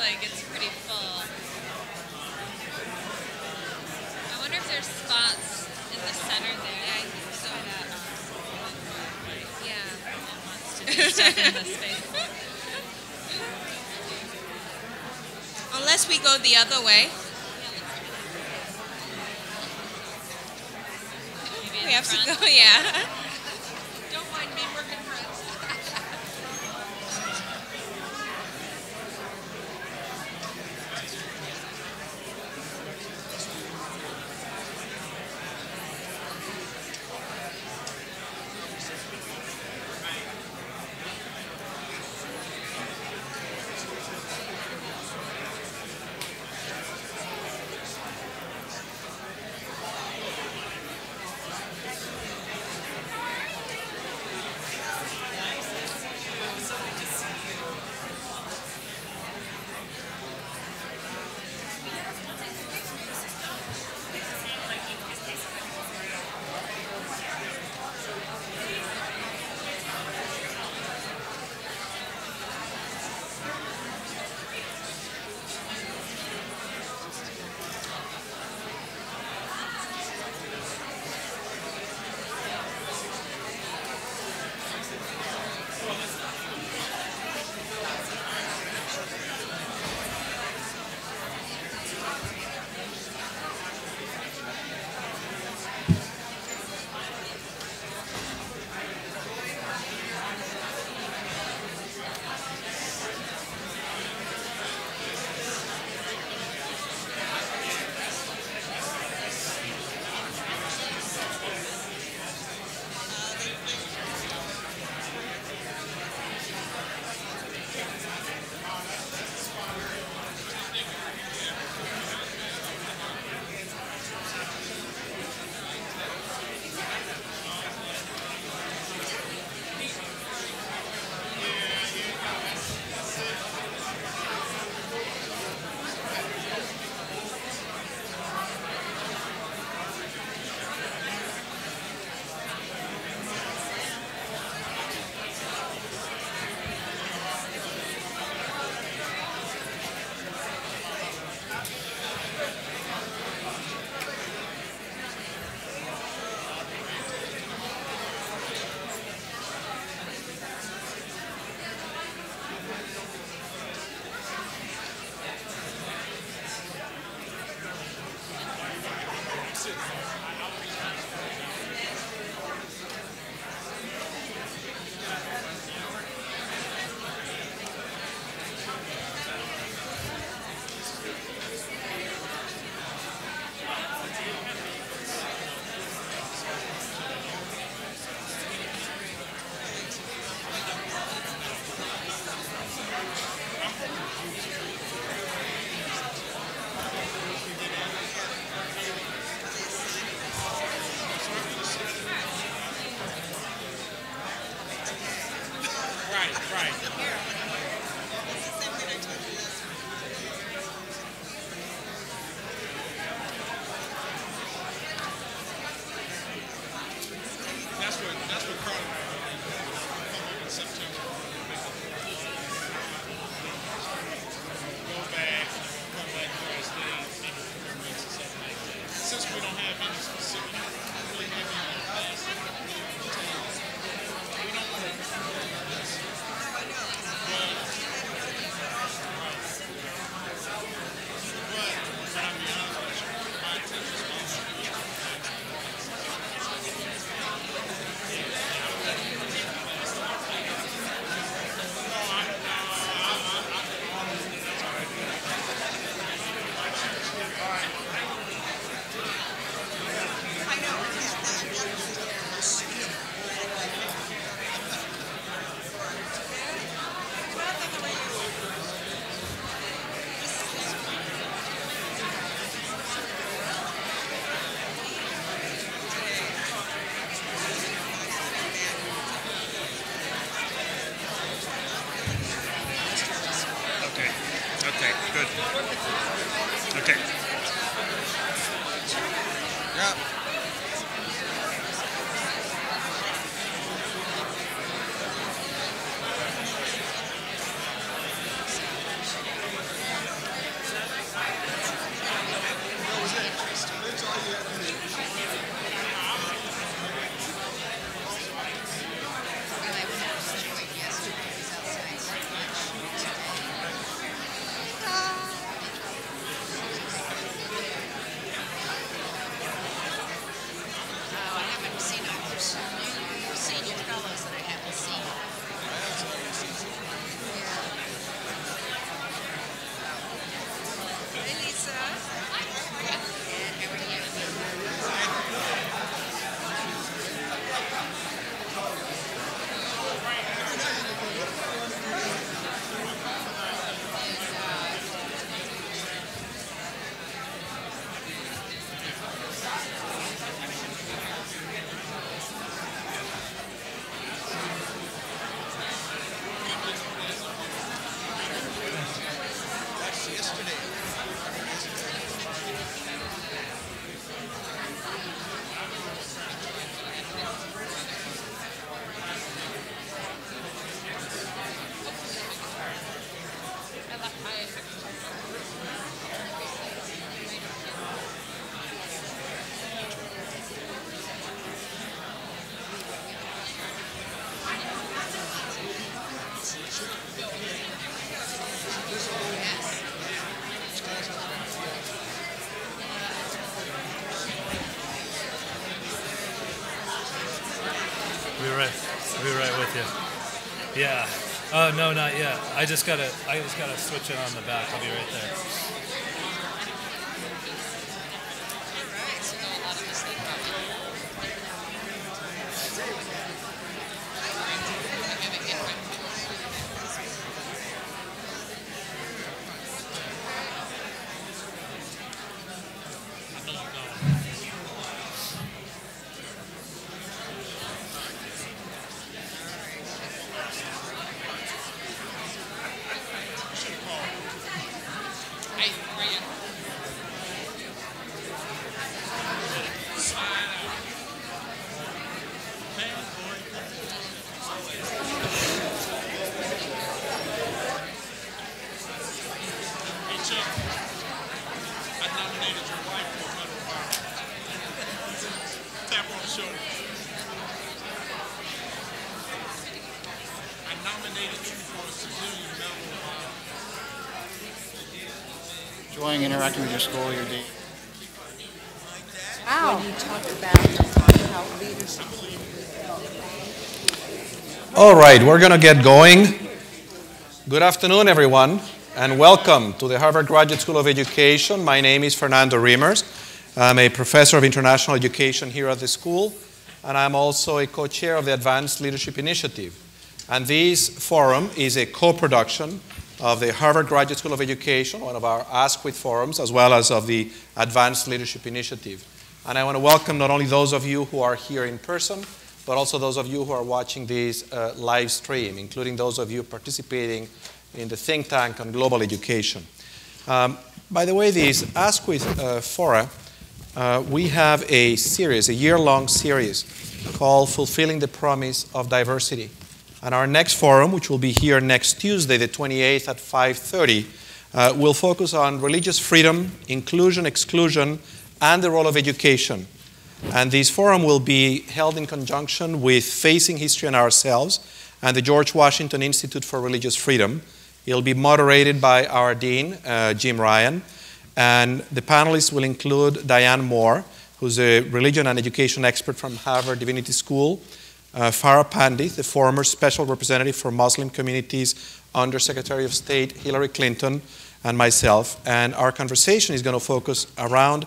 like it's pretty full. I wonder if there's spots in the center there. Yeah, I think so. Yeah. Wants to do stuff in the space. Unless we go the other way. Maybe We have to go, yeah. Don't mind me, we're good friends. Okay. Yeah. I'll be right with you. Yeah. Oh no, not yet. I just gotta switch it on the back. I'll be right there. Enjoying interacting with your school, your dean. Wow. When you talk about how leaders. All right, we're going to get going. Good afternoon, everyone, and welcome to the Harvard Graduate School of Education. My name is Fernando Reimers. I'm a professor of international education here at the school, and I'm also a co-chair of the Advanced Leadership Initiative. And this forum is a co-production of the Harvard Graduate School of Education, one of our Askwith forums, as well as of the Advanced Leadership Initiative. And I want to welcome not only those of you who are here in person, but also those of you who are watching this live stream, including those of you participating in the think tank on global education. By the way, these Askwith fora, we have a series, a year-long series called Fulfilling the Promise of Diversity. And our next forum, which will be here next Tuesday, the 28th at 5:30, will focus on religious freedom, inclusion, exclusion, and the role of education. And this forum will be held in conjunction with Facing History and Ourselves and the George Washington Institute for Religious Freedom. It'll be moderated by our dean, Jim Ryan. And the panelists will include Diane Moore, who's a religion and education expert from Harvard Divinity School, Farah Pandith, the former special representative for Muslim communities under Secretary of State Hillary Clinton, and myself. And our conversation is going to focus around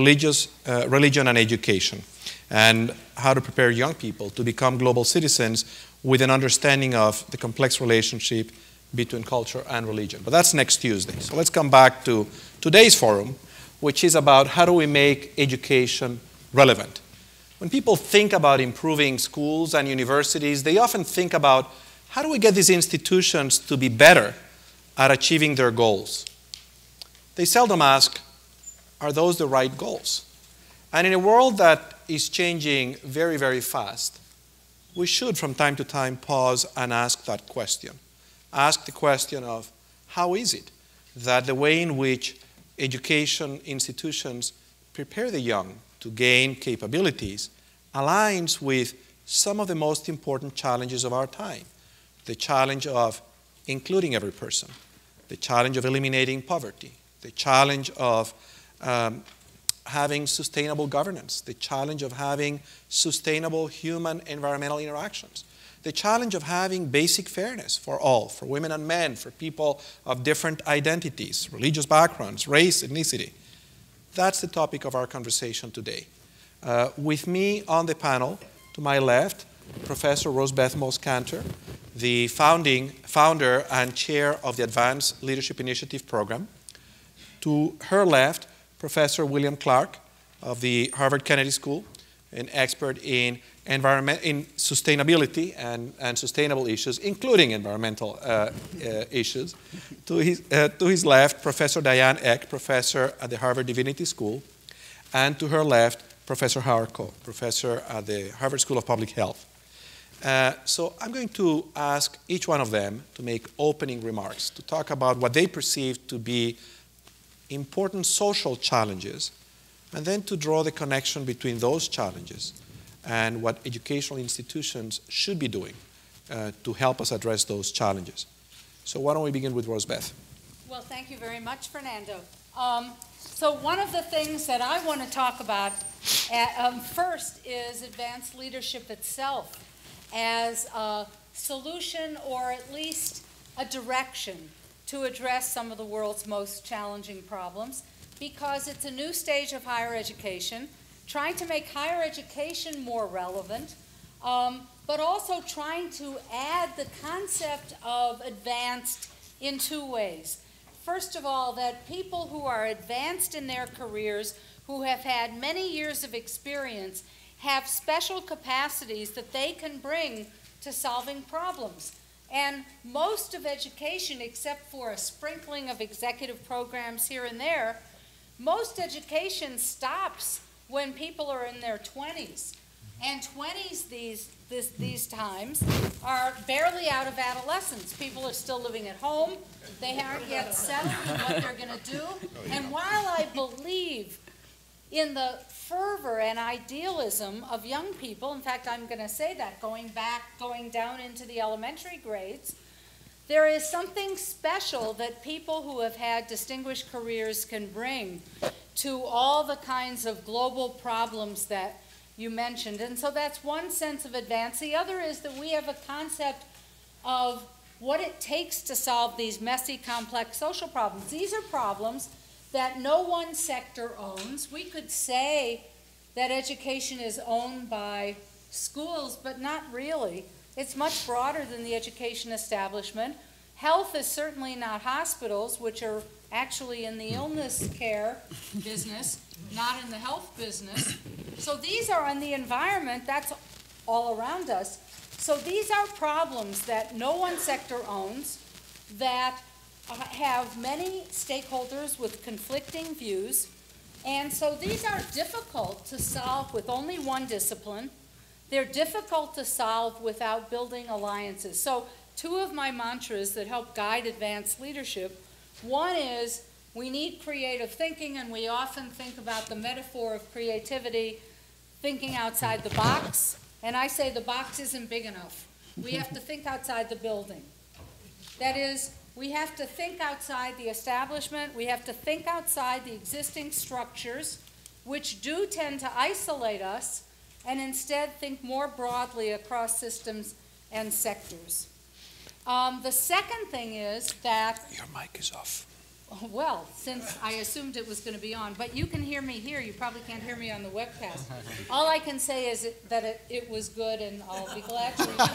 religion and education, and how to prepare young people to become global citizens with an understanding of the complex relationship between culture and religion. But that's next Tuesday. So let's come back to today's forum, which is about how do we make education relevant. When people think about improving schools and universities, they often think about how do we get these institutions to be better at achieving their goals. They seldom ask, are those the right goals? And in a world that is changing very, very fast, we should from time to time pause and ask that question. Ask the question of how is it that the way in which education institutions prepare the young to gain capabilities aligns with some of the most important challenges of our time. The challenge of including every person, the challenge of eliminating poverty, the challenge of having sustainable governance, the challenge of having sustainable human-environmental interactions, the challenge of having basic fairness for all, for women and men, for people of different identities, religious backgrounds, race, ethnicity. That's the topic of our conversation today. With me on the panel, to my left, Professor Rosabeth Kanter, the founder and chair of the Advanced Leadership Initiative program. To her left, Professor William Clark of the Harvard Kennedy School, an expert in sustainability and sustainable issues, including environmental issues. To his left, Professor Diane Eck, professor at the Harvard Divinity School. And to her left, Professor Harbuckle, professor at the Harvard School of Public Health. So I'm going to ask each one of them to make opening remarks, to talk about what they perceive to be important social challenges, and then to draw the connection between those challenges and what educational institutions should be doing to help us address those challenges. So why don't we begin with Rosabeth? Well, thank you very much, Fernando. So one of the things that I want to talk about first is advanced leadership itself as a solution or at least a direction to address some of the world's most challenging problems, because it's a new stage of higher education, trying to make higher education more relevant, but also trying to add the concept of advanced in two ways. First of all, that people who are advanced in their careers, who have had many years of experience, have special capacities that they can bring to solving problems. And most of education, except for a sprinkling of executive programs here and there, most education stops when people are in their 20s. And 20s these times are barely out of adolescence. People are still living at home. They aren't yet settled in what they're going to do. And while I believe in the fervor and idealism of young people, in fact, I'm going to say that going down into the elementary grades, there is something special that people who have had distinguished careers can bring to all the kinds of global problems that you mentioned. And so that's one sense of advance. The other is that we have a concept of what it takes to solve these messy, complex social problems. These are problems that no one sector owns. We could say that education is owned by schools, but not really. It's much broader than the education establishment. Health is certainly not hospitals, which are actually in the illness care business, not in the health business. So these are in the environment, that's all around us. So these are problems that no one sector owns, that have many stakeholders with conflicting views. And so these are difficult to solve with only one discipline. They're difficult to solve without building alliances. So two of my mantras that help guide advanced leadership, one is we need creative thinking, and we often think about the metaphor of creativity, thinking outside the box. And I say the box isn't big enough. We have to think outside the building. That is, we have to think outside the establishment. We have to think outside the existing structures, which do tend to isolate us, and instead think more broadly across systems and sectors. The second thing is that... Your mic is off. Well, since I assumed it was going to be on, but you can hear me here. You probably can't hear me on the webcast. All I can say is that it was good, and I'll be glad to repeat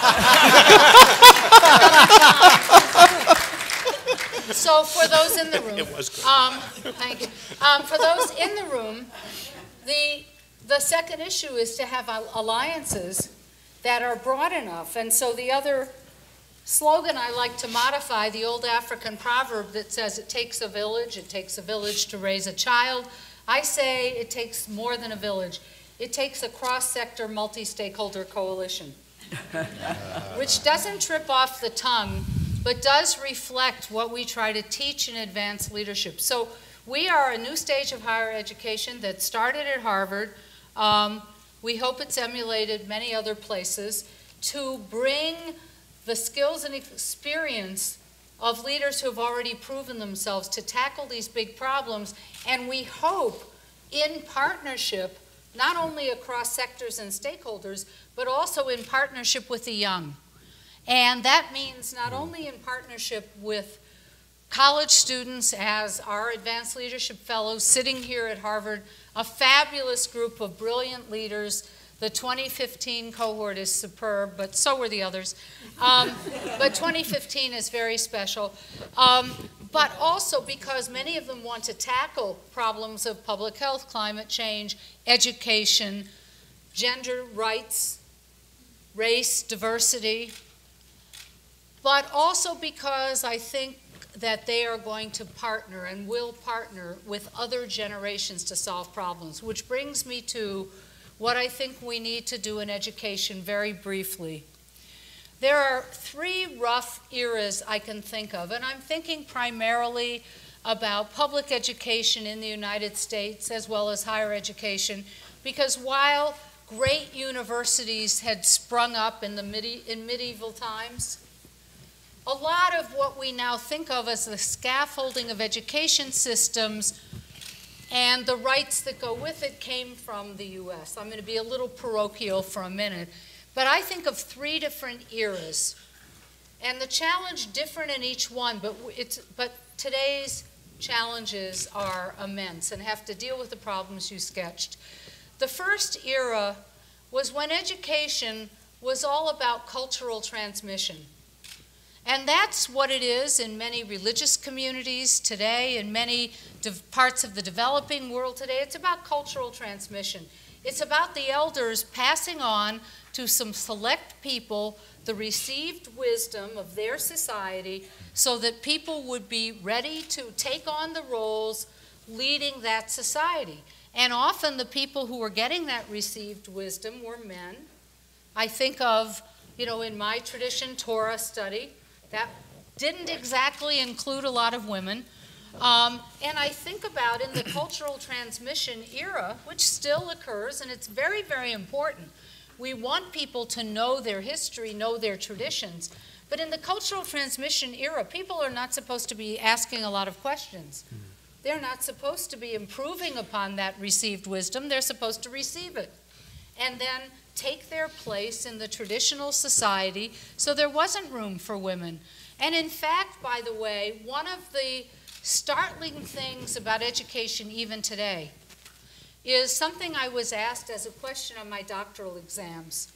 it. So for those in the room, It was good. thank you. For those in the room, the second issue is to have alliances that are broad enough. And so the other slogan I like to modify, the old African proverb that says it takes a village to raise a child. I say it takes more than a village. It takes a cross-sector, multi-stakeholder coalition, which doesn't trip off the tongue, but does reflect what we try to teach in advanced leadership. So we are a new stage of higher education that started at Harvard. We hope it's emulated many other places to bring the skills and experience of leaders who have already proven themselves to tackle these big problems, and we hope in partnership, not only across sectors and stakeholders, but also in partnership with the young. And that means not only in partnership with college students as our advanced leadership fellows sitting here at Harvard, a fabulous group of brilliant leaders. The 2015 cohort is superb, but so were the others. But 2015 is very special. But also because many of them want to tackle problems of public health, climate change, education, gender rights, race, diversity, but also because I think that they are going to partner and will partner with other generations to solve problems, which brings me to what I think we need to do in education very briefly. There are 3 rough eras I can think of, and I'm thinking primarily about public education in the United States as well as higher education, because while great universities had sprung up in medieval times, a lot of what we now think of as the scaffolding of education systems and the rights that go with it came from the US. I'm going to be a little parochial for a minute, but I think of 3 different eras, and the challenge different in each one, but today's challenges are immense and have to deal with the problems you sketched. The first era was when education was all about cultural transmission. And that's what it is in many religious communities today, in many parts of the developing world today. It's about cultural transmission. It's about the elders passing on to some select people the received wisdom of their society so that people would be ready to take on the roles leading that society. And often the people who were getting that received wisdom were men. I think of, in my tradition, Torah study. That didn't exactly include a lot of women. And I think about in the cultural transmission era, which still occurs, and it's very, very important. We want people to know their history, know their traditions. But in the cultural transmission era, people are not supposed to be asking a lot of questions. They're not supposed to be improving upon that received wisdom. They're supposed to receive it and then take their place in the traditional society, so there wasn't room for women. And in fact, by the way, one of the startling things about education even today is something I was asked as a question on my doctoral exams.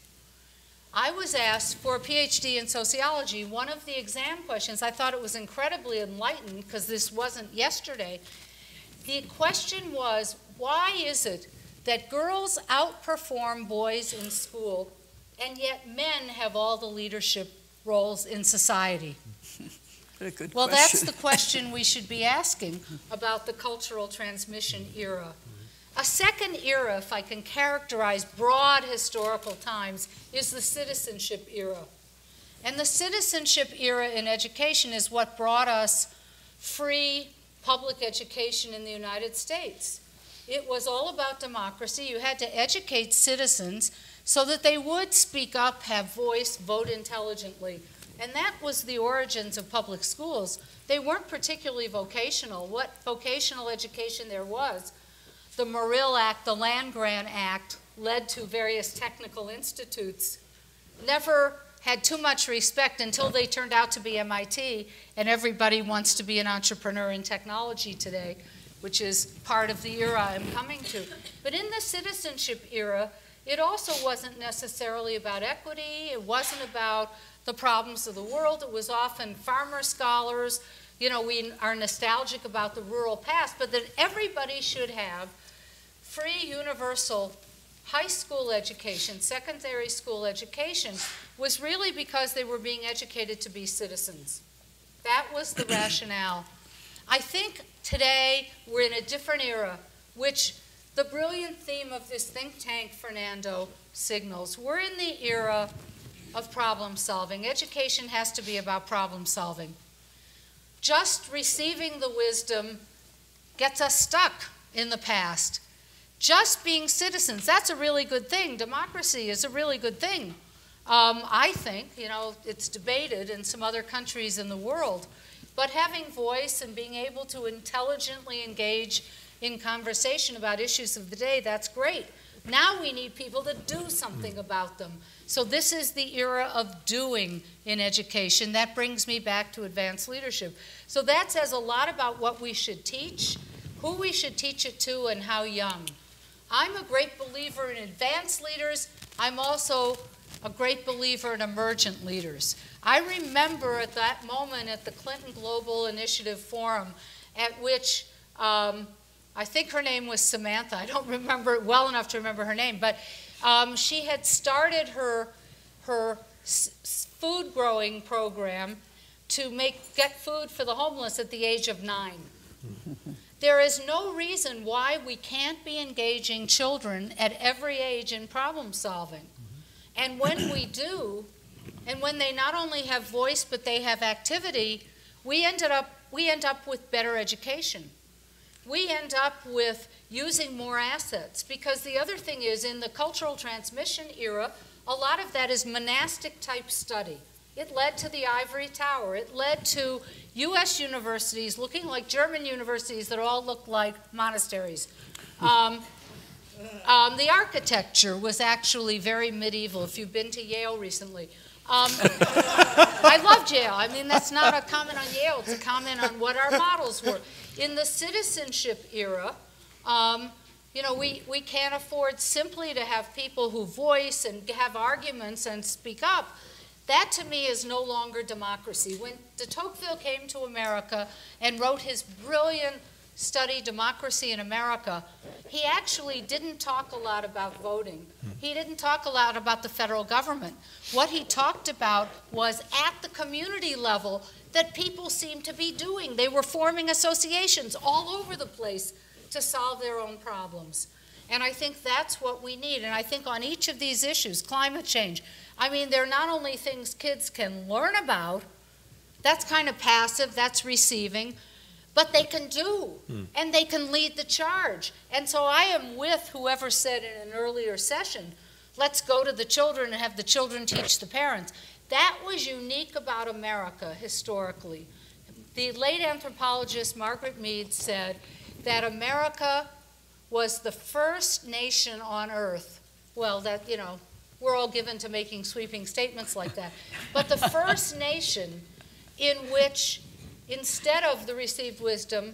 I was asked for a PhD in sociology. One of the exam questions, I thought it was incredibly enlightened because this wasn't yesterday. The question was, why is it that girls outperform boys in school and yet men have all the leadership roles in society? What a good well, question. That's the question we should be asking about the cultural transmission era. A second era, if I can characterize broad historical times, is the citizenship era. And the citizenship era in education is what brought us free public education in the United States. It was all about democracy. You had to educate citizens so that they would speak up, have voice, vote intelligently. And that was the origins of public schools. They weren't particularly vocational. What vocational education there was, the Morrill Act, the Land Grant Act, led to various technical institutes, never had too much respect until they turned out to be MIT, and everybody wants to be an entrepreneur in technology today, which is part of the era I'm coming to. But in the citizenship era, it also wasn't necessarily about equity. It wasn't about the problems of the world. It was often farmer scholars. We are nostalgic about the rural past, but that everybody should have free, universal high school education, secondary school education, was really because they were being educated to be citizens. That was the rationale. I think today we're in a different era, which the brilliant theme of this think tank, Fernando, signals. We're in the era of problem solving. Education has to be about problem solving. Just receiving the wisdom gets us stuck in the past. Just being citizens, that's a really good thing. Democracy is a really good thing. I think, it's debated in some other countries in the world. But having voice and being able to intelligently engage in conversation about issues of the day, that's great. Now we need people to do something about them. So this is the era of doing in education. That brings me back to advanced leadership. So that says a lot about what we should teach, who we should teach it to, and how young. I'm a great believer in advanced leaders. I'm also a great believer in emergent leaders. I remember at that moment at the Clinton Global Initiative Forum, at which I think her name was Samantha. I don't remember it well enough to remember her name, but she had started her food growing program to get food for the homeless at the age of 9. There is no reason why we can't be engaging children at every age in problem solving. And when we do, and when they not only have voice but they have activity, we end up with better education. We end up with using more assets, because the other thing is, in the cultural transmission era, a lot of that is monastic type study. It led to the ivory tower. It led to U.S. universities looking like German universities that all look like monasteries. The architecture was actually very medieval, if you've been to Yale recently. I loved Yale. I mean, that's not a comment on Yale. It's a comment on what our models were. In the citizenship era, you know, we can't afford simply to have people who voice and have arguments and speak up. That, to me, is no longer democracy. When de Tocqueville came to America and wrote his brilliant study, Democracy in America, he actually didn't talk a lot about voting. He didn't talk a lot about the federal government. What he talked about was, at the community level, that people seemed to be doing. They were forming associations all over the place to solve their own problems. And I think that's what we need. And I think on each of these issues, climate change, I mean, they're not only things kids can learn about, that's kind of passive, that's receiving, but they can do, and they can lead the charge. And so I am with whoever said in an earlier session, let's go to the children and have the children teach the parents. That was unique about America historically. The late anthropologist Margaret Mead said that America was the first nation on earth. Well, that, you know, we're all given to making sweeping statements like that. But the first nation in which, instead of the received wisdom,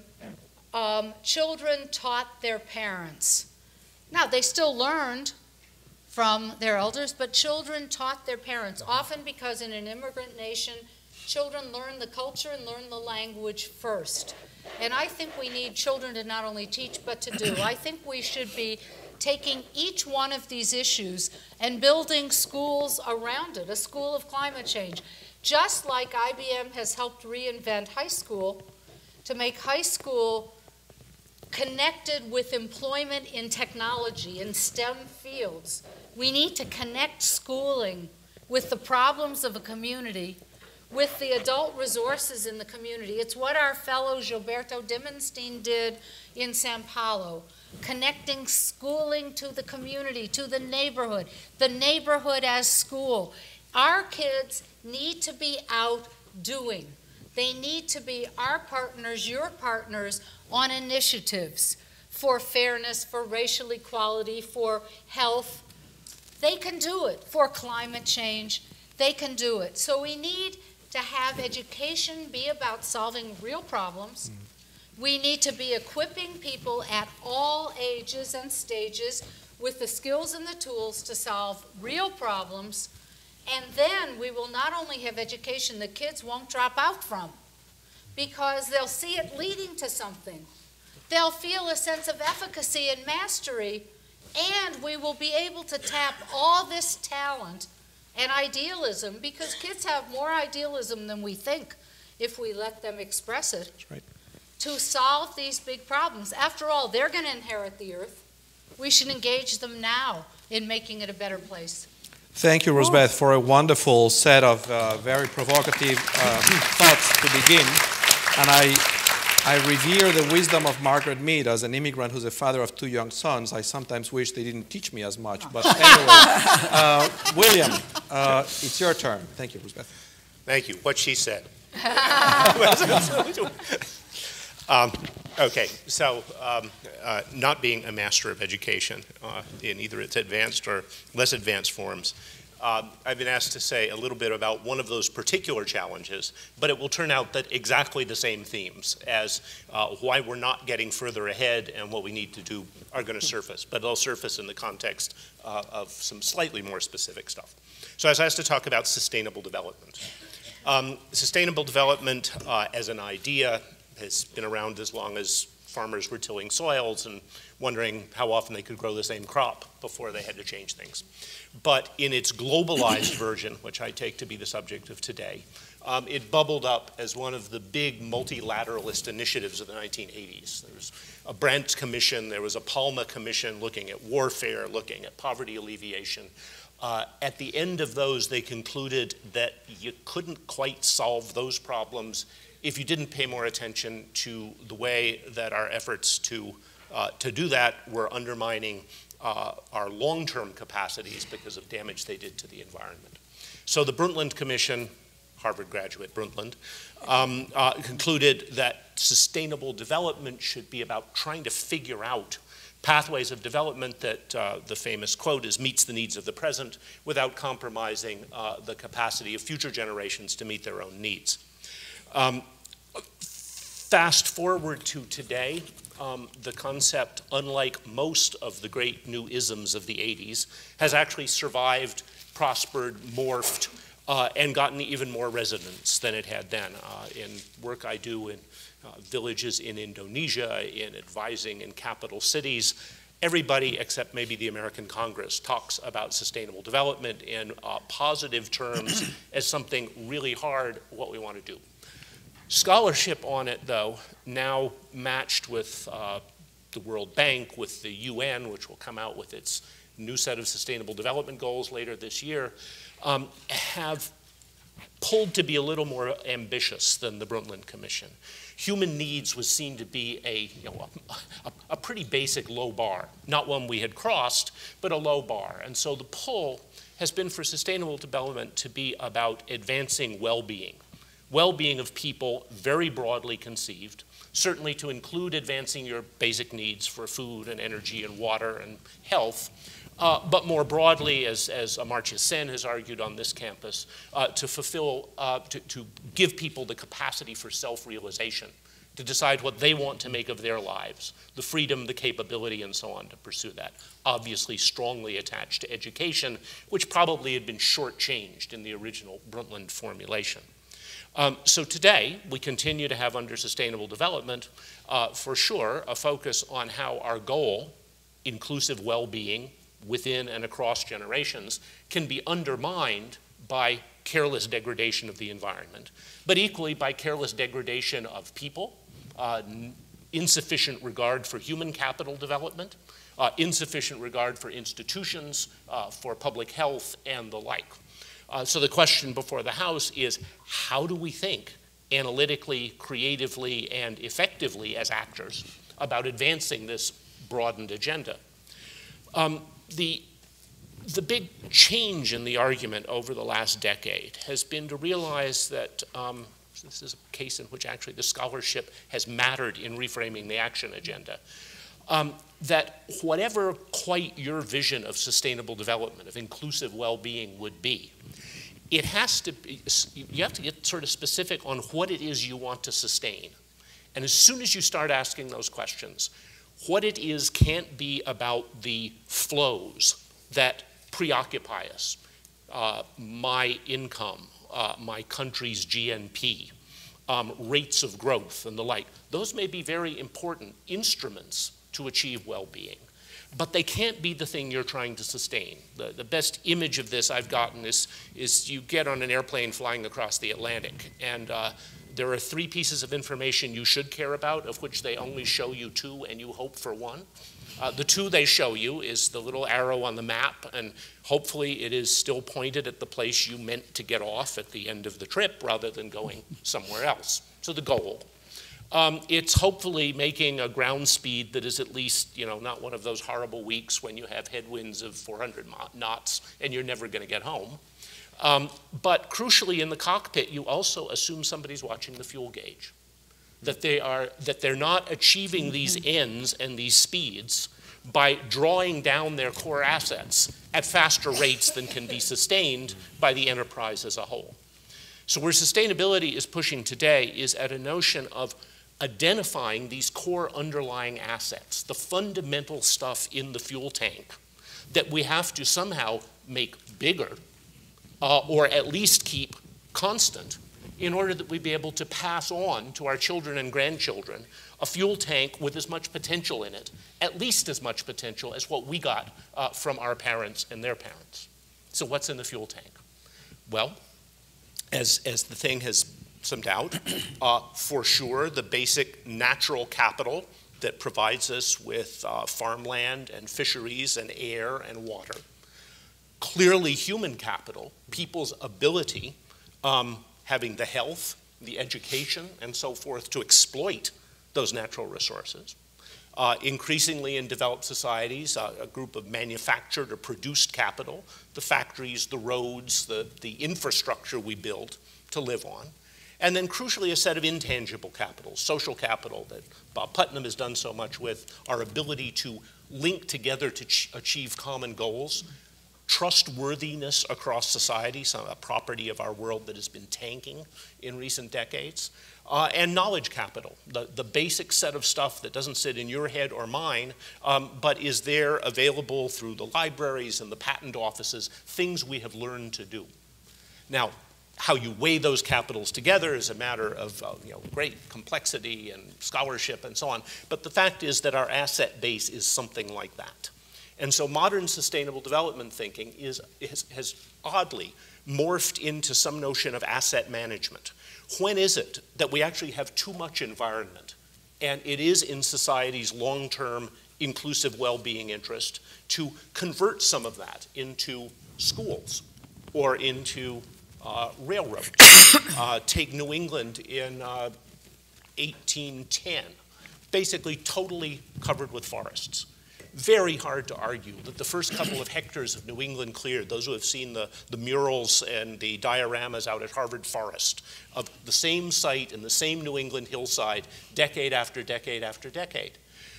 children taught their parents. Now, they still learned from their elders, but children taught their parents, often because in an immigrant nation, children learn the culture and learn the language first. And I think we need children to not only teach, but to do. I think we should be taking each one of these issues and building schools around it, a school of climate change. Just like IBM has helped reinvent high school to make high school connected with employment in technology, in STEM fields. We need to connect schooling with the problems of a community, with the adult resources in the community. It's what our fellow Gilberto Dimenstein did in São Paulo, connecting schooling to the community, to the neighborhood as school. Our kids need to be out doing. They need to be our partners, your partners, on initiatives for fairness, for racial equality, for health. They can do it. For climate change, they can do it. So we need to have education be about solving real problems. We need to be equipping people at all ages and stages with the skills and the tools to solve real problems. And then we will not only have education the kids won't drop out from, because they'll see it leading to something. They'll feel a sense of efficacy and mastery, and we will be able to tap all this talent and idealism, because kids have more idealism than we think if we let them express it. That's right. To solve these big problems. After all, they're going to inherit the earth. We should engage them now in making it a better place. Thank you, Rosabeth, for a wonderful set of very provocative thoughts to begin. And I revere the wisdom of Margaret Mead. As an immigrant who's a father of 2 young sons, I sometimes wish they didn't teach me as much. But anyway, William, it's your turn. Thank you, Rosabeth. Thank you. What she said. Okay, so not being a master of education in either its advanced or less advanced forms, I've been asked to say a little bit about one of those particular challenges, but it will turn out that exactly the same themes as why we're not getting further ahead and what we need to do are going to surface, but they'll surface in the context of some slightly more specific stuff. So I was asked to talk about sustainable development. Sustainable development as an idea has been around as long as farmers were tilling soils and wondering how often they could grow the same crop before they had to change things. But in its globalized version, which I take to be the subject of today, it bubbled up as one of the big multilateralist initiatives of the 1980s. There was a Brandt Commission, there was a Palma Commission looking at warfare, looking at poverty alleviation. At the end of those, they concluded that you couldn't quite solve those problems if you didn't pay more attention to the way that our efforts to do that were undermining our long-term capacities because of damage they did to the environment. So the Brundtland Commission, Harvard graduate Brundtland, concluded that sustainable development should be about trying to figure out pathways of development that the famous quote is meets the needs of the present without compromising the capacity of future generations to meet their own needs. Fast forward to today, the concept, unlike most of the great new isms of the 80s, has actually survived, prospered, morphed, and gotten even more resonance than it had then. In work I do in villages in Indonesia, in advising in capital cities, everybody except maybe the American Congress talks about sustainable development in positive terms as something really hard, what we want to do. Scholarship on it, though, now matched with the World Bank, with the UN, which will come out with its new set of sustainable development goals later this year, have pulled to be a little more ambitious than the Brundtland Commission. Human needs was seen to be a pretty basic low bar, not one we had crossed, but a low bar. And so the pull has been for sustainable development to be about advancing well-being. Well-being of people, very broadly conceived, certainly to include advancing your basic needs for food and energy and water and health, but more broadly, as Amartya Sen has argued on this campus, to fulfill, to give people the capacity for self-realization, to decide what they want to make of their lives, the freedom, the capability, and so on to pursue that. Obviously strongly attached to education, which probably had been shortchanged in the original Brundtland formulation. So today, we continue to have under sustainable development, for sure, a focus on how our goal, inclusive well-being within and across generations, can be undermined by careless degradation of the environment, but equally by careless degradation of people, insufficient regard for human capital development, insufficient regard for institutions, for public health, and the like. So the question before the House is, how do we think analytically, creatively, and effectively as actors about advancing this broadened agenda? The big change in the argument over the last decade has been to realize that this is a case in which actually the scholarship has mattered in reframing the action agenda. That whatever quite your vision of sustainable development, of inclusive well-being would be, it has to be, you have to get sort of specific on what it is you want to sustain. And as soon as you start asking those questions, what it is can't be about the flows that preoccupy us, my income, my country's GNP, rates of growth and the like. Those may be very important instruments to achieve well-being, but they can't be the thing you're trying to sustain. The best image of this I've gotten is you get on an airplane flying across the Atlantic, and there are 3 pieces of information you should care about, of which they only show you 2 and you hope for 1. The 2 they show you is the little arrow on the map, and hopefully it is still pointed at the place you meant to get off at the end of the trip rather than going somewhere else. So the goal. It's hopefully making a ground speed that is at least, not one of those horrible weeks when you have headwinds of 400 knots and you're never going to get home. But crucially, in the cockpit, you also assume somebody's watching the fuel gauge, that they're not achieving these ends and these speeds by drawing down their core assets at faster rates than can be sustained by the enterprise as a whole. So where sustainability is pushing today is at a notion of identifying these core underlying assets, the fundamental stuff in the fuel tank that we have to somehow make bigger or at least keep constant in order that we be able to pass on to our children and grandchildren a fuel tank with as much potential in it, at least as much potential as what we got from our parents and their parents. So what's in the fuel tank? Well, as the thing has some doubt. For sure, the basic natural capital that provides us with farmland and fisheries and air and water. Clearly human capital, people's ability, having the health, the education, and so forth to exploit those natural resources. Increasingly in developed societies, a group of manufactured or produced capital, the factories, the roads, the infrastructure we build to live on. And then crucially, a set of intangible capitals, social capital that Bob Putnam has done so much with, our ability to link together to achieve common goals, trustworthiness across society, a property of our world that has been tanking in recent decades, and knowledge capital, the basic set of stuff that doesn't sit in your head or mine, but is there available through the libraries and the patent offices, things we have learned to do. Now, how you weigh those capitals together is a matter of great complexity and scholarship and so on, but the fact is that our asset base is something like that. And so modern sustainable development thinking has oddly morphed into some notion of asset management. When is it that we actually have too much environment? And it is in society's long-term inclusive well-being interest to convert some of that into schools or into railroads. Take New England in 1810, basically totally covered with forests. Very hard to argue that the first couple of hectares of New England cleared, those who have seen the murals and the dioramas out at Harvard Forest, of the same site in the same New England hillside, decade after decade after decade.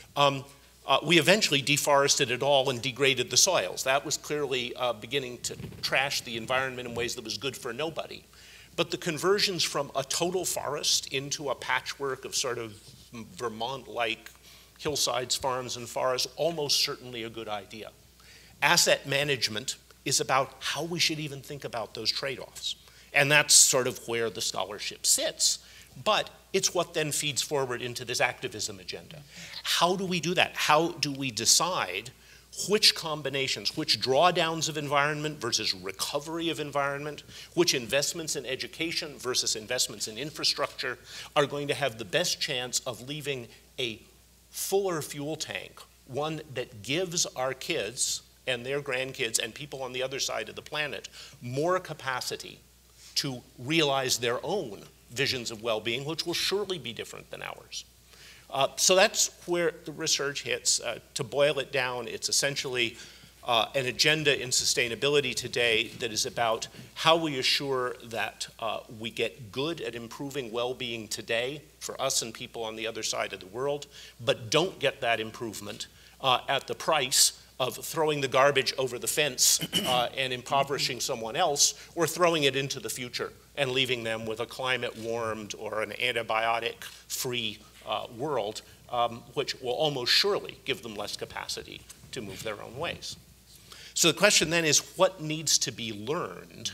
We eventually deforested it all and degraded the soils. That was clearly beginning to trash the environment in ways that was good for nobody. But the conversions from a total forest into a patchwork of sort of Vermont-like hillsides, farms, and forests, almost certainly a good idea. Asset management is about how we should even think about those trade-offs. And that's sort of where the scholarship sits. But it's what then feeds forward into this activism agenda. How do we do that? How do we decide which combinations, which drawdowns of environment versus recovery of environment, which investments in education versus investments in infrastructure are going to have the best chance of leaving a fuller fuel tank, one that gives our kids and their grandkids and people on the other side of the planet more capacity to realize their own visions of well-being, which will surely be different than ours. So that's where the research hits. To boil it down, it's essentially an agenda in sustainability today that is about how we assure that we get good at improving well-being today for us and people on the other side of the world, but don't get that improvement at the price of throwing the garbage over the fence and impoverishing someone else, or throwing it into the future and leaving them with a climate-warmed or an antibiotic-free world, which will almost surely give them less capacity to move their own ways. So the question then is, what needs to be learned?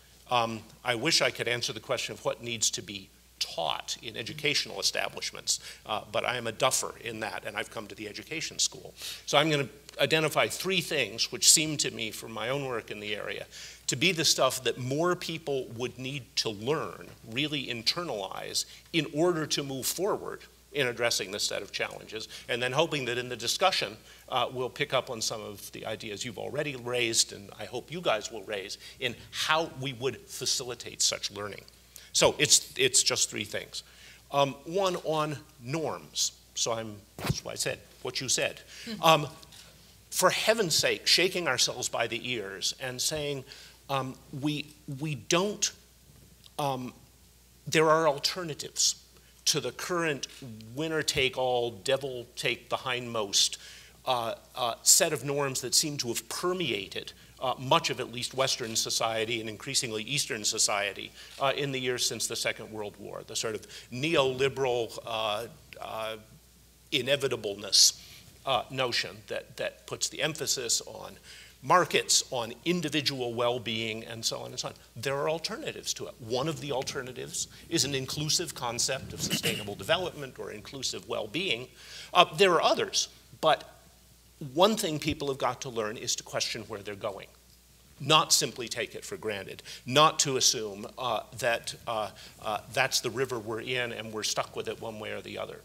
I wish I could answer the question of what needs to be taught in educational establishments, but I am a duffer in that, and I've come to the education school. So I'm going to identify three things which seem to me, from my own work in the area, to be the stuff that more people would need to learn, really internalize, in order to move forward in addressing this set of challenges, and then hoping that in the discussion we'll pick up on some of the ideas you've already raised, and I hope you guys will raise, in how we would facilitate such learning. So it's just three things. One on norms. So that's why I said what you said. For heaven's sake, shaking ourselves by the ears and saying we don't, there are alternatives to the current winner-take-all, devil-take the hindmost set of norms that seem to have permeated much of at least Western society and increasingly Eastern society in the years since the Second World War, the sort of neoliberal inevitableness notion that puts the emphasis on markets, on individual well-being, and so on and so on. There are alternatives to it. One of the alternatives is an inclusive concept of sustainable development or inclusive well-being. There are others, but one thing people have got to learn is to question where they're going. not simply take it for granted, not to assume that that's the river we're in and we're stuck with it one way or the other.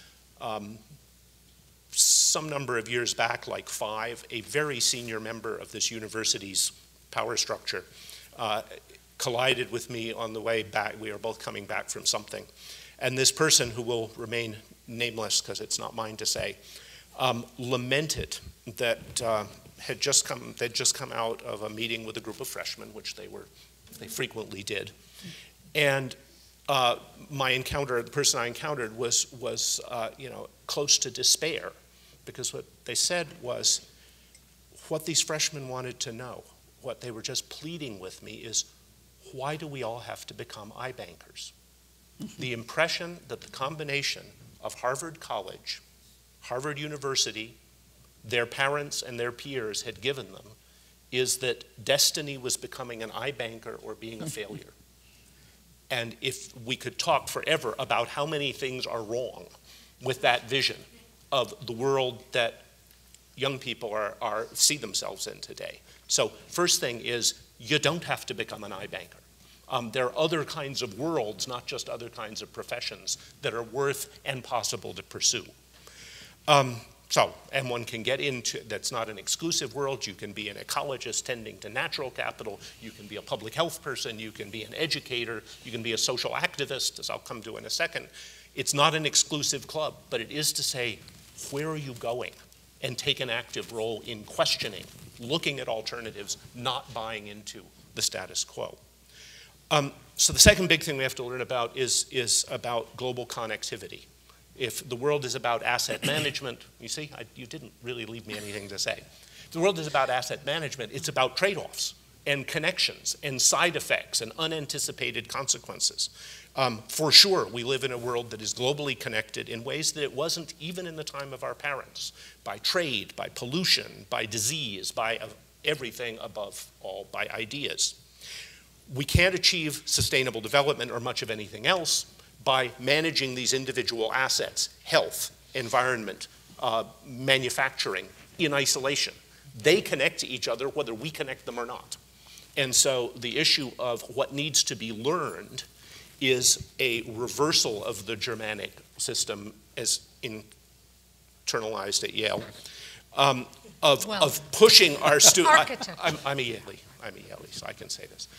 Some number of years back, like 5, a very senior member of this university's power structure collided with me on the way back. We were both coming back from something. And this person, who will remain nameless because it's not mine to say, lamented that they'd just come out of a meeting with a group of freshmen, which they frequently did. And the person I encountered was close to despair, because what they said was, what these freshmen wanted to know, what they were just pleading with me is, why do we all have to become iBankers? The impression that the combination of Harvard College, Harvard University, their parents and their peers had given them is that destiny was becoming an iBanker or being a failure. And if we could talk forever about how many things are wrong with that vision of the world that young people see themselves in today. So first thing is, you don't have to become an iBanker. There are other kinds of worlds, not just other kinds of professions, that are worth and possible to pursue. And one can get into, that's not an exclusive world. You can be an ecologist tending to natural capital. You can be a public health person. You can be an educator. You can be a social activist, as I'll come to in a second. It's not an exclusive club, but it is to say, where are you going? And take an active role in questioning, looking at alternatives, not buying into the status quo. So the second big thing we have to learn about is about global connectivity. If the world is about asset management, you see, you didn't really leave me anything to say. If the world is about asset management, it's about trade-offs and connections and side effects and unanticipated consequences. For sure, we live in a world that is globally connected in ways that it wasn't even in the time of our parents, by trade, by pollution, by disease, by everything above all, by ideas. We can't achieve sustainable development or much of anything else by managing these individual assets, health, environment, manufacturing, in isolation. They connect to each other whether we connect them or not. And so the issue of what needs to be learned is a reversal of the Germanic system as internalized at Yale, of pushing our students. I'm a Yaley, so I can say this.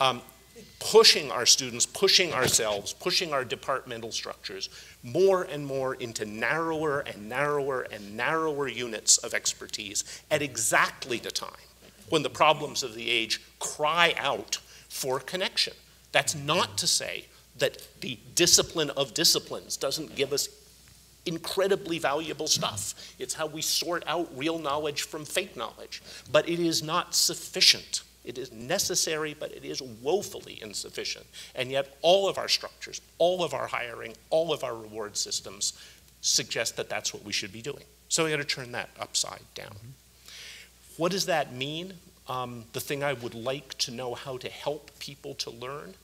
Pushing our students, pushing ourselves, pushing our departmental structures more and more into narrower and narrower and narrower units of expertise at exactly the time when the problems of the age cry out for connection. That's not to say that the discipline of disciplines doesn't give us incredibly valuable stuff. It's how we sort out real knowledge from fake knowledge. But it is not sufficient. It is necessary, but it is woefully insufficient. And yet all of our structures, all of our hiring, all of our reward systems suggest that that's what we should be doing. So we got to turn that upside down. What does that mean? The thing I would like to know how to help people to learn.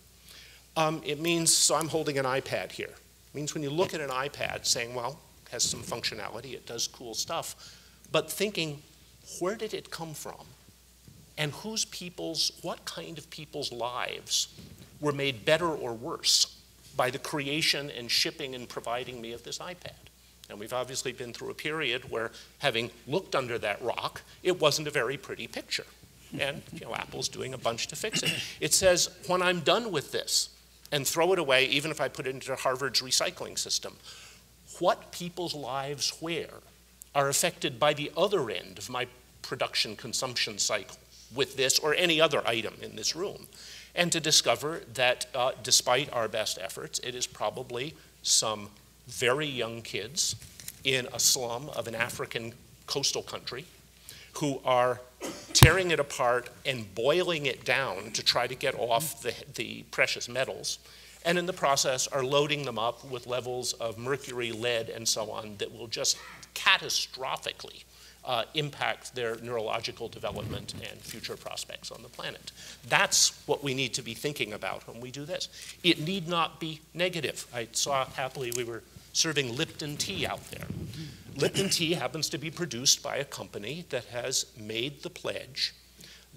It means, so I'm holding an iPad here. It means when you look at an iPad saying, well, it has some functionality, it does cool stuff, but thinking, where did it come from? And what kind of people's lives were made better or worse by the creation and shipping and providing me of this iPad? And we've obviously been through a period where, having looked under that rock, it wasn't a very pretty picture. And Apple's doing a bunch to fix it. It says, when I'm done with this and throw it away, even if I put it into Harvard's recycling system, what people's lives where are affected by the other end of my production consumption cycle with this or any other item in this room? And to discover that despite our best efforts, it is probably some very young kids in a slum of an African coastal country who are tearing it apart and boiling it down to try to get off the precious metals, and in the process are loading them up with levels of mercury, lead, and so on that will just catastrophically impact their neurological development and future prospects on the planet. That's what we need to be thinking about when we do this. It need not be negative. I saw happily we were serving Lipton tea out there. Lipton tea happens to be produced by a company that has made the pledge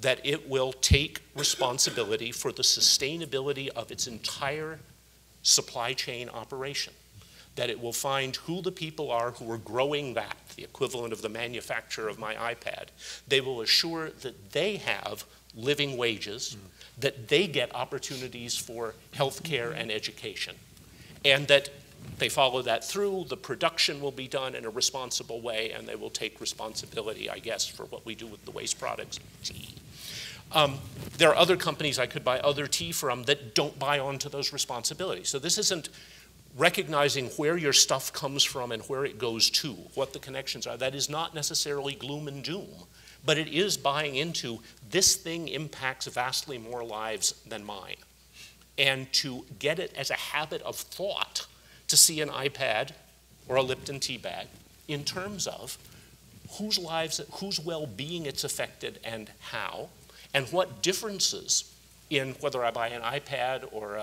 that it will take responsibility for the sustainability of its entire supply chain operation, that it will find who the people are who are growing that, the equivalent of the manufacturer of my iPad. They will assure that they have living wages, that they get opportunities for health care and education, and that they follow that through, the production will be done in a responsible way, and they will take responsibility, I guess, for what we do with the waste products, tea. There are other companies I could buy other tea from that don't buy onto those responsibilities. So this isn't recognizing where your stuff comes from and where it goes to, what the connections are. That is not necessarily gloom and doom, but it is buying into this thing impacts vastly more lives than mine. And to get it as a habit of thought to see an iPad or a Lipton tea bag in terms of whose lives, whose well-being it's affected and how, and what differences in whether I buy an iPad or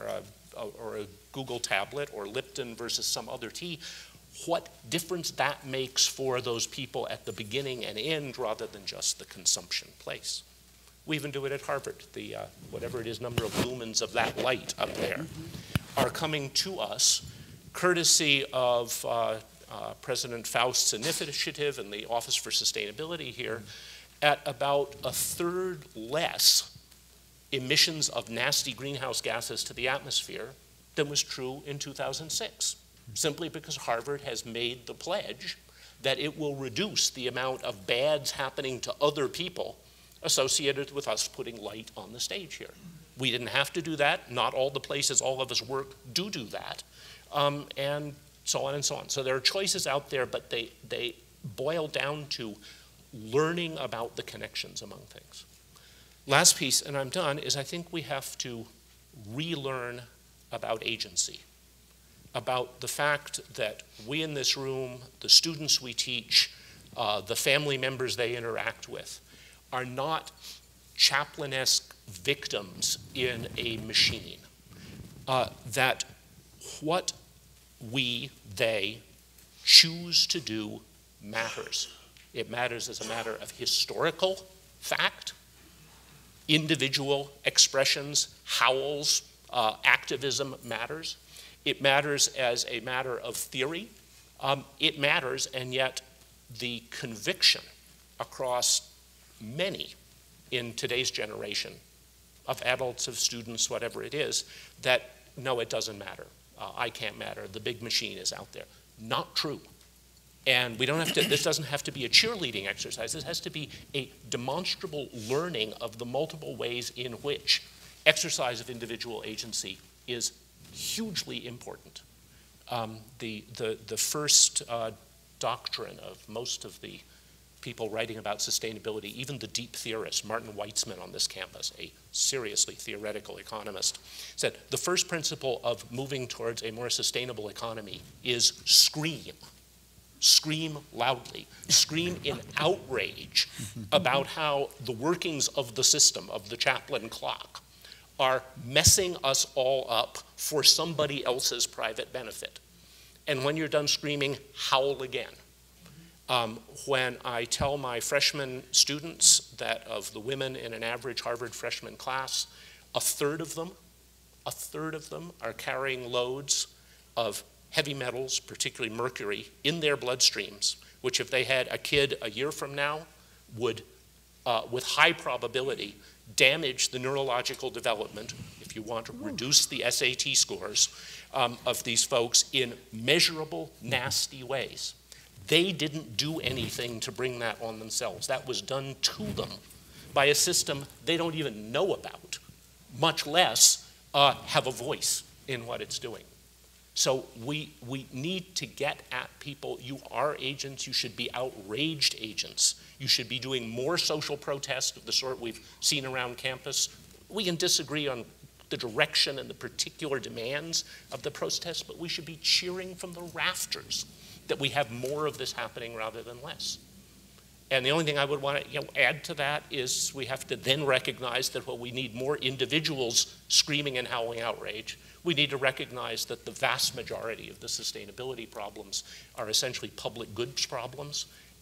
a Google tablet or Lipton versus some other tea, what difference that makes for those people at the beginning and end rather than just the consumption place. We even do it at Harvard. The whatever it is, number of lumens of that light up there are coming to us courtesy of President Faust's initiative and the Office for Sustainability here at about a third less emissions of nasty greenhouse gases to the atmosphere than was true in 2006, simply because Harvard has made the pledge that it will reduce the amount of bads happening to other people associated with us putting light on the stage here. We didn't have to do that. Not all the places all of us work do that. And so on and so on. So there are choices out there, but they boil down to learning about the connections among things. Last piece, and I'm done, is I think we have to relearn about agency, about the fact that we in this room, the students we teach, the family members they interact with, are not chaplain-esque victims in a machine. That what they choose to do matters. It matters as a matter of historical fact, individual expressions, howls, activism matters. It matters as a matter of theory. It matters, and yet the conviction across many in today's generation of adults, of students, whatever it is, that no, it doesn't matter. I can't matter. The big machine is out there. Not true. And we don't have to, this doesn't have to be a cheerleading exercise. This has to be a demonstrable learning of the multiple ways in which exercise of individual agency is hugely important. The first doctrine of most of the people writing about sustainability, even the deep theorists, Martin Weitzman on this campus, a seriously theoretical economist, said the first principle of moving towards a more sustainable economy is scream. Scream loudly. Scream in outrage about how the workings of the system, of the Chaplin clock, are messing us all up for somebody else's private benefit. And when you're done screaming, howl again. When I tell my freshman students that of the women in an average Harvard freshman class, a third of them are carrying loads of heavy metals, particularly mercury, in their bloodstreams, which if they had a kid a year from now would, with high probability, damage the neurological development, if you want to reduce the SAT scores, of these folks in measurable, nasty ways. They didn't do anything to bring that on themselves. That was done to them by a system they don't even know about, much less have a voice in what it's doing. So we need to get at people. You are agents. You should be outraged agents. You should be doing more social protest of the sort we've seen around campus. We can disagree on the direction and the particular demands of the protest, but we should be cheering from the rafters that we have more of this happening rather than less. And the only thing I would want to add to that is we have to then recognize that while we need more individuals screaming and howling outrage, we need to recognize that the vast majority of the sustainability problems are essentially public goods problems,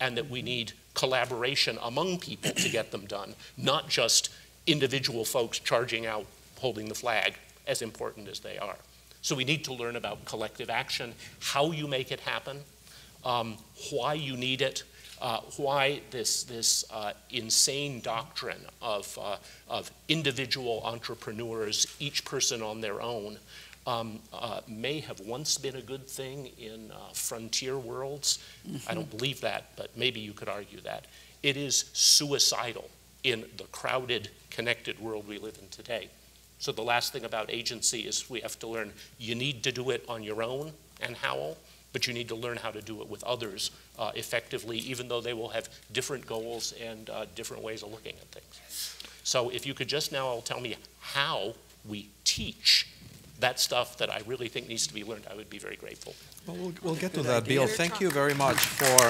and that we need collaboration among people to get them done, not just individual folks charging out, holding the flag, as important as they are. So we need to learn about collective action, how you make it happen, why you need it, why this insane doctrine of individual entrepreneurs, each person on their own, may have once been a good thing in frontier worlds. I don't believe that, but maybe you could argue that. It is suicidal in the crowded, connected world we live in today. So the last thing about agency is we have to learn you need to do it on your own and howl, but you need to learn how to do it with others effectively, even though they will have different goals and different ways of looking at things. So if you could just now all tell me how we teach that stuff that I really think needs to be learned, I would be very grateful. Well, we'll get to that, Bill. Thank you very much for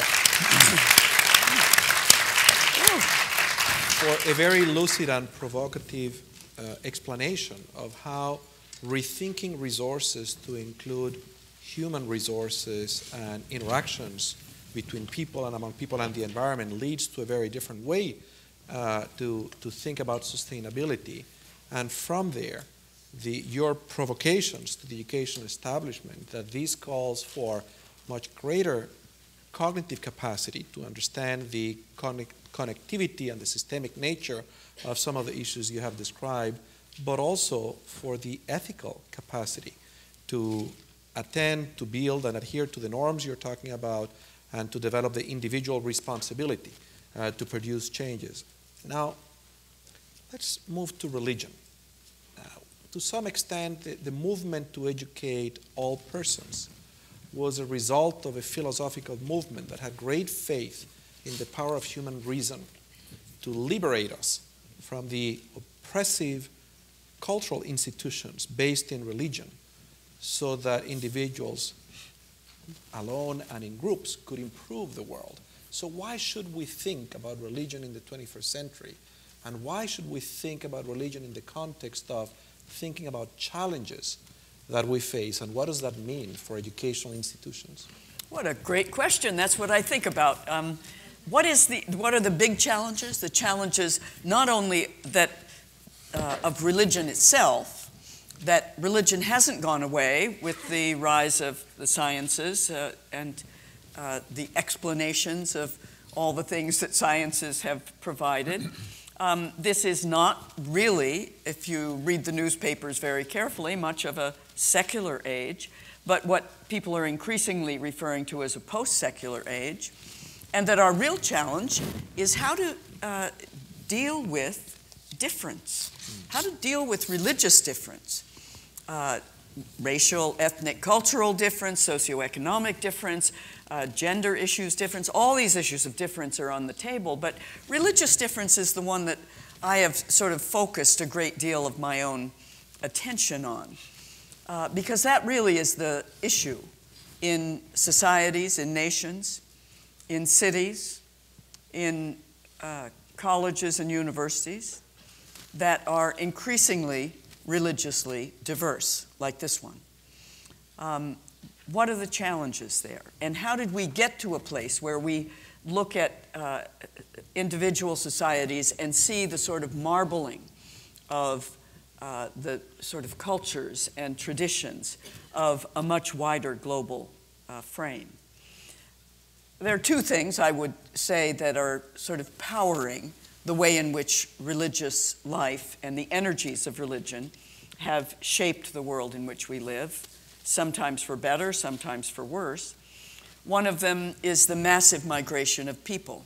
a very lucid and provocative explanation of how rethinking resources to include human resources and interactions between people and among people and the environment leads to a very different way to think about sustainability. And from there, your provocations to the education establishment, that this calls for much greater cognitive capacity to understand the connectivity and the systemic nature of some of the issues you have described, but also for the ethical capacity to attend, to build, and adhere to the norms you're talking about, and to develop the individual responsibility to produce changes. Now, let's move to religion. To some extent, the movement to educate all persons was a result of a philosophical movement that had great faith in the power of human reason to liberate us from the oppressive cultural institutions based in religion, so that individuals alone and in groups could improve the world. So why should we think about religion in the 21st century? And why should we think about religion in the context of thinking about challenges that we face, and what does that mean for educational institutions? What a great question. That's what I think about. What are the big challenges? The challenges not only that of religion itself, that religion hasn't gone away with the rise of the sciences and the explanations of all the things that sciences have provided. This is not really, if you read the newspapers very carefully, much of a secular age, but what people are increasingly referring to as a post-secular age, and that our real challenge is how to deal with difference, how to deal with religious difference, racial, ethnic, cultural difference, socioeconomic difference, gender issues difference. All these issues of difference are on the table, but religious difference is the one that I have sort of focused a great deal of my own attention on, because that really is the issue in societies, in nations, in cities, in colleges and universities that are increasingly religiously diverse, like this one. What are the challenges there? And how did we get to a place where we look at individual societies and see the sort of marbling of the sort of cultures and traditions of a much wider global frame? There are two things I would say that are sort of powering the way in which religious life and the energies of religion have shaped the world in which we live, sometimes for better, sometimes for worse. One of them is the massive migration of people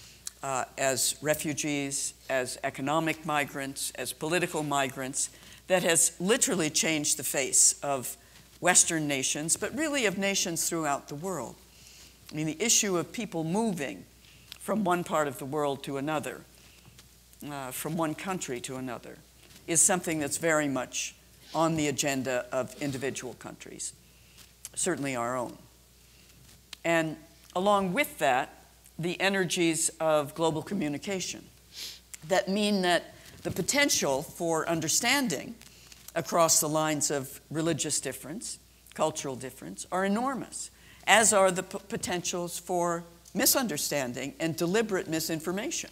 as refugees, as economic migrants, as political migrants, that has literally changed the face of Western nations, but really of nations throughout the world. I mean, the issue of people moving from one part of the world to another, from one country to another, is something that's very much on the agenda of individual countries, certainly our own. And along with that, the energies of global communication that mean that the potential for understanding across the lines of religious difference, cultural difference, are enormous, as are the potentials for misunderstanding and deliberate misinformation.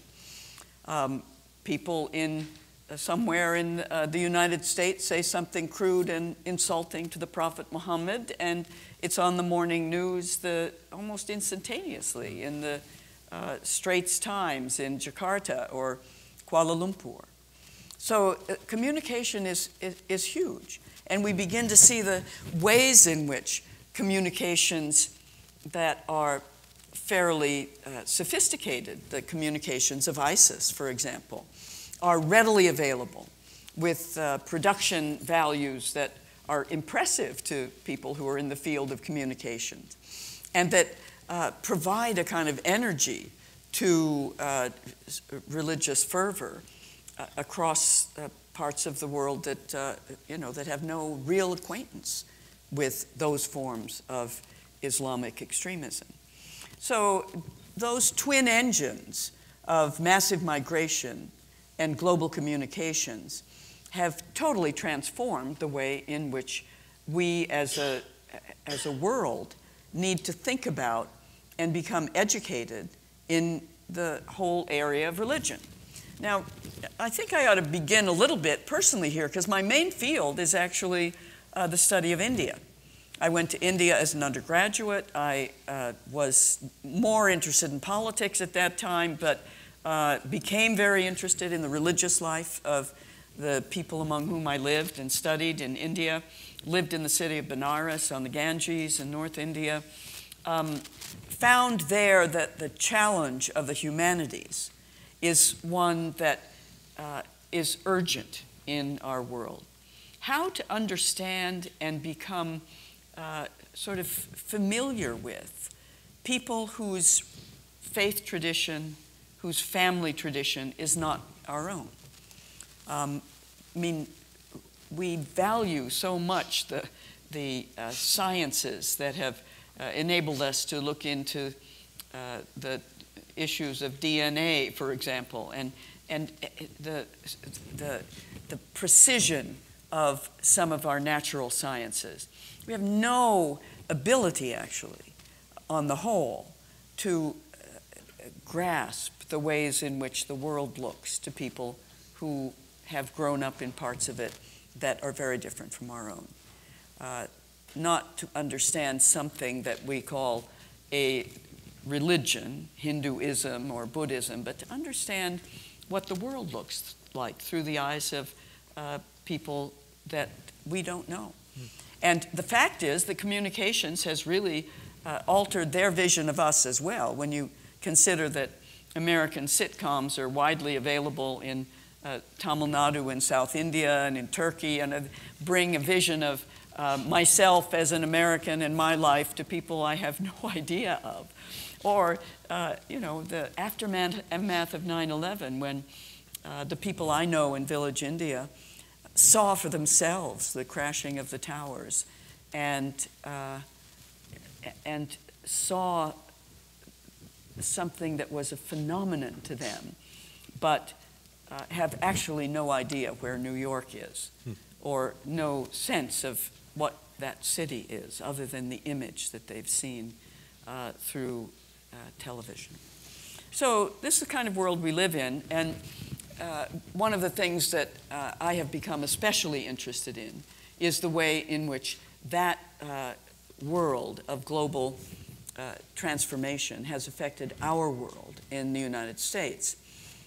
People somewhere in the United States say something crude and insulting to the Prophet Muhammad, and it's on the morning news almost instantaneously in the Straits Times in Jakarta or Kuala Lumpur. So communication is huge, and we begin to see the ways in which communications that are fairly sophisticated, the communications of ISIS, for example, are readily available with production values that are impressive to people who are in the field of communications, and that provide a kind of energy to religious fervor across parts of the world that that have no real acquaintance with those forms of Islamic extremism. So those twin engines of massive migration and global communications have totally transformed the way in which we as a world need to think about and become educated in the whole area of religion. Now, I think I ought to begin a little bit personally here, because my main field is actually the study of India. I went to India as an undergraduate. I was more interested in politics at that time, but became very interested in the religious life of the people among whom I lived and studied in India. Lived in the city of Benares on the Ganges in North India. Found there that the challenge of the humanities is one that is urgent in our world. How to understand and become sort of familiar with people whose faith tradition, whose family tradition is not our own. I mean, we value so much the sciences that have enabled us to look into the issues of DNA, for example, and the precision of some of our natural sciences. We have no ability, actually, on the whole, to grasp the ways in which the world looks to people who have grown up in parts of it that are very different from our own. Not to understand something that we call a religion, Hinduism or Buddhism, but to understand what the world looks like through the eyes of people that we don't know. And the fact is that communications has really altered their vision of us as well. When you consider that American sitcoms are widely available in Tamil Nadu in South India and in Turkey, and bring a vision of myself as an American and my life to people I have no idea of. Or, the aftermath of 9/11, when the people I know in Village, India, saw for themselves the crashing of the towers and saw something that was a phenomenon to them, but have actually no idea where New York is, or no sense of what that city is, other than the image that they've seen through television. So this is the kind of world we live in, and one of the things that I have become especially interested in is the way in which that world of global transformation has affected our world in the United States.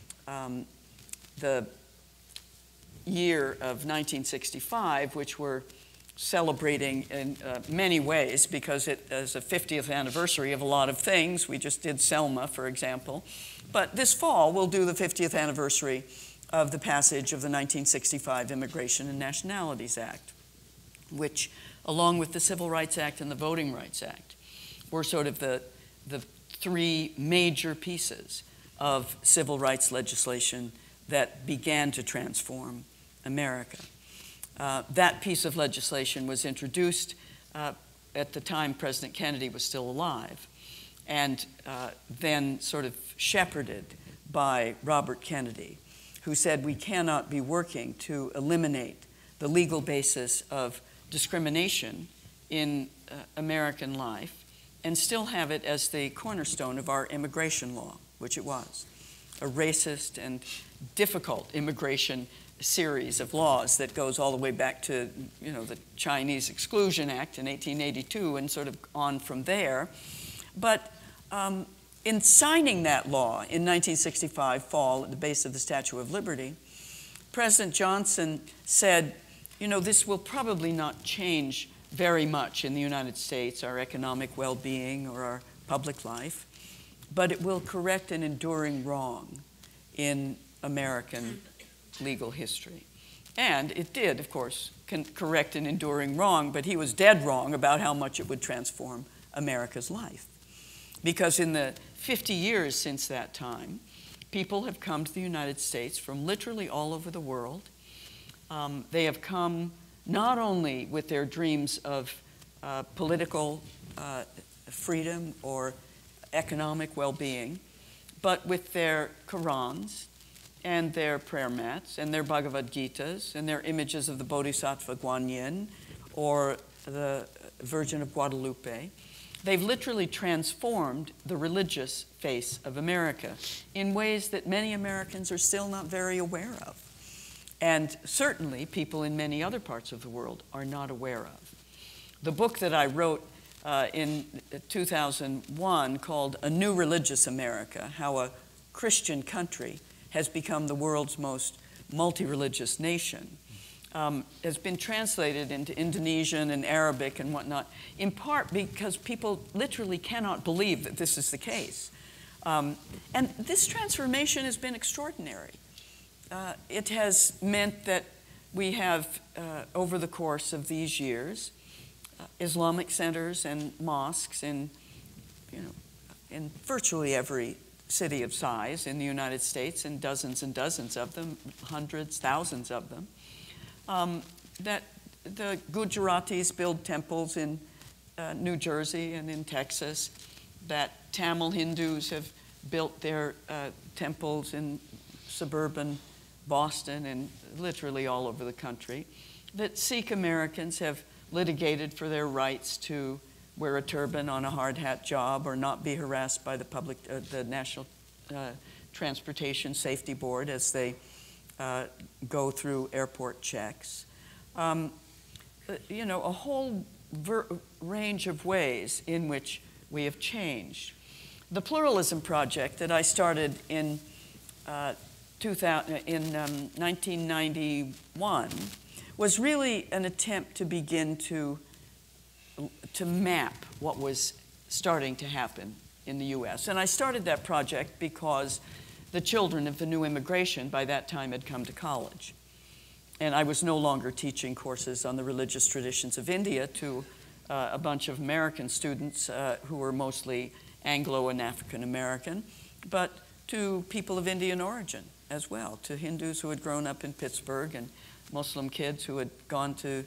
The year of 1965, which we're celebrating in many ways because it is a 50th anniversary of a lot of things. We just did Selma, for example. But this fall, we'll do the 50th anniversary of the passage of the 1965 Immigration and Nationalities Act, which, along with the Civil Rights Act and the Voting Rights Act, were sort of the three major pieces of civil rights legislation that began to transform America. That piece of legislation was introduced at the time President Kennedy was still alive, and then sort of shepherded by Robert Kennedy, who said we cannot be working to eliminate the legal basis of discrimination in American life and still have it as the cornerstone of our immigration law, which it was. A racist and difficult immigration series of laws that goes all the way back to, the Chinese Exclusion Act in 1882 and sort of on from there. But in signing that law in 1965 fall at the base of the Statue of Liberty, President Johnson said, this will probably not change very much in the United States, our economic well-being or our public life, but it will correct an enduring wrong in American legal history. And it did, of course, correct an enduring wrong, but he was dead wrong about how much it would transform America's life. Because in the 50 years since that time, people have come to the United States from literally all over the world. They have come not only with their dreams of political freedom or economic well-being, but with their Qurans and their prayer mats and their Bhagavad Gitas and their images of the Bodhisattva Guanyin or the Virgin of Guadalupe. They've literally transformed the religious face of America in ways that many Americans are still not very aware of. And certainly people in many other parts of the world are not aware of. The book that I wrote in 2001 called A New Religious America, How a Christian Country has Become the World's Most Multi-Religious Nation, has been translated into Indonesian and Arabic and whatnot, in part because people literally cannot believe that this is the case. And this transformation has been extraordinary. It has meant that we have, over the course of these years, Islamic centers and mosques in virtually every city of size in the United States, and dozens of them, hundreds, thousands of them. That the Gujaratis build temples in New Jersey and in Texas, that Tamil Hindus have built their temples in suburban Boston and literally all over the country, that Sikh Americans have litigated for their rights to wear a turban on a hard hat job or not be harassed by the National Transportation Safety Board as they go through airport checks. A whole range of ways in which we have changed. The Pluralism Project that I started in 1991 was really an attempt to begin to map what was starting to happen in the U.S. And I started that project because the children of the new immigration by that time had come to college. And I was no longer teaching courses on the religious traditions of India to a bunch of American students who were mostly Anglo and African American, but to people of Indian origin as well, to Hindus who had grown up in Pittsburgh and Muslim kids who had gone to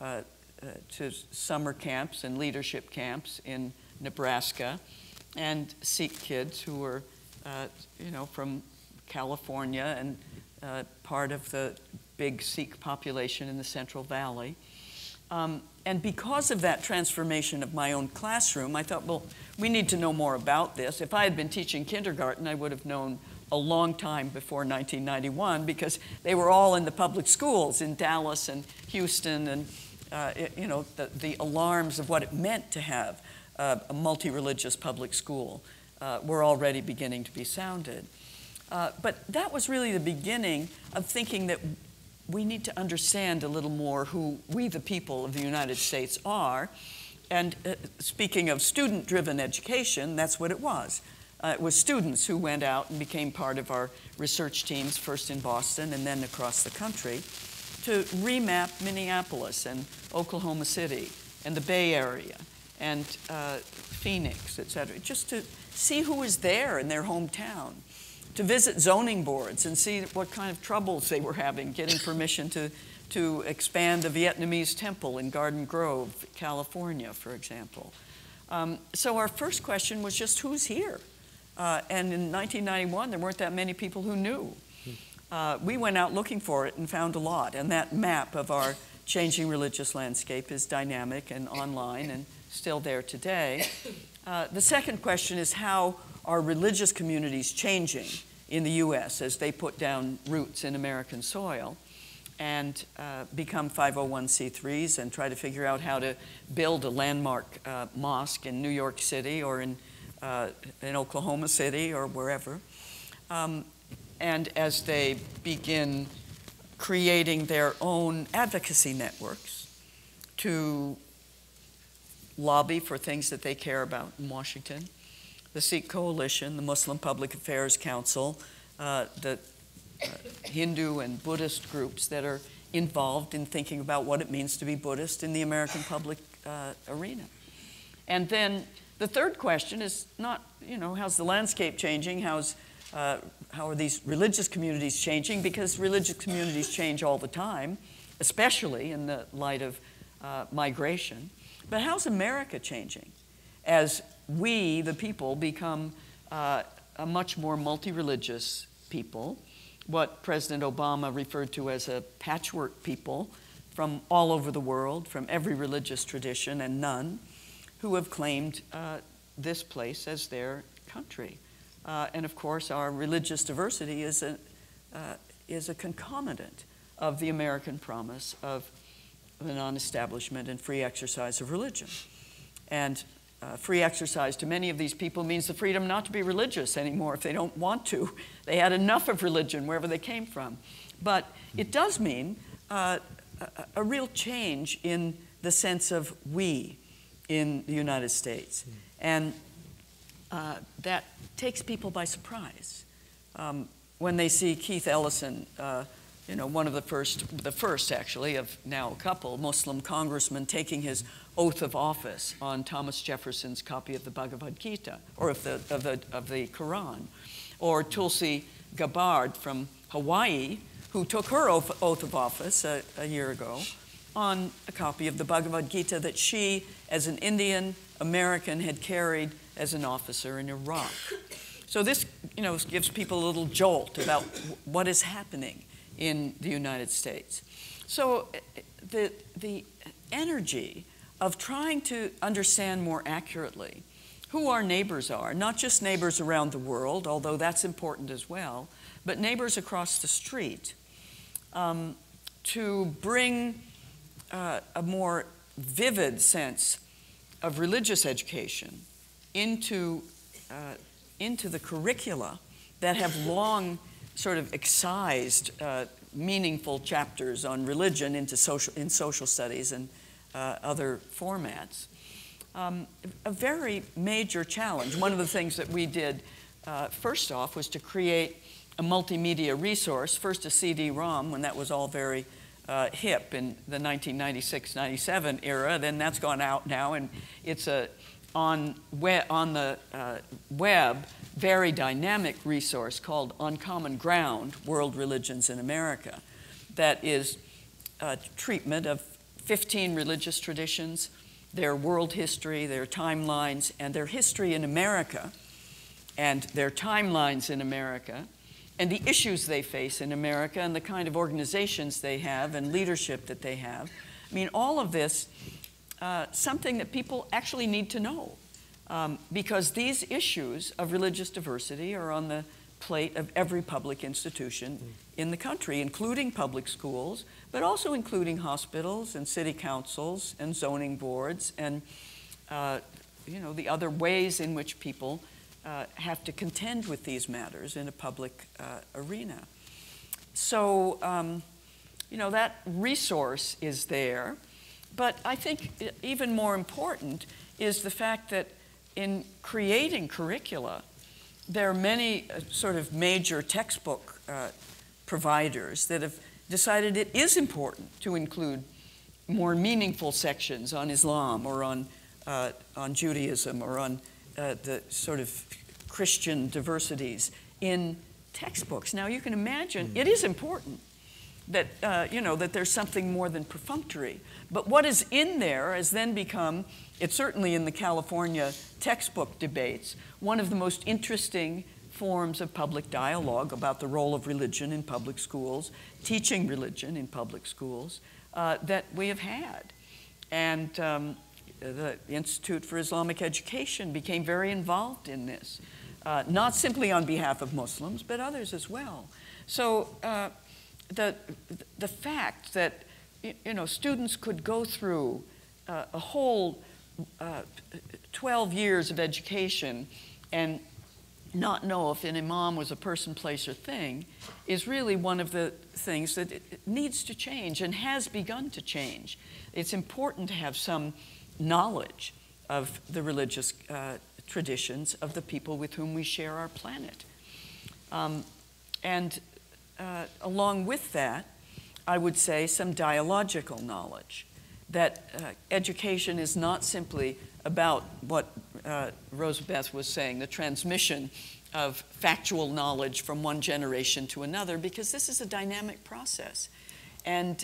summer camps and leadership camps in Nebraska, and Sikh kids who were, from California and part of the big Sikh population in the Central Valley. And because of that transformation of my own classroom, I thought, well, we need to know more about this. If I had been teaching kindergarten, I would have known a long time before 1991 because they were all in the public schools in Dallas and Houston, and the alarms of what it meant to have a multi-religious public school were already beginning to be sounded. But that was really the beginning of thinking that we need to understand a little more who we, the people of the United States, are. And speaking of student-driven education, that's what it was. It was students who went out and became part of our research teams, first in Boston and then across the country, to remap Minneapolis and Oklahoma City and the Bay Area and Phoenix, et cetera, just to see who was there in their hometown, to visit zoning boards and see what kind of troubles they were having getting permission to expand a Vietnamese temple in Garden Grove, California, for example. So our first question was just, who's here? And in 1991, there weren't that many people who knew. We went out looking for it and found a lot, and that map of our changing religious landscape is dynamic and online and still there today. The second question is, how are religious communities changing in the U.S. as they put down roots in American soil and become 501c3s and try to figure out how to build a landmark mosque in New York City or in Oklahoma City or wherever. And as they begin creating their own advocacy networks to lobby for things that they care about in Washington. The Sikh Coalition, the Muslim Public Affairs Council, the Hindu and Buddhist groups that are involved in thinking about what it means to be Buddhist in the American public arena. And then the third question is not, how's the landscape changing? How are these religious communities changing? Because religious communities change all the time, especially in the light of migration. But how's America changing as we, the people, become a much more multi-religious people, what President Obama referred to as a patchwork people from all over the world, from every religious tradition and none, who have claimed this place as their country. And of course, our religious diversity is a concomitant of the American promise of the non-establishment and free exercise of religion. And free exercise to many of these people means the freedom not to be religious anymore if they don't want to. They had enough of religion wherever they came from. But it does mean a real change in the sense of we in the United States. And that takes people by surprise. When they see Keith Ellison, one of the first actually of now a couple Muslim congressmen taking his oath of office on Thomas Jefferson's copy of the Bhagavad Gita, or of the Quran, or Tulsi Gabbard from Hawaii, who took her oath of office a year ago on a copy of the Bhagavad Gita that she, as an Indian American, had carried as an officer in Iraq. So this, gives people a little jolt about what is happening in the United States. So the energy of trying to understand more accurately who our neighbors are, not just neighbors around the world, although that's important as well, but neighbors across the street, to bring a more vivid sense of religious education into the curricula that have long sort of excised meaningful chapters on religion in social studies and other formats. A very major challenge. One of the things that we did first off was to create a multimedia resource, first a CD-ROM when that was all very hip in the 1996-97 era. Then that's gone out now, and it's on the web, very dynamic resource called On Common Ground, World Religions in America, that is a treatment of 15 religious traditions, their world history, their timelines, and their history in America, and their timelines in America, and the issues they face in America, and the kind of organizations they have and leadership that they have. I mean, all of this, something that people actually need to know, because these issues of religious diversity are on the plate of every public institution in the country, including public schools, but also including hospitals and city councils and zoning boards and the other ways in which people have to contend with these matters in a public arena. So, that resource is there, but I think even more important is the fact that in creating curricula, there are many sort of major textbook providers that have decided it is important to include more meaningful sections on Islam or on Judaism or on the sort of Christian diversities in textbooks. Now you can imagine it is important that that there's something more than perfunctory, but what is in there has then become, it's certainly in the California textbook debates, one of the most interesting forms of public dialogue about the role of religion in public schools, teaching religion in public schools, that we have had. And the Institute for Islamic Education became very involved in this, not simply on behalf of Muslims, but others as well. So the fact that students could go through a whole 12 years of education and not know if an imam was a person, place, or thing is really one of the things that it needs to change and has begun to change. It's important to have some knowledge of the religious traditions of the people with whom we share our planet. Along with that, I would say some dialogical knowledge, that education is not simply about what Rosabeth was saying, the transmission of factual knowledge from one generation to another, because this is a dynamic process. And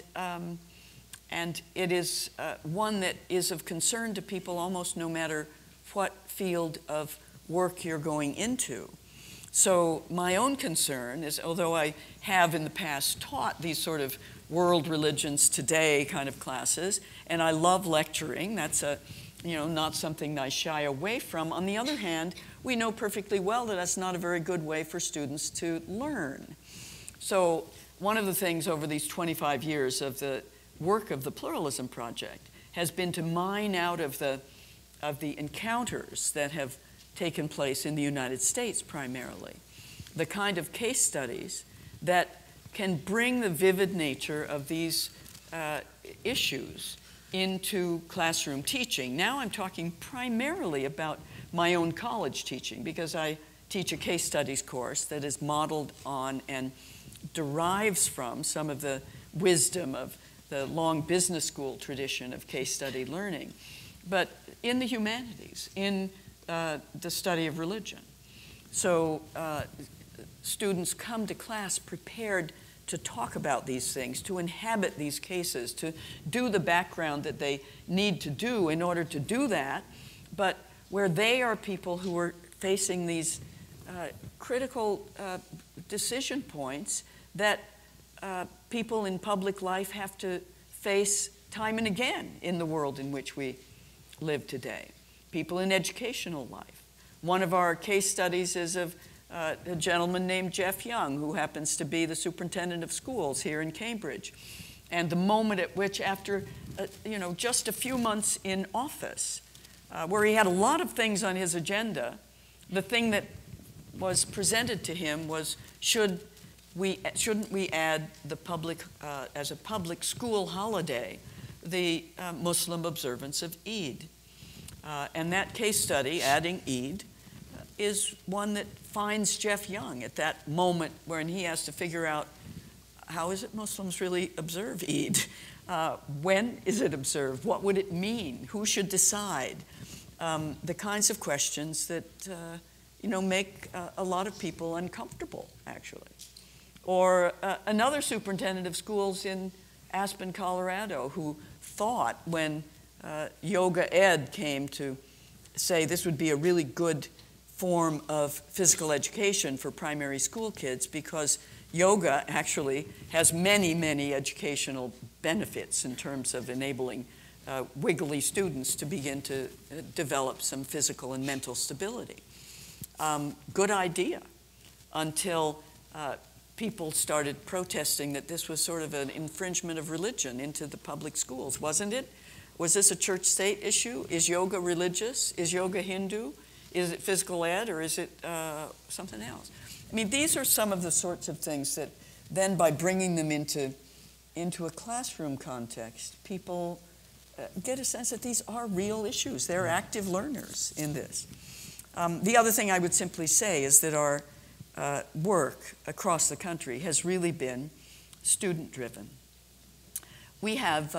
it is one that is of concern to people almost no matter what field of work you're going into. So my own concern is, although I have in the past taught these sort of world religions today kind of classes, and I love lecturing, that's not something I shy away from. On the other hand, we know perfectly well that that's not a very good way for students to learn. So one of the things over these 25 years of the work of the Pluralism Project has been to mine out of the encounters that have taken place in the United States primarily, the kind of case studies that can bring the vivid nature of these issues into classroom teaching. Now I'm talking primarily about my own college teaching, because I teach a case studies course that is modeled on and derives from some of the wisdom of the long business school tradition of case study learning, but in the humanities, in the study of religion. So students come to class prepared to talk about these things, to inhabit these cases, to do the background that they need to do in order to do that, but where they are people who are facing these critical decision points that people in public life have to face time and again in the world in which we live today. People in educational life. One of our case studies is of a gentleman named Jeff Young, who happens to be the superintendent of schools here in Cambridge. And the moment at which, after just a few months in office, where he had a lot of things on his agenda, the thing that was presented to him was, shouldn't we add the public, as a public school holiday, the Muslim observance of Eid? And that case study, adding Eid, is one that finds Jeff Young at that moment when he has to figure out, how is it Muslims really observe Eid? When is it observed? What would it mean? Who should decide? The kinds of questions that make a lot of people uncomfortable, actually. Or another superintendent of schools in Aspen, Colorado, who thought when Yoga Ed came to say this would be a really good form of physical education for primary school kids, because yoga actually has many, many educational benefits in terms of enabling wiggly students to begin to develop some physical and mental stability. Good idea, until people started protesting that this was sort of an infringement of religion into the public schools, wasn't it? Was this a church-state issue? Is yoga religious? Is yoga Hindu? Is it physical ed, or is it something else? I mean, these are some of the sorts of things that then, by bringing them into a classroom context, people get a sense that these are real issues. They're active learners in this. The other thing I would simply say is that our work across the country has really been student-driven. We have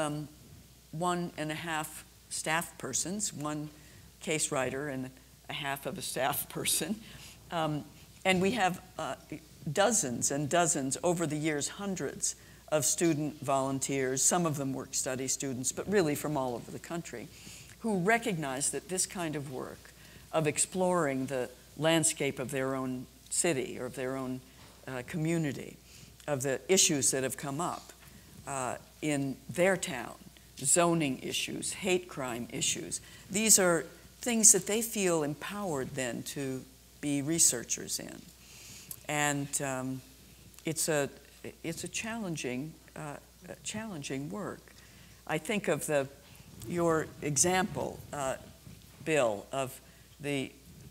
1.5 staff persons, one case writer and a half of a staff person. And we have dozens and dozens, over the years, hundreds of student volunteers, some of them work-study students, but really from all over the country, who recognize that this kind of work of exploring the landscape of their own city or of their own community, of the issues that have come up in their town, zoning issues, hate crime issues. These are things that they feel empowered then to be researchers in. And it's a challenging work. I think of your example, Bill, of the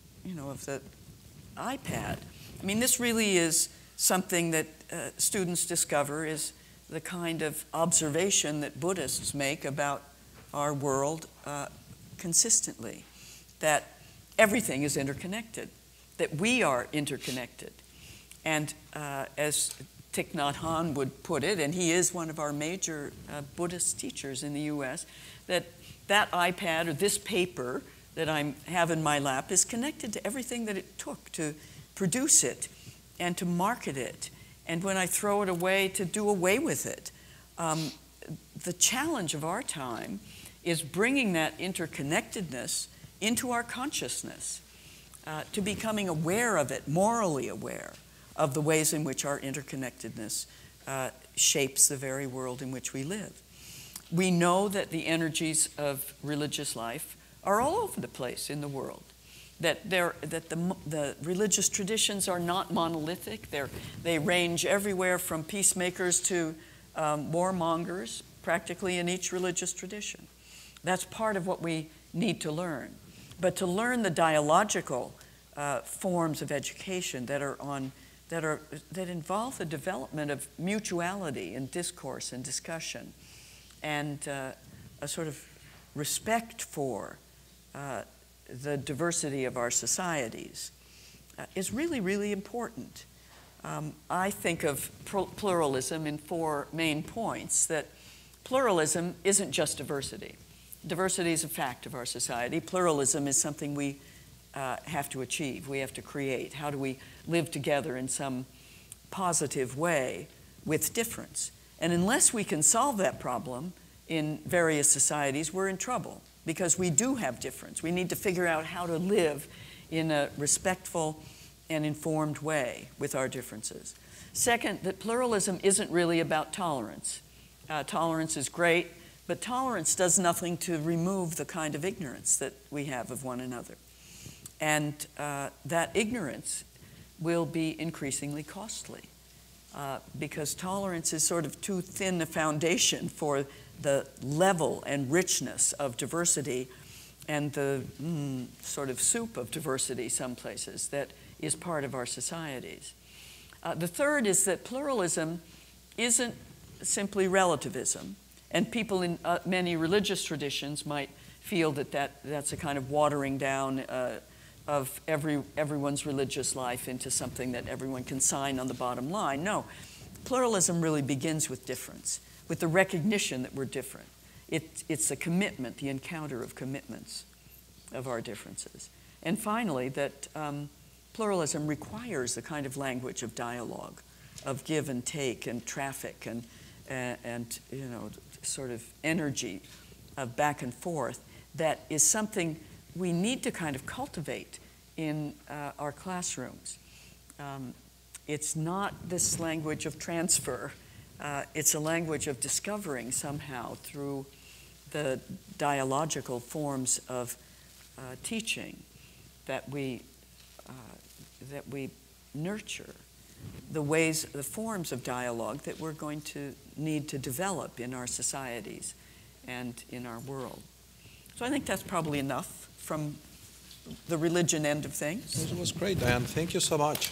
iPad. I mean, this really is something that students discover is the kind of observation that Buddhists make about our world consistently, that everything is interconnected, that we are interconnected. And as Thich Nhat Hanh would put it, and he is one of our major Buddhist teachers in the US, that iPad or this paper that I have in my lap is connected to everything that it took to produce it and to market it. And when I throw it away, to do away with it. The challenge of our time is bringing that interconnectedness into our consciousness, to becoming aware of it, morally aware of the ways in which our interconnectedness shapes the very world in which we live. We know that the energies of religious life are all over the place in the world, that the religious traditions are not monolithic. They range everywhere from peacemakers to warmongers, practically in each religious tradition. That's part of what we need to learn. But to learn the dialogical forms of education that involve the development of mutuality and discourse and discussion, and a sort of respect for the diversity of our societies is really, really important. I think of pluralism in 4 main points, that pluralism isn't just diversity. Diversity is a fact of our society. Pluralism is something we have to achieve, we have to create. How do we live together in some positive way with difference? And unless we can solve that problem in various societies, we're in trouble, because we do have difference. We need to figure out how to live in a respectful and informed way with our differences. Second, that pluralism isn't really about tolerance. Tolerance is great, but tolerance does nothing to remove the kind of ignorance that we have of one another. And that ignorance will be increasingly costly, because tolerance is sort of too thin a foundation for the level and richness of diversity and the sort of soup of diversity some places that is part of our societies. The third is that pluralism isn't simply relativism, and people in many religious traditions might feel that's a kind of watering down of everyone's religious life into something that everyone can sign on the bottom line. No, pluralism really begins with difference, with the recognition that we're different. It's a commitment, the encounter of commitments of our differences. And finally, that pluralism requires the kind of language of dialogue, of give and take and traffic and sort of energy of back and forth, that is something we need to kind of cultivate in our classrooms. It's not this language of transfer. It's a language of discovering somehow through the dialogical forms of teaching that we nurture the forms of dialogue that we're going to need to develop in our societies and in our world. So I think that's probably enough from the religion end of things. It was great, Diane. Thank you so much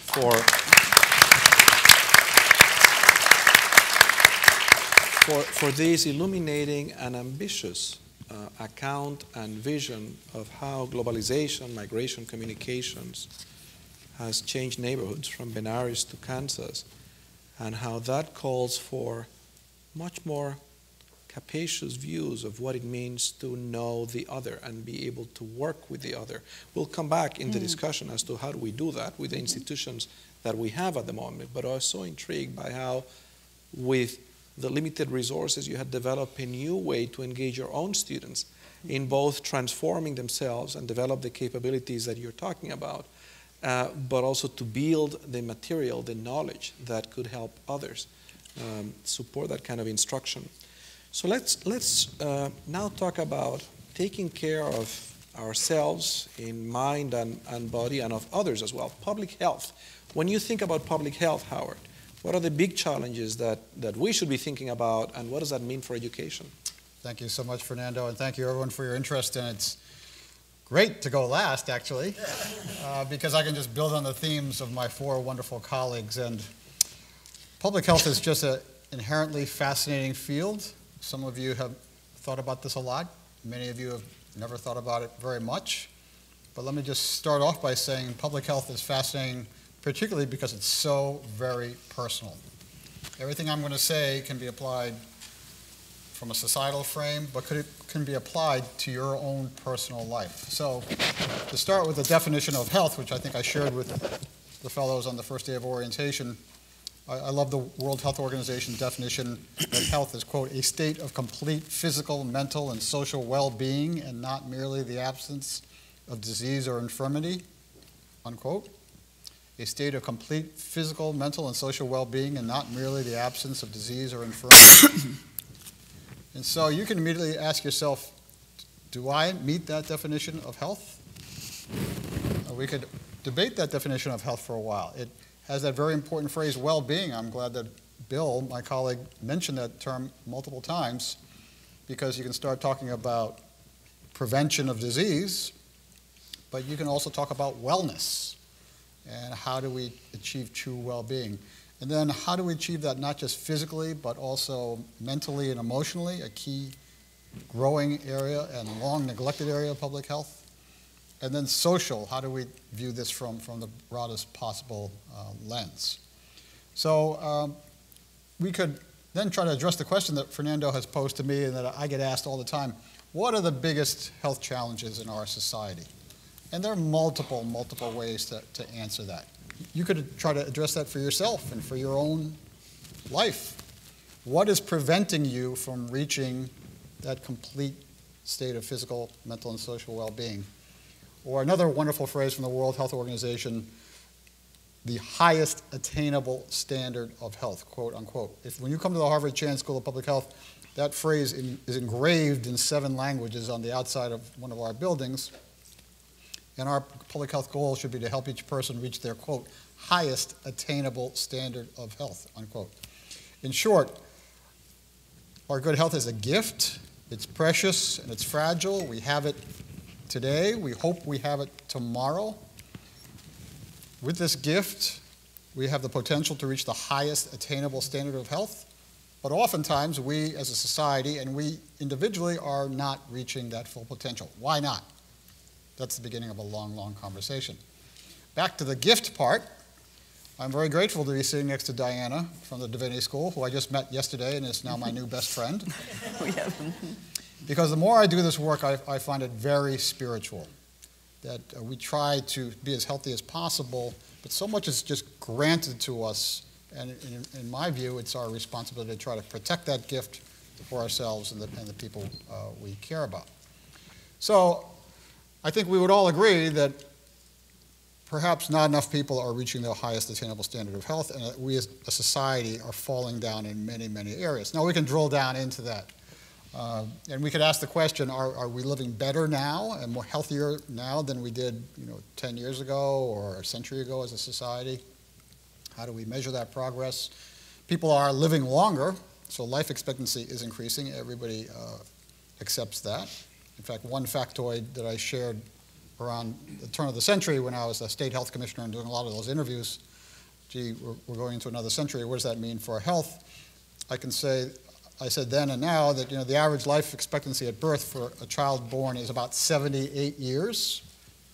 for this illuminating and ambitious account and vision of how globalization, migration, communications has changed neighborhoods from Benares to Kansas, and how that calls for much more capacious views of what it means to know the other and be able to work with the other. We'll come back in the discussion as to how do we do that with the institutions that we have at the moment, but I was so intrigued by how, with the limited resources, you had developed a new way to engage your own students in both transforming themselves and develop the capabilities that you're talking about, but also to build the material, the knowledge that could help others support that kind of instruction. So let's now talk about taking care of ourselves in mind and body and of others as well. Public health. When you think about public health, Howard, what are the big challenges that we should be thinking about, and what does that mean for education? Thank you so much, Fernando, and thank you everyone for your interest. And it's great to go last, actually, because I can just build on the themes of my four wonderful colleagues. And public health is just an inherently fascinating field. Some of you have thought about this a lot. Many of you have never thought about it very much. But let me just start off by saying public health is fascinating, particularly because it's so very personal. Everything I'm going to say can be applied from a societal frame, but can be applied to your own personal life. So to start with the definition of health, which I think I shared with the fellows on the first day of orientation, I love the World Health Organization definition that health is, quote, a state of complete physical, mental, and social well-being and not merely the absence of disease or infirmity, unquote. A state of complete physical, mental, and social well-being and not merely the absence of disease or infirmity. And so you can immediately ask yourself, do I meet that definition of health? We could debate that definition of health for a while. It has that very important phrase, well-being. I'm glad that Bill, my colleague, mentioned that term multiple times, because you can start talking about prevention of disease, but you can also talk about wellness and how do we achieve true well-being. And then how do we achieve that not just physically, but also mentally and emotionally, a key growing area and long neglected area of public health. And then social, how do we view this from the broadest possible lens? So we could then try to address the question that Fernando has posed to me and that I get asked all the time. What are the biggest health challenges in our society? And there are multiple ways to answer that. You could try to address that for yourself and for your own life. What is preventing you from reaching that complete state of physical, mental, and social well-being? Or another wonderful phrase from the World Health Organization, the highest attainable standard of health, quote unquote. When you come to the Harvard Chan School of Public Health, that phrase is engraved in 7 languages on the outside of one of our buildings. And our public health goal should be to help each person reach their, quote, highest attainable standard of health, unquote. In short, our good health is a gift. It's precious and it's fragile. We have it today. We hope we have it tomorrow. With this gift, we have the potential to reach the highest attainable standard of health. But oftentimes, we as a society and we individually are not reaching that full potential. Why not? That's the beginning of a long, long conversation. Back to the gift part. I'm very grateful to be sitting next to Diana from the Divinity School, who I just met yesterday and is now my new best friend. Because the more I do this work, I find it very spiritual. That we try to be as healthy as possible, but so much is just granted to us. And in my view, it's our responsibility to try to protect that gift for ourselves and the people we care about. So I think we would all agree that perhaps not enough people are reaching the highest attainable standard of health, and that we as a society are falling down in many, many areas. Now we can drill down into that. And we could ask the question, are we living better now and more healthier now than we did 10 years ago or a century ago as a society? How do we measure that progress? People are living longer, so life expectancy is increasing. Everybody accepts that. In fact, one factoid that I shared around the turn of the century when I was a state health commissioner and doing a lot of those interviews, gee, we're going into another century, what does that mean for our health? I said then and now that the average life expectancy at birth for a child born is about 78 years.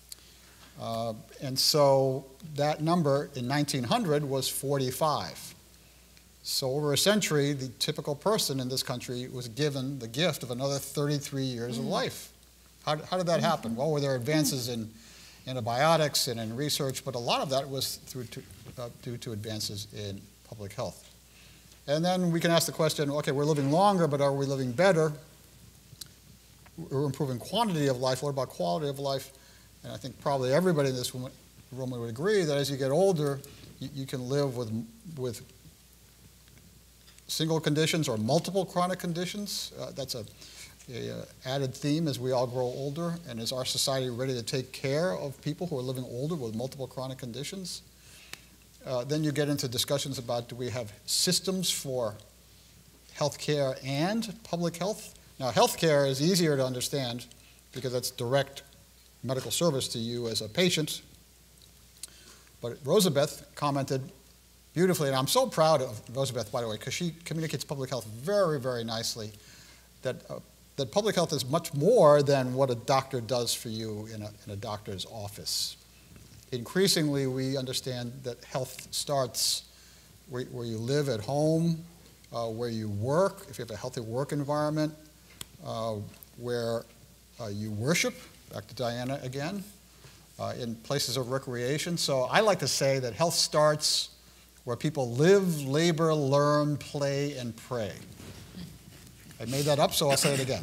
And so that number in 1900 was 45. So over a century, the typical person in this country was given the gift of another 33 years of life. How did that happen? Well, were there advances in antibiotics and in research, but a lot of that was due to advances in public health. And then we can ask the question, okay, we're living longer, but are we living better? We're improving quantity of life. What about quality of life? And I think probably everybody in this room would agree that as you get older, you can live with single conditions or multiple chronic conditions. That's a added theme as we all grow older, and is our society ready to take care of people who are living older with multiple chronic conditions? Then you get into discussions about, do we have systems for healthcare and public health? Now, healthcare is easier to understand because that's direct medical service to you as a patient. But Rosabeth commented beautifully, and I'm so proud of Rosabeth, by the way, because she communicates public health very, very nicely, that public health is much more than what a doctor does for you in a doctor's office. Increasingly, we understand that health starts where you live at home, where you work, if you have a healthy work environment, where you worship, back to Diana again, in places of recreation. So I like to say that health starts where people live, labor, learn, play, and pray. I made that up, so I'll say it again.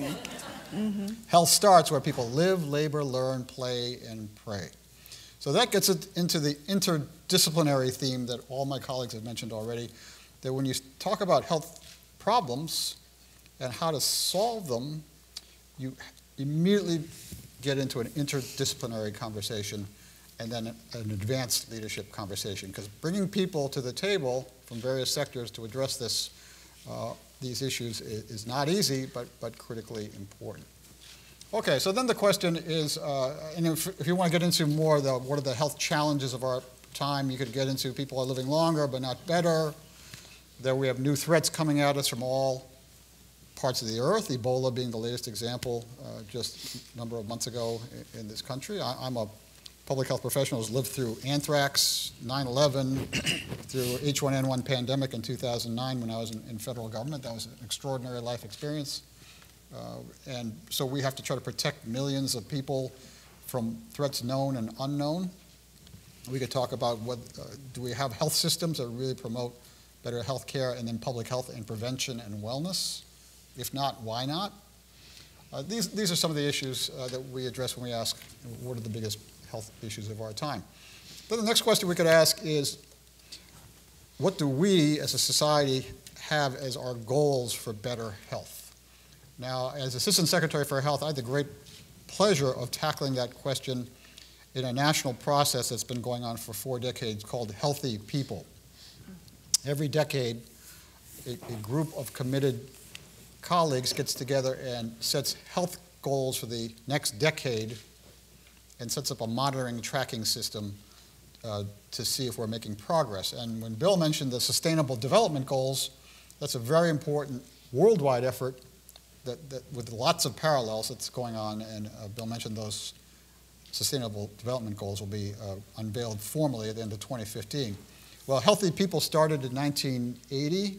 Health starts where people live, labor, learn, play, and pray. So that gets it into the interdisciplinary theme that all my colleagues have mentioned already, that when you talk about health problems and how to solve them, you immediately get into an interdisciplinary conversation and then an advanced leadership conversation, because bringing people to the table from various sectors to address these issues is not easy, but critically important. Okay, so then the question is, and if you want to get into more what are the health challenges of our time, you could get into people are living longer but not better, that we have new threats coming at us from all parts of the earth, Ebola being the latest example just a number of months ago in this country. I'm a public health professional who's lived through anthrax, 9/11, through H1N1 pandemic in 2009 when I was in federal government. That was an extraordinary life experience. And so we have to try to protect millions of people from threats known and unknown. We could talk about do we have health systems that really promote better health care, and then public health and prevention and wellness? If not, why not? These are some of the issues that we address when we ask what are the biggest health issues of our time. Then the next question we could ask is, what do we as a society have as our goals for better health? Now, as Assistant Secretary for Health, I had the great pleasure of tackling that question in a national process that's been going on for 4 decades called Healthy People. Every decade, a group of committed colleagues gets together and sets health goals for the next decade and sets up a monitoring tracking system to see if we're making progress. And when Bill mentioned the Sustainable Development Goals, that's a very important worldwide effort that with lots of parallels that's going on, and Bill mentioned those Sustainable Development Goals will be unveiled formally at the end of 2015. Well, Healthy People started in 1980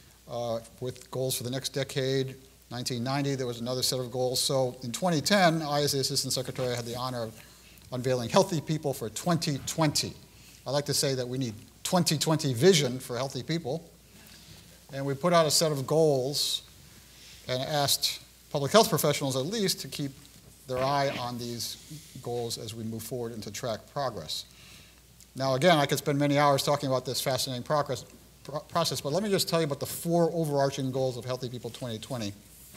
with goals for the next decade. 1990, there was another set of goals. So in 2010, I, as the Assistant Secretary, had the honor of unveiling Healthy People for 2020. I like to say that we need 2020 vision for healthy people. And we put out a set of goals and asked public health professionals at least to keep their eye on these goals as we move forward and to track progress. Now again, I could spend many hours talking about this fascinating process, but let me just tell you about the 4 overarching goals of Healthy People 2020.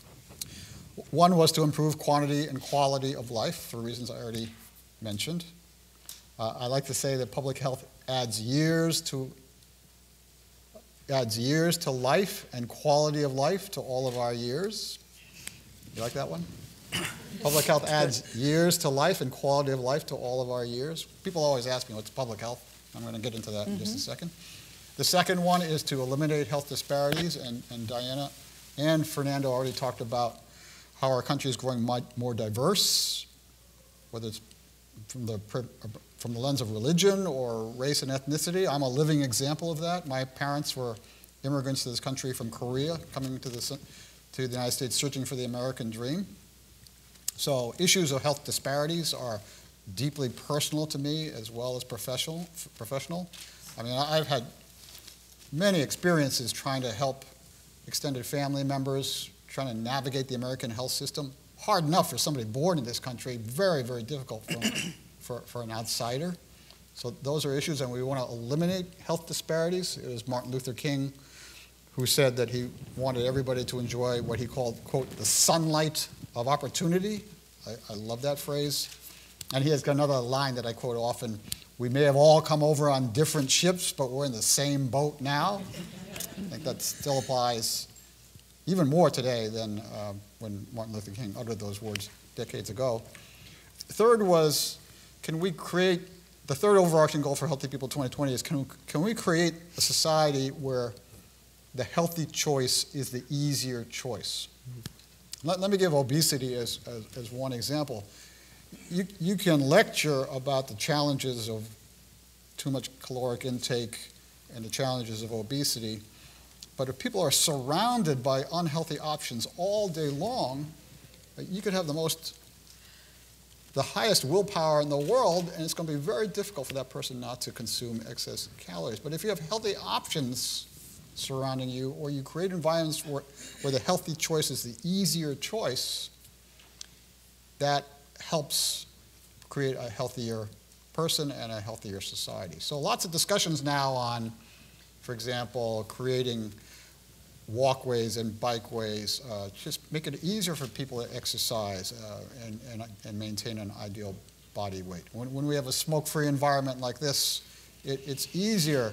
One was to improve quantity and quality of life for reasons I already mentioned. I like to say that public health adds years to life and quality of life to all of our years. You like that one? Public health adds years to life and quality of life to all of our years. People always ask me, what's public health? I'm going to get into that in just a second. The second one is to eliminate health disparities, and Diana and Fernando already talked about how our country is growing more diverse, whether it's from the lens of religion or race and ethnicity. I'm a living example of that. My parents were immigrants to this country from Korea, coming to the United States searching for the American dream. So issues of health disparities are deeply personal to me as well as professional. I mean, I've had many experiences trying to help extended family members, trying to navigate the American health system. Hard enough for somebody born in this country, very, very difficult for an outsider. So those are issues, and we want to eliminate health disparities. It was Martin Luther King who said that he wanted everybody to enjoy what he called, quote, the sunlight of opportunity. I love that phrase. And he has got another line that I quote often: "We may have all come over on different ships, but we're in the same boat now." I think that still applies even more today than when Martin Luther King uttered those words decades ago. Third was, the third overarching goal for Healthy People 2020 is can we create a society where the healthy choice is the easier choice? Let me give obesity as one example. You can lecture about the challenges of too much caloric intake and the challenges of obesity, but if people are surrounded by unhealthy options all day long, you could have the highest willpower in the world, and it's going to be very difficult for that person not to consume excess calories. But if you have healthy options surrounding you, or you create environments where the healthy choice is the easier choice, that helps create a healthier person and a healthier society. So lots of discussions now on, for example, creating walkways and bikeways, just make it easier for people to exercise and maintain an ideal body weight. When we have a smoke-free environment like this, it's easier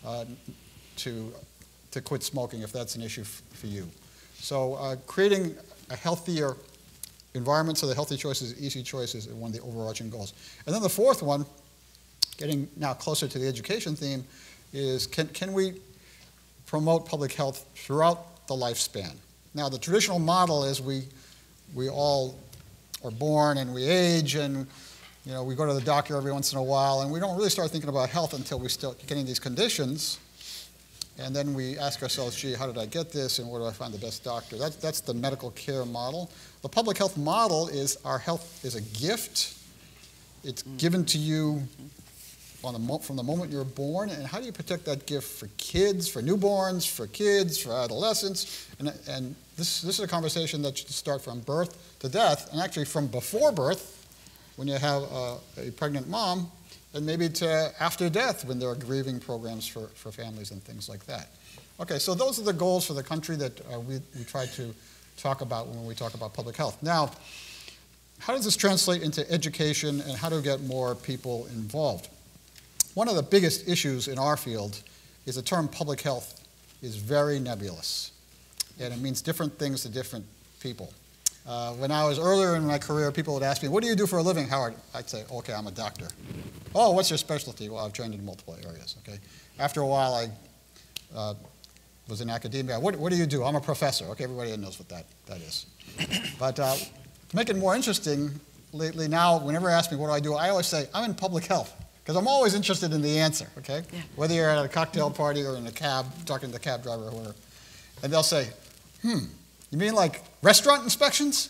to quit smoking if that's an issue for you. So creating a healthier environment so the healthy choices, easy choices, are one of the overarching goals. And then the fourth one, getting now closer to the education theme, is can we promote public health throughout the lifespan? Now, the traditional model is we all are born and we age, and we go to the doctor every once in a while, and we don't really start thinking about health until we start getting these conditions. And then we ask ourselves, gee, how did I get this, and where do I find the best doctor? That's the medical care model. The public health model is our health is a gift. It's given to you from the moment you're born, and how do you protect that gift for kids, for newborns, for kids, for adolescents? And this is a conversation that should start from birth to death, and actually from before birth, when you have a pregnant mom, and maybe to after death when there are grieving programs for families and things like that. Okay, so those are the goals for the country that we try to talk about when we talk about public health. Now, how does this translate into education, and how do we get more people involved? One of the biggest issues in our field is the term public health is very nebulous, and it means different things to different people. When I was earlier in my career, people would ask me, what do you do for a living, Howard? I'd say, okay, I'm a doctor. Oh, what's your specialty? Well, I've trained in multiple areas, okay? After a while, I was in academia. What do you do? I'm a professor. Okay, everybody knows what that is. But to make it more interesting, lately now, whenever they ask me what do, I always say, I'm in public health, because I'm always interested in the answer, okay? Yeah. Whether you're at a cocktail party or in a cab, talking to the cab driver or whatever. And they'll say, you mean like restaurant inspections?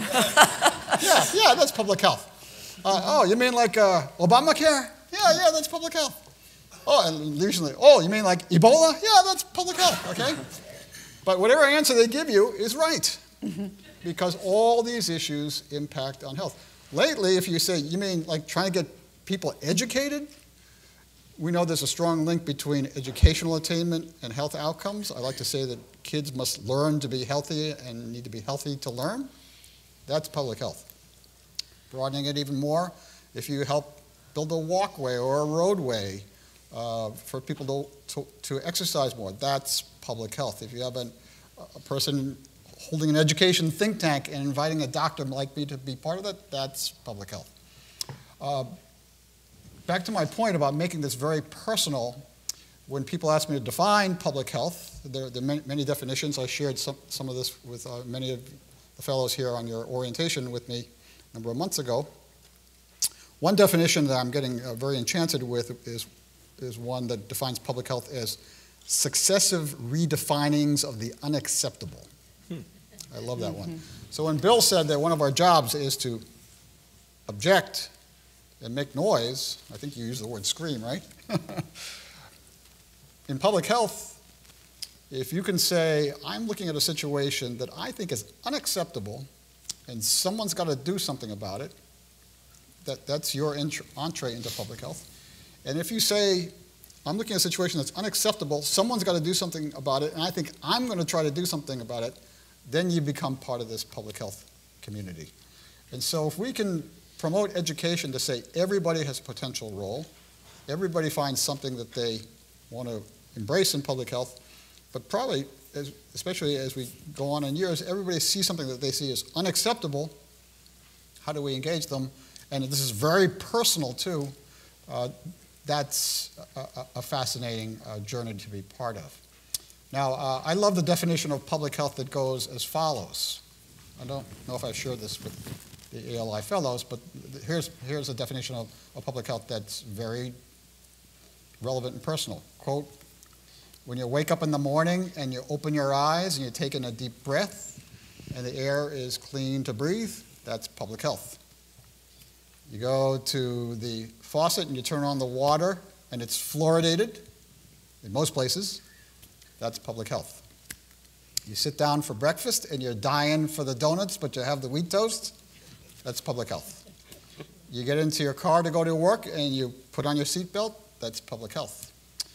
yeah, that's public health. Oh, you mean like Obamacare? Yeah, that's public health. Oh, and usually, you mean like Ebola? Yeah, that's public health, okay? But whatever answer they give you is right, because all these issues impact on health. Lately, if you say, you mean like trying to get people educated? We know there's a strong link between educational attainment and health outcomes. I like to say that kids must learn to be healthy and need to be healthy to learn. That's public health. Broadening it even more, if you help build a walkway or a roadway for people to exercise more, that's public health. If you have a person holding an education think tank and inviting a doctor like me to be part of that, that's public health. Back to my point about making this very personal, when people ask me to define public health, there are many definitions. I shared some of this with many of the fellows here on your orientation with me a number of months ago. One definition that I'm getting very enchanted with is one that defines public health as successive redefinings of the unacceptable. I love that one. So when Bill said that one of our jobs is to object and make noise, I think you used the word scream, right? In public health, if you can say, I'm looking at a situation that I think is unacceptable and someone's got to do something about it, that's your entree into public health. And if you say, I'm looking at a situation that's unacceptable, someone's got to do something about it, and I think I'm going to try to do something about it, then you become part of this public health community. And so if we can promote education to say everybody has a potential role, everybody finds something that they want to embrace in public health, but probably, especially as we go on in years, everybody sees something that they see as unacceptable. How do we engage them? And this is very personal too. That's a fascinating journey to be part of. Now, I love the definition of public health that goes as follows. I don't know if I shared this with the ALI fellows, but here's a definition of public health that's very relevant and personal. Quote, when you wake up in the morning and you open your eyes and you take in a deep breath and the air is clean to breathe, that's public health. You go to the faucet and you turn on the water and it's fluoridated in most places, that's public health. You sit down for breakfast and you're dying for the donuts, but you have the wheat toast, that's public health. You get into your car to go to work and you put on your seatbelt, that's public health.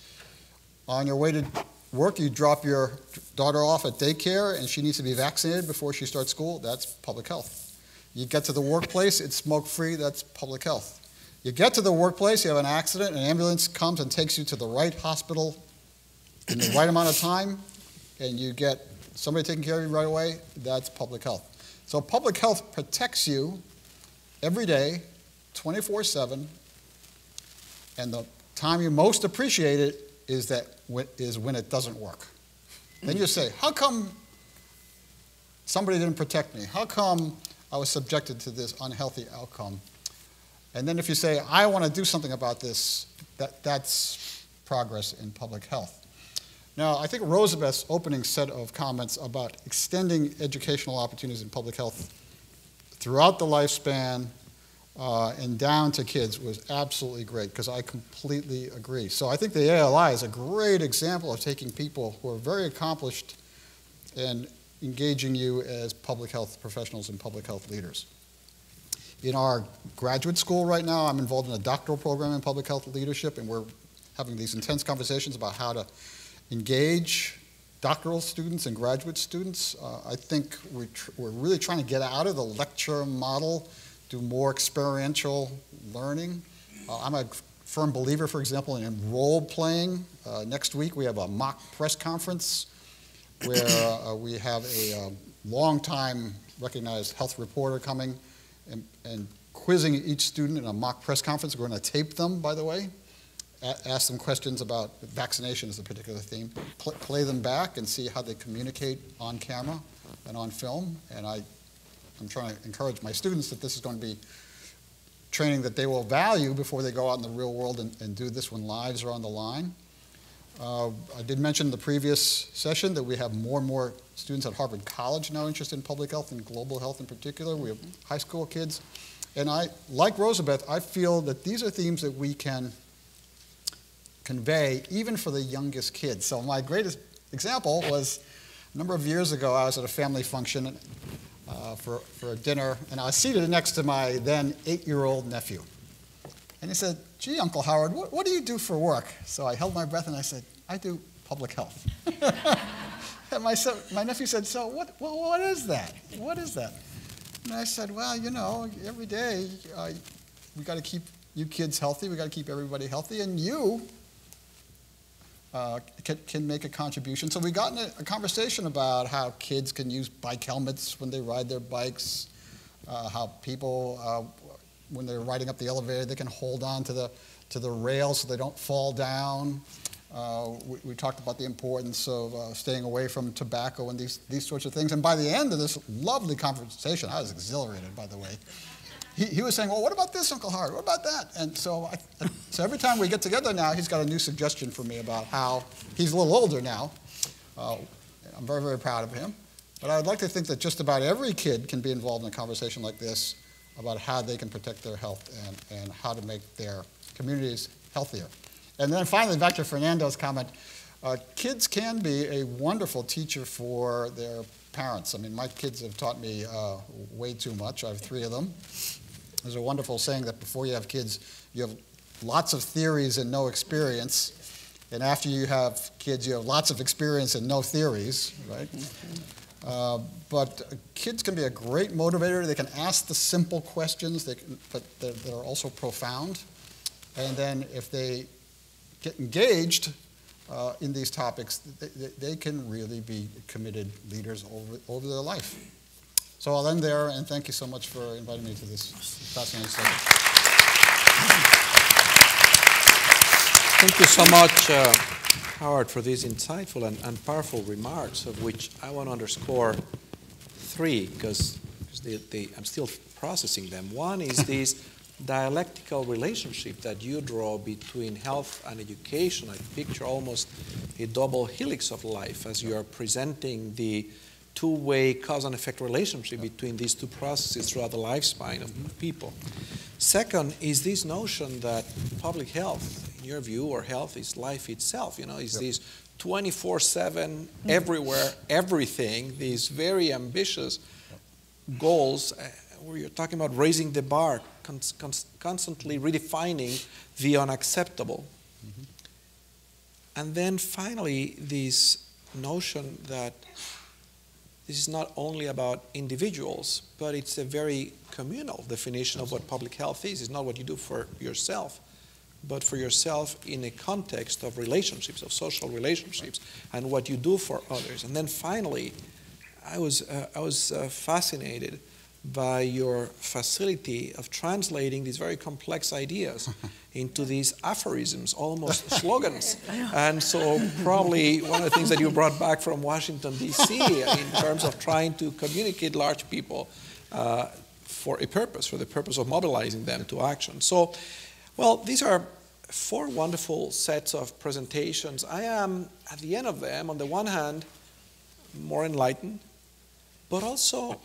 On your way to work, you drop your daughter off at daycare and she needs to be vaccinated before she starts school, that's public health. You get to the workplace, it's smoke-free, that's public health. You get to the workplace, you have an accident, an ambulance comes and takes you to the right hospital in the right amount of time, and you get somebody taking care of you right away, that's public health. So public health protects you every day, 24/7, and the time you most appreciate it is when it doesn't work. Then you say, how come somebody didn't protect me? How come I was subjected to this unhealthy outcome? And then if you say, I want to do something about this, that's progress in public health. Now, I think Rosabeth's opening set of comments about extending educational opportunities in public health throughout the lifespan and down to kids was absolutely great, because I completely agree. So I think the ALI is a great example of taking people who are very accomplished and engaging you as public health professionals and public health leaders. In our graduate school right now, I'm involved in a doctoral program in public health leadership, and we're having these intense conversations about how to engage doctoral students and graduate students. I think we're really trying to get out of the lecture model, do more experiential learning. I'm a firm believer, for example, in role playing. Next week we have a mock press conference where we have a long-time recognized health reporter coming and quizzing each student in a mock press conference. We're going to tape them, by the way, ask them questions about vaccination as a particular theme, play them back and see how they communicate on camera and on film. And I'm trying to encourage my students that this is going to be training that they will value before they go out in the real world and do this when lives are on the line. I did mention in the previous session that we have more and more students at Harvard College now interested in public health and global health in particular. We have high school kids. And like Rosabeth, I feel that these are themes that we can convey even for the youngest kids. So my greatest example was a number of years ago, I was at a family function for a dinner, and I was seated next to my then 8-year-old nephew. And he said, gee, Uncle Howard, what do you do for work? So I held my breath and I said, I do public health. And my nephew said, so what is that? What is that? And I said, well, you know, every day we got to keep you kids healthy, we got to keep everybody healthy, and you can make a contribution. So we got in a conversation about how kids can use bike helmets when they ride their bikes, how people, when they're riding up the elevator, they can hold on to the rail so they don't fall down. We talked about the importance of staying away from tobacco and these sorts of things. And by the end of this lovely conversation, I was exhilarated, by the way. He was saying, well, what about this, Uncle Howard? What about that? And so every time we get together now, he's got a new suggestion for me about how he's a little older now. I'm very, very proud of him. But I would like to think that just about every kid can be involved in a conversation like this about how they can protect their health and how to make their communities healthier. And then finally, back to Fernando's comment, kids can be a wonderful teacher for their parents. I mean, my kids have taught me way too much. I have 3 of them. There's a wonderful saying that before you have kids, you have lots of theories and no experience. And after you have kids, you have lots of experience and no theories, right? But kids can be a great motivator. They can ask the simple questions, but that are also profound. And then if they get engaged in these topics, they can really be committed leaders over their life. So I'll end there, and thank you so much for inviting me to this fascinating session. Thank you so much, Howard, for these insightful and powerful remarks, of which I want to underscore three, because I'm still processing them. One is this dialectical relationship that you draw between health and education. I picture almost a double helix of life as you are presenting the two-way cause and effect relationship between these two processes throughout the lifespan of people. Second is this notion that public health, in your view, or health is life itself, is these 24/7, everywhere, everything, these very ambitious goals where you're talking about raising the bar, constantly redefining the unacceptable. And then finally, this notion that this is not only about individuals, but it's a very communal definition of what public health is. It's not what you do for yourself, but for yourself in a context of relationships, of social relationships, and what you do for others. And then finally, I was fascinated by your facility of translating these very complex ideas into these aphorisms, almost slogans. And so probably one of the things that you brought back from Washington, D.C. in terms of trying to communicate large people for a purpose, for the purpose of mobilizing them to action. So, well, these are 4 wonderful sets of presentations. I am, at the end of them, on the one hand, more enlightened, but also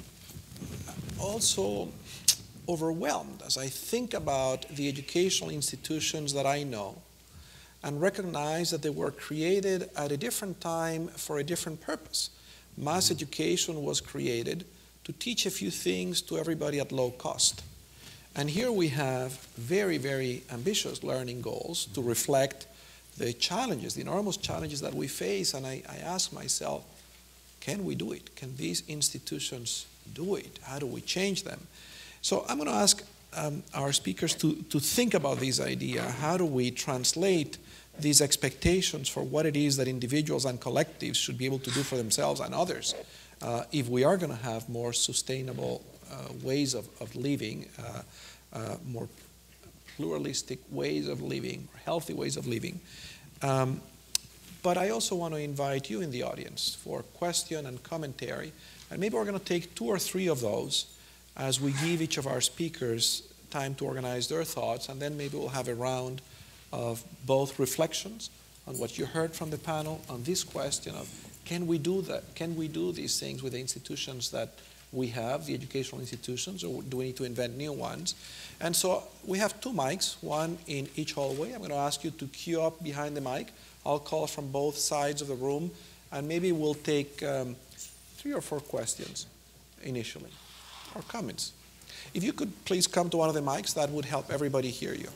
overwhelmed as I think about the educational institutions that I know and recognize that they were created at a different time for a different purpose. Mass education was created to teach a few things to everybody at low cost. And here we have very, very ambitious learning goals to reflect the challenges, the enormous challenges that we face. And I ask myself, can we do it? Can these institutions do it? How do we change them? So I'm going to ask our speakers to think about this idea. How do we translate these expectations for what it is that individuals and collectives should be able to do for themselves and others if we are going to have more sustainable ways of living, more pluralistic ways of living, healthy ways of living. But I also want to invite you in the audience for question and commentary. And maybe we're going to take 2 or 3 of those as we give each of our speakers time to organize their thoughts, and then maybe we'll have a round of both reflections on what you heard from the panel on this question of can we do that? Can we do these things with the institutions that we have, the educational institutions, or do we need to invent new ones? And so we have 2 mics, one in each hallway. I'm going to ask you to queue up behind the mic. I'll call from both sides of the room, and maybe we'll take 3 or 4 questions initially, or comments. If you could please come to one of the mics, that would help everybody hear you.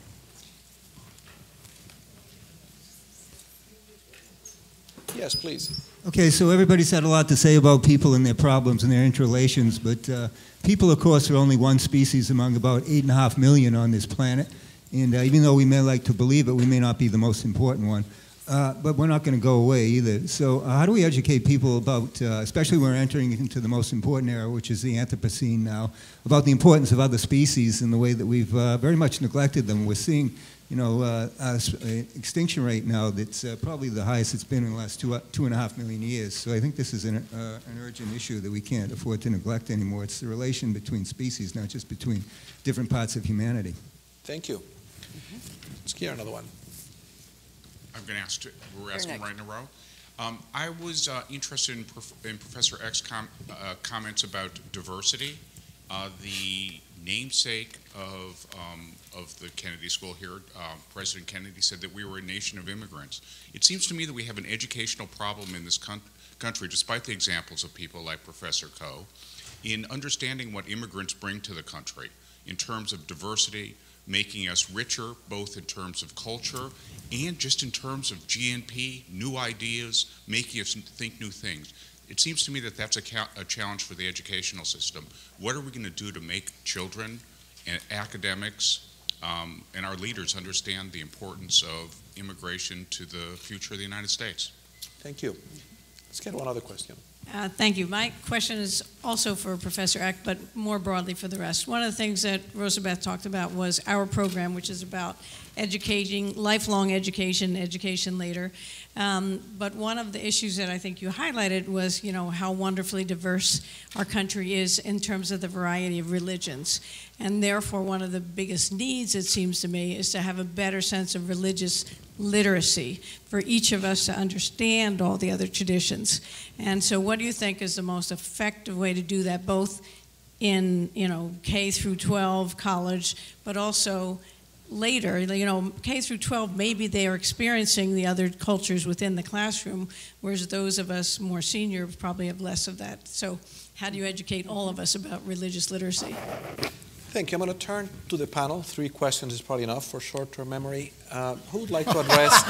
Yes, please. Okay, so everybody's had a lot to say about people and their problems and their interrelations, but people, of course, are only one species among about 8.5 million on this planet. And even though we may like to believe it, we may not be the most important one. But we're not going to go away either. So how do we educate people about, especially when we're entering into the most important era, which is the Anthropocene now, about the importance of other species and the way that we've very much neglected them. We're seeing, extinction rate now that's probably the highest it's been in the last 2.5 million years. So I think this is an urgent issue that we can't afford to neglect anymore. It's the relation between species, not just between different parts of humanity. Thank you. Let's hear another one. I'm going to ask, we're asking right in a row. I was interested in Professor Eck's comments about diversity. The namesake of the Kennedy School here, President Kennedy, said that we were a nation of immigrants. It seems to me that we have an educational problem in this country, despite the examples of people like Professor Coe, in understanding what immigrants bring to the country in terms of diversity, making us richer, both in terms of culture and just in terms of GNP, new ideas, making us think new things. It seems to me that that's a challenge for the educational system. What are we going to do to make children and academics and our leaders understand the importance of immigration to the future of the United States? Thank you. Let's get one other question. Thank you. My question is also for Professor Eck, but more broadly for the rest. One of the things that Rosabeth talked about was our program, which is about educating, lifelong education, education later. But one of the issues that I think you highlighted was, you know, how wonderfully diverse our country is in terms of the variety of religions. And therefore, one of the biggest needs, it seems to me, is to have a better sense of religious literacy for each of us to understand all the other traditions. And so what do you think is the most effective way to do that, both in, you know, K through 12 college, but also later, you know, K through 12, maybe they are experiencing the other cultures within the classroom, whereas those of us more senior probably have less of that. So how do you educate all of us about religious literacy? Thank you. I'm going to turn to the panel. 3 questions is probably enough for short-term memory. Who would like to address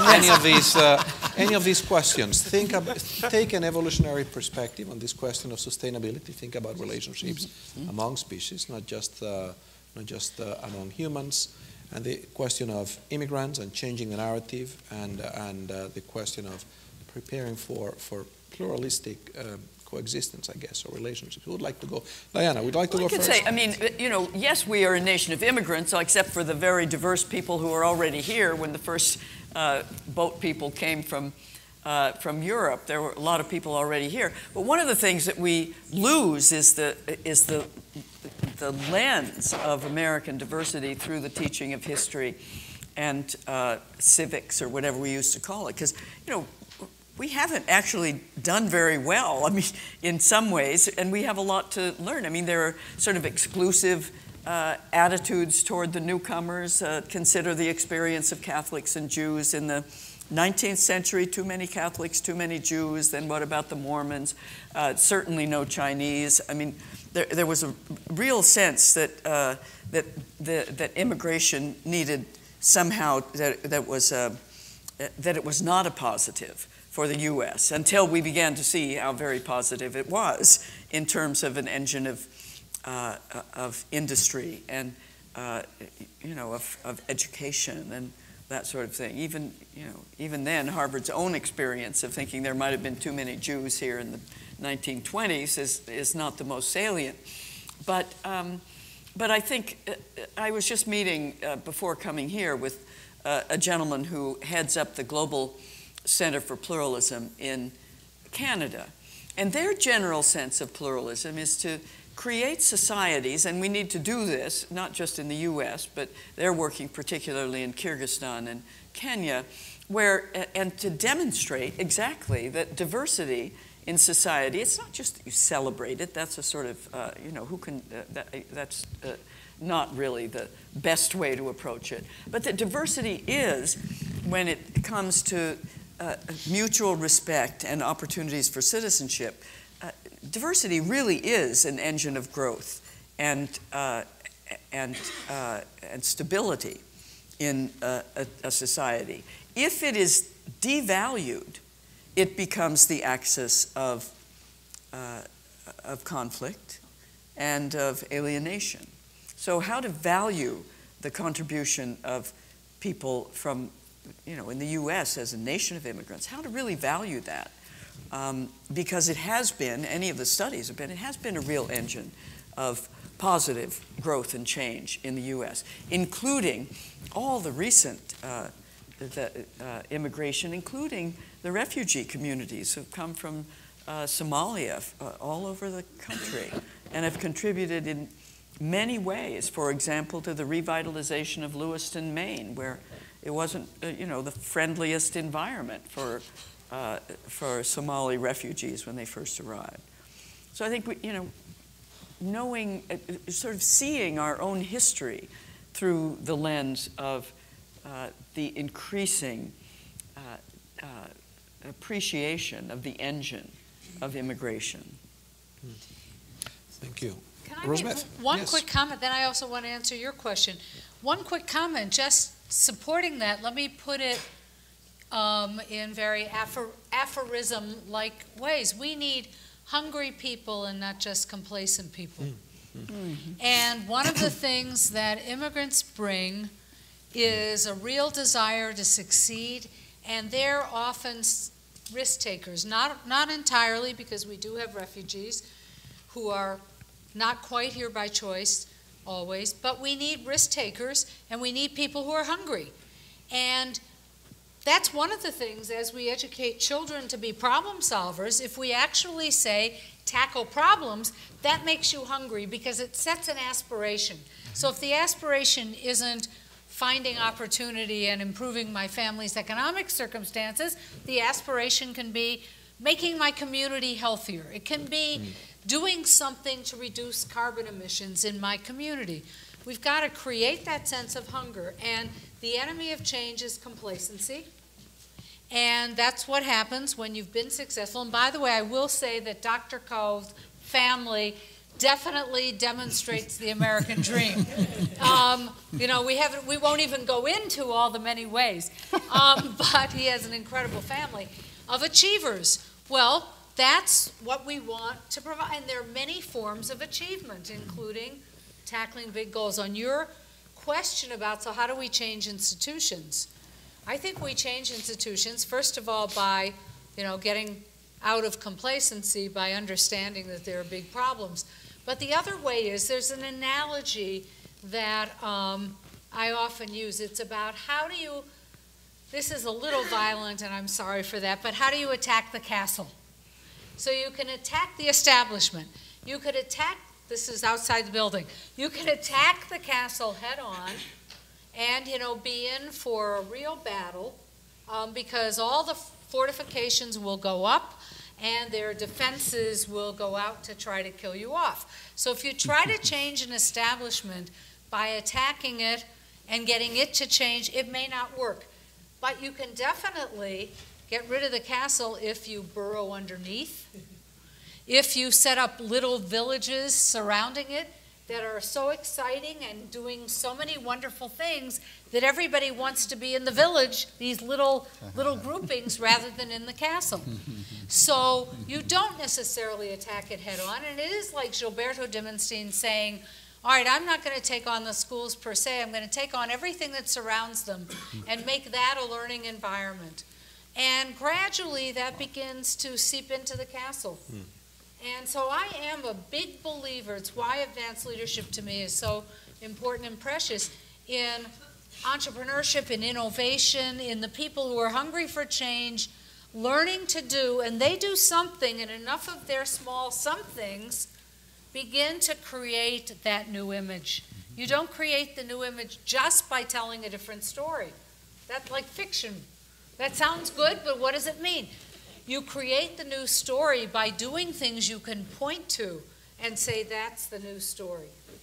any of these questions? Take an evolutionary perspective on this question of sustainability. Think about relationships among species, not just among humans. And the question of immigrants and changing the narrative, and the question of preparing for pluralistic coexistence, I guess, or relationships. Who would like to go? Diana, would like to go first? I could say, I mean, you know, yes, we are a nation of immigrants, except for the very diverse people who are already here. When the first boat people came from Europe, there were a lot of people already here. But one of the things that we lose is the lens of American diversity through the teaching of history and civics, or whatever we used to call it. Because, you know, we haven't actually done very well, I mean, in some ways, and we have a lot to learn. I mean, there are sort of exclusive attitudes toward the newcomers. Consider the experience of Catholics and Jews in the 19th century, too many Catholics, too many Jews. Then what about the Mormons? Certainly no Chinese. I mean, there was a real sense that that immigration needed somehow that it was not a positive for the U.S. until we began to see how very positive it was in terms of an engine of industry and you know, of education and that sort of thing. Even then, Harvard's own experience of thinking there might have been too many Jews here in the 1920s is not the most salient. But I think I was just meeting before coming here with a gentleman who heads up the Global Center for Pluralism in Canada. And their general sense of pluralism is to create societies, and we need to do this, not just in the US, but they're working particularly in Kyrgyzstan and Kenya, and to demonstrate exactly that diversity in society, it's not just that you celebrate it, that's a sort of, you know, that's not really the best way to approach it, but that diversity is, when it comes to mutual respect and opportunities for citizenship, diversity really is an engine of growth and stability in a society. If it is devalued, it becomes the axis of conflict and of alienation. So how to value the contribution of people from, you know, in the U.S. as a nation of immigrants, how to really value that. Because it has been, any of the studies have been, it has been a real engine of positive growth and change in the U.S., including all the recent immigration, including the refugee communities who've come from Somalia all over the country and have contributed in many ways, for example, to the revitalization of Lewiston, Maine, where it wasn't, you know, the friendliest environment for Somali refugees when they first arrived. So I think we, you know, knowing, sort of seeing our own history through the lens of the increasing appreciation of the engine of immigration. Thank you. Can I make one quick comment? Then I also want to answer your question. one quick comment, just supporting that, let me put it in very aphorism-like ways. We need hungry people and not just complacent people. And one of the things that immigrants bring is a real desire to succeed, and they're often risk takers. Not entirely, because we do have refugees who are not quite here by choice always, but we need risk takers, and we need people who are hungry. And that's one of the things, as we educate children to be problem solvers, if we actually say, tackle problems, that makes you hungry because it sets an aspiration. So if the aspiration isn't finding opportunity and improving my family's economic circumstances, the aspiration can be making my community healthier. It can be doing something to reduce carbon emissions in my community. We've got to create that sense of hunger, and the enemy of change is complacency. And that's what happens when you've been successful. And by the way, I will say that Dr. Cove's family definitely demonstrates the American dream. You know, we won't even go into all the many ways, but he has an incredible family of achievers. Well, that's what we want to provide. And there are many forms of achievement, including tackling big goals. On your question about, so how do we change institutions? I think we change institutions, first of all, by, getting out of complacency, by understanding that there are big problems. But the other way is, there's an analogy that I often use. It's about how do you, this is a little violent and I'm sorry for that, but how do you attack the castle? So you can attack the establishment. You could attack, this is outside the building, you can attack the castle head on and, be in for a real battle because all the fortifications will go up and their defenses will go out to try to kill you off. So if you try to change an establishment by attacking it and getting it to change, it may not work. But you can definitely get rid of the castle if you burrow underneath, if you set up little villages surrounding it that are so exciting and doing so many wonderful things that everybody wants to be in the village, these little groupings, rather than in the castle. So you don't necessarily attack it head on, and it is like Gilberto Dimenstein saying, all right, I'm not going to take on the schools per se, I'm going to take on everything that surrounds them and make that a learning environment. And gradually that begins to seep into the castle. And so I am a big believer, it's why advanced leadership to me is so important and precious, in entrepreneurship, in innovation, in the people who are hungry for change, learning to do, and they do something, and enough of their small somethings begin to create that new image. You don't create the new image just by telling a different story. That's like fiction. That sounds good, but what does it mean? You create the new story by doing things you can point to and say that's the new story.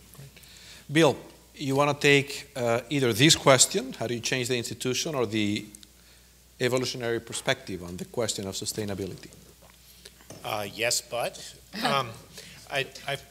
Bill, you want to take either this question, how do you change the institution, or the evolutionary perspective on the question of sustainability? Yes, but I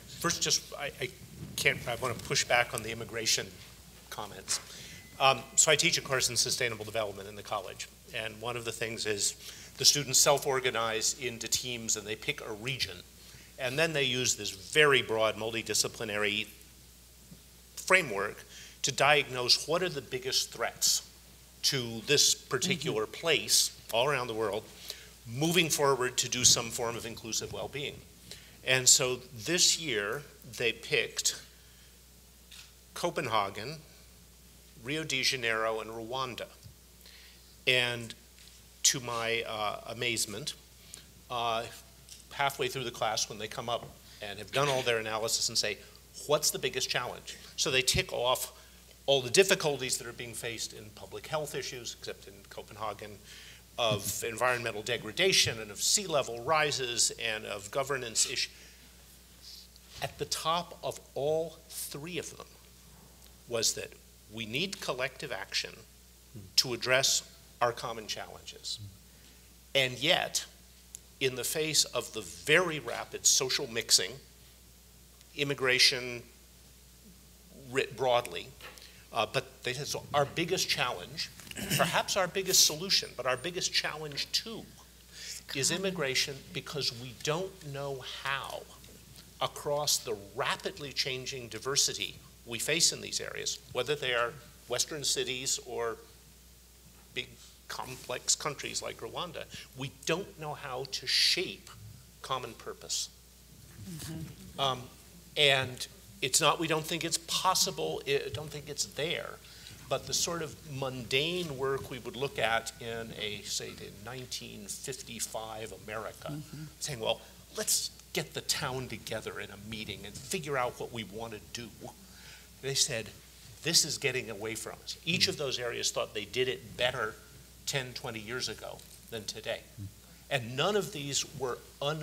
want to push back on the immigration comments. So I teach a course in sustainable development in the college, and one of the things is the students self-organize into teams and they pick a region, and then they use this very broad multidisciplinary framework to diagnose what are the biggest threats to this particular place all around the world, moving forward to do some form of inclusive well-being. And so this year they picked Copenhagen, Rio de Janeiro, and Rwanda. And to my amazement, halfway through the class when they come up and have done all their analysis and say, what's the biggest challenge? So they tick off all the difficulties that are being faced in public health issues, except in Copenhagen, of environmental degradation and of sea level rises and of governance issues. At the top of all three of them was that we need collective action to address our common challenges. And yet, in the face of the very rapid social mixing, immigration writ broadly, But they said, so our biggest challenge, perhaps our biggest solution, but our biggest challenge too, is immigration, because we don't know how, across the rapidly changing diversity we face in these areas, whether they are Western cities or big complex countries like Rwanda, we don't know how to shape common purpose. And it's not, we don't think it's possible, don't think it's there, but the sort of mundane work we would look at in a, say, the 1955 America, saying, well, let's get the town together in a meeting and figure out what we want to do. They said, this is getting away from us. Each of those areas thought they did it better 10, 20 years ago than today. And none of these were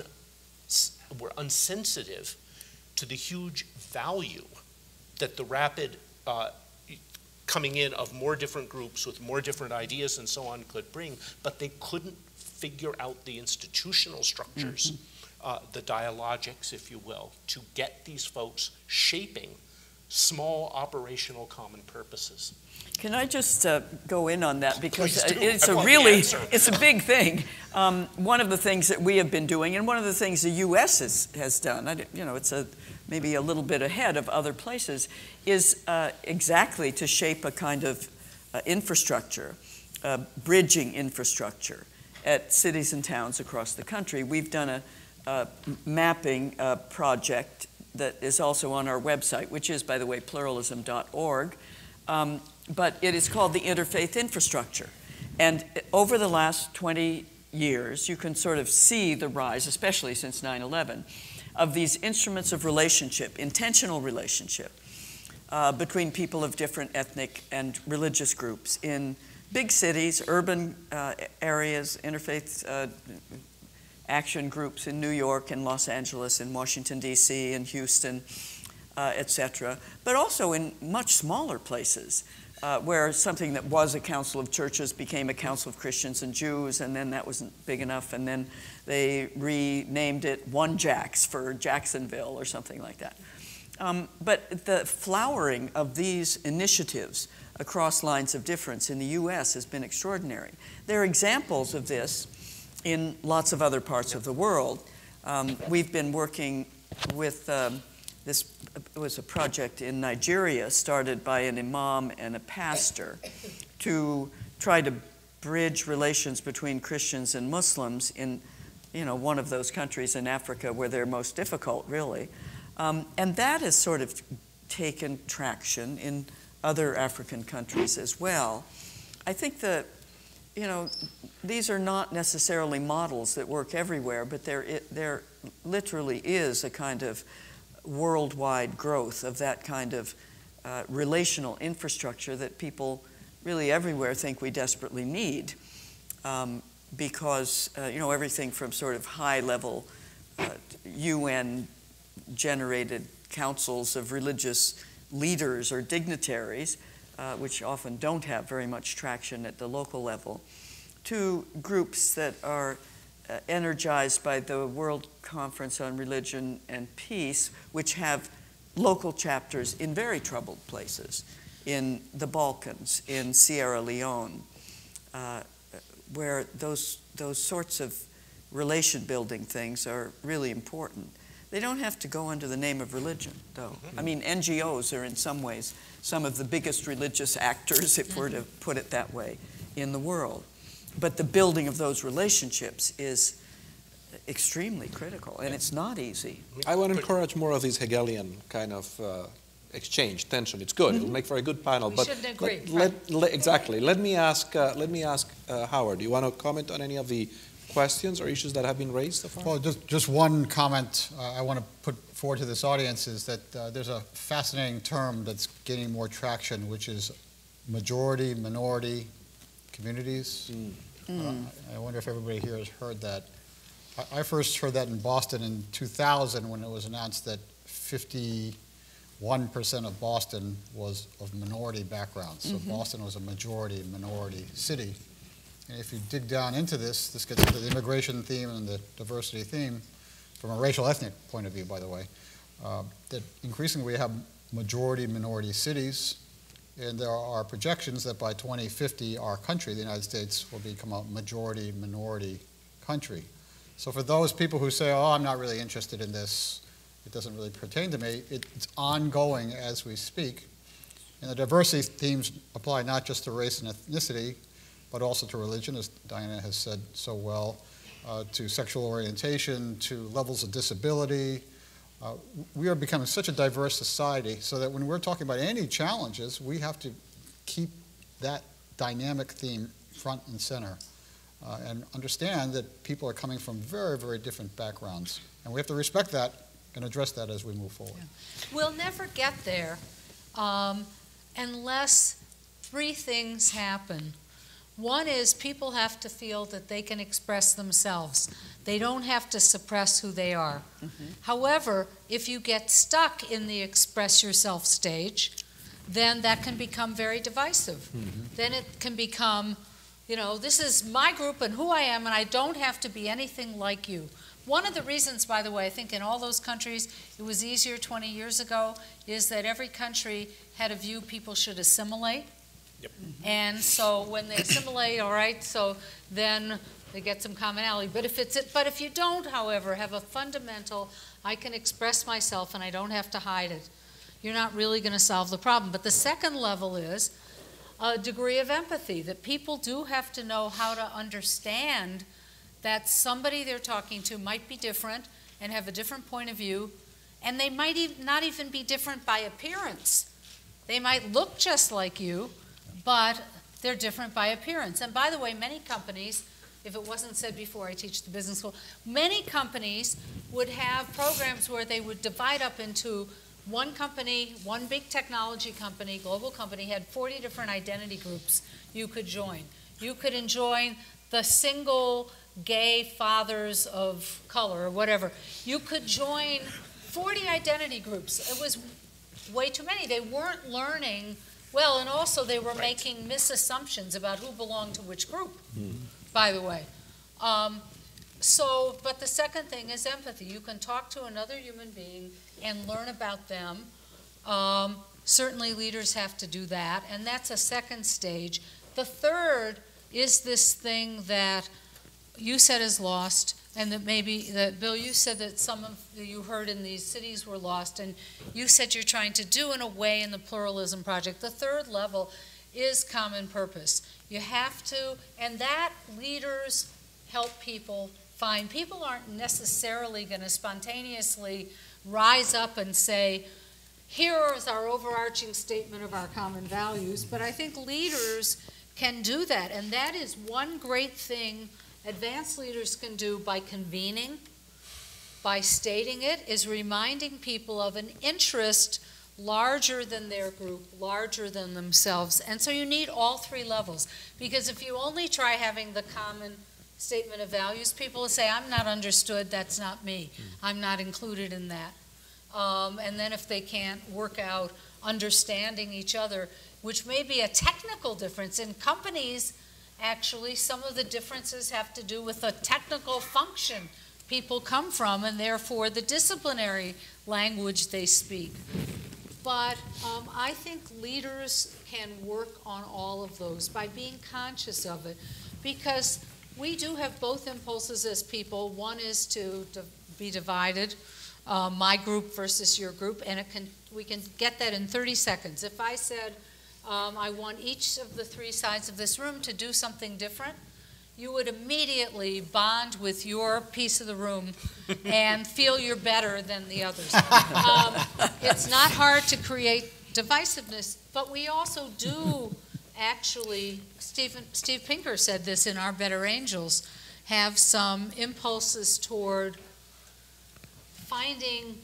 unsensitive to the huge value that the rapid coming in of more different groups with more different ideas and so on could bring, but they couldn't figure out the institutional structures, the dialogics, if you will, to get these folks shaping small operational common purposes. Can I just go in on that, because it's a big thing. One of the things that we have been doing, and one of the things the U.S. has done, it's maybe a little bit ahead of other places, is exactly to shape a kind of infrastructure, bridging infrastructure at cities and towns across the country. We've done a mapping project that is also on our website, which is, by the way, pluralism.org. But it is called the Interfaith Infrastructure. And over the last 20 years, you can sort of see the rise, especially since 9/11, of these instruments of relationship, intentional relationship, between people of different ethnic and religious groups in big cities, urban areas, interfaith action groups in New York and Los Angeles and Washington, D.C. and Houston, etc., but also in much smaller places where something that was a council of churches became a council of Christians and Jews, and then that wasn't big enough, and then they renamed it One Jacks for Jacksonville or something like that. But the flowering of these initiatives across lines of difference in the U.S. has been extraordinary. There are examples of this in lots of other parts of the world. We've been working with this was a project in Nigeria started by an imam and a pastor to try to bridge relations between Christians and Muslims in one of those countries in Africa where they're most difficult, really. And that has sort of taken traction in other African countries as well. I think that these are not necessarily models that work everywhere, but there literally is a kind of worldwide growth of that kind of relational infrastructure that people really everywhere think we desperately need, because everything from sort of high-level UN-generated councils of religious leaders or dignitaries, which often don't have very much traction at the local level, to groups that are energized by the World Conference on Religion and Peace, which have local chapters in very troubled places, in the Balkans, in Sierra Leone, where those sorts of relation-building things are really important. They don't have to go under the name of religion, though. I mean, NGOs are in some ways some of the biggest religious actors, if we're to put it that way, in the world. But the building of those relationships is extremely critical, and it's not easy. I want to encourage more of this Hegelian kind of exchange, tension. It's good. It'll make for a good panel. We but shouldn't agree. Exactly. Let me ask Howard. Do you want to comment on any of the questions or issues that have been raised so far? Well, just one comment I want to put forward to this audience is that there's a fascinating term that's gaining more traction, which is majority, minority communities. I wonder if everybody here has heard that. I first heard that in Boston in 2000 when it was announced that 51% of Boston was of minority backgrounds. So Boston was a majority minority city. And if you dig down into this gets into the immigration theme and the diversity theme from a racial ethnic point of view, by the way, that increasingly we have majority minority cities And there are projections that by 2050, our country, the United States, will become a majority-minority country. So for those people who say, oh, I'm not really interested in this, it doesn't really pertain to me, it's ongoing as we speak. And the diversity themes apply not just to race and ethnicity, but also to religion, as Diana has said so well, to sexual orientation, to levels of disability. We are becoming such a diverse society so that when we're talking about any challenges, we have to keep that dynamic theme front and center and understand that people are coming from very, very different backgrounds. And we have to respect that and address that as we move forward. Yeah. We'll never get there unless three things happen. One is people have to feel that they can express themselves. They don't have to suppress who they are. Mm-hmm. However, if you get stuck in the express yourself stage, then that can become very divisive. Mm-hmm. Then it can become, you know, this is my group and who I am, and I don't have to be anything like you. One of the reasons, by the way, I think in all those countries it was easier 20 years ago, is that every country had a view people should assimilate. Yep. And so when they assimilate, all right, so then they get some commonality. But if you don't, however, have a fundamental, I can express myself and I don't have to hide it, you're not really going to solve the problem. But the second level is a degree of empathy, that people do have to know how to understand that somebody they're talking to might be different and have a different point of view, and they might not even be different by appearance. They might look just like you, but they're different by appearance. And by the way, many companies, if it wasn't said before, I teach the business school, many companies would have programs where they would divide up into one company, one big technology company, global company, had 40 different identity groups you could join. You could join the single gay fathers of color or whatever. You could join 40 identity groups. It was way too many. They weren't learning well, and also they were making misassumptions about who belonged to which group, by the way. But the second thing is empathy. You can talk to another human being and learn about them. Certainly leaders have to do that, and that's a second stage. The third is this thing that you said is lost, and that maybe, Bill, you said that some of you heard in these cities were lost, and you said you're trying to do in a way in the Pluralism Project. The third level is common purpose. You have to, and that leaders help people find. People aren't necessarily going to spontaneously rise up and say, here is our overarching statement of our common values, but I think leaders can do that, and that is one great thing advanced leaders can do by convening, by stating it, is reminding people of an interest larger than their group, larger than themselves. And so you need all three levels, because if you only try having the common statement of values, people will say, I'm not understood, that's not me, I'm not included in that. And then if they can't work out understanding each other, which may be a technical difference in companies. Actually, some of the differences have to do with the technical function people come from, and therefore the disciplinary language they speak. But I think leaders can work on all of those by being conscious of it, because we do have both impulses as people. One is to be divided, my group versus your group, and we can get that in 30 seconds. If I said, I want each of the three sides of this room to do something different, you would immediately bond with your piece of the room and feel you're better than the others. It's not hard to create divisiveness, but we also do actually, Steve Pinker said this in Our Better Angels, have some impulses toward finding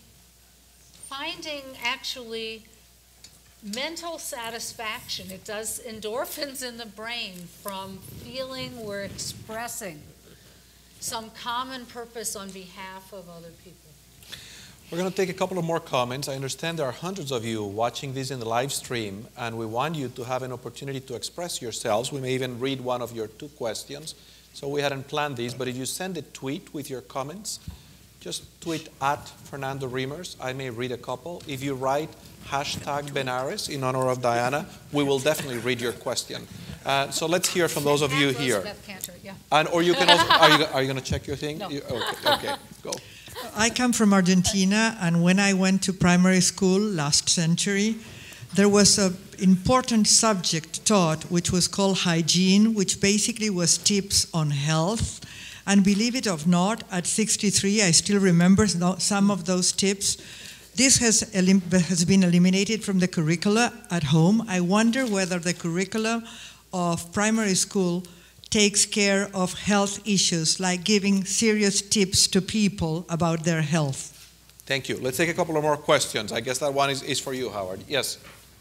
actually mental satisfaction. It does endorphins in the brain from feeling we're expressing some common purpose on behalf of other people. We're going to take a couple of more comments. I understand there are hundreds of you watching this in the live stream, and we want you to have an opportunity to express yourselves. We may even read one of your 2 questions. So we hadn't planned these, but if you send a tweet with your comments, just tweet at Fernando Reimers. I may read a couple. If you write #Benares in honor of Diana. We will definitely read your question. So let's hear from those of you here. Rosabeth Kanter, yeah. And, or you can also, are you going to check your thing? No. Okay, go. I come from Argentina, and when I went to primary school last century, there was an important subject taught which was called hygiene, which basically was tips on health. And believe it or not, at 63, I still remember some of those tips. This has been eliminated from the curricula at home. I wonder whether the curricula of primary school takes care of health issues, like giving serious tips to people about their health. Thank you. Let's take a couple of more questions. I guess that one is for you, Howard. Yes.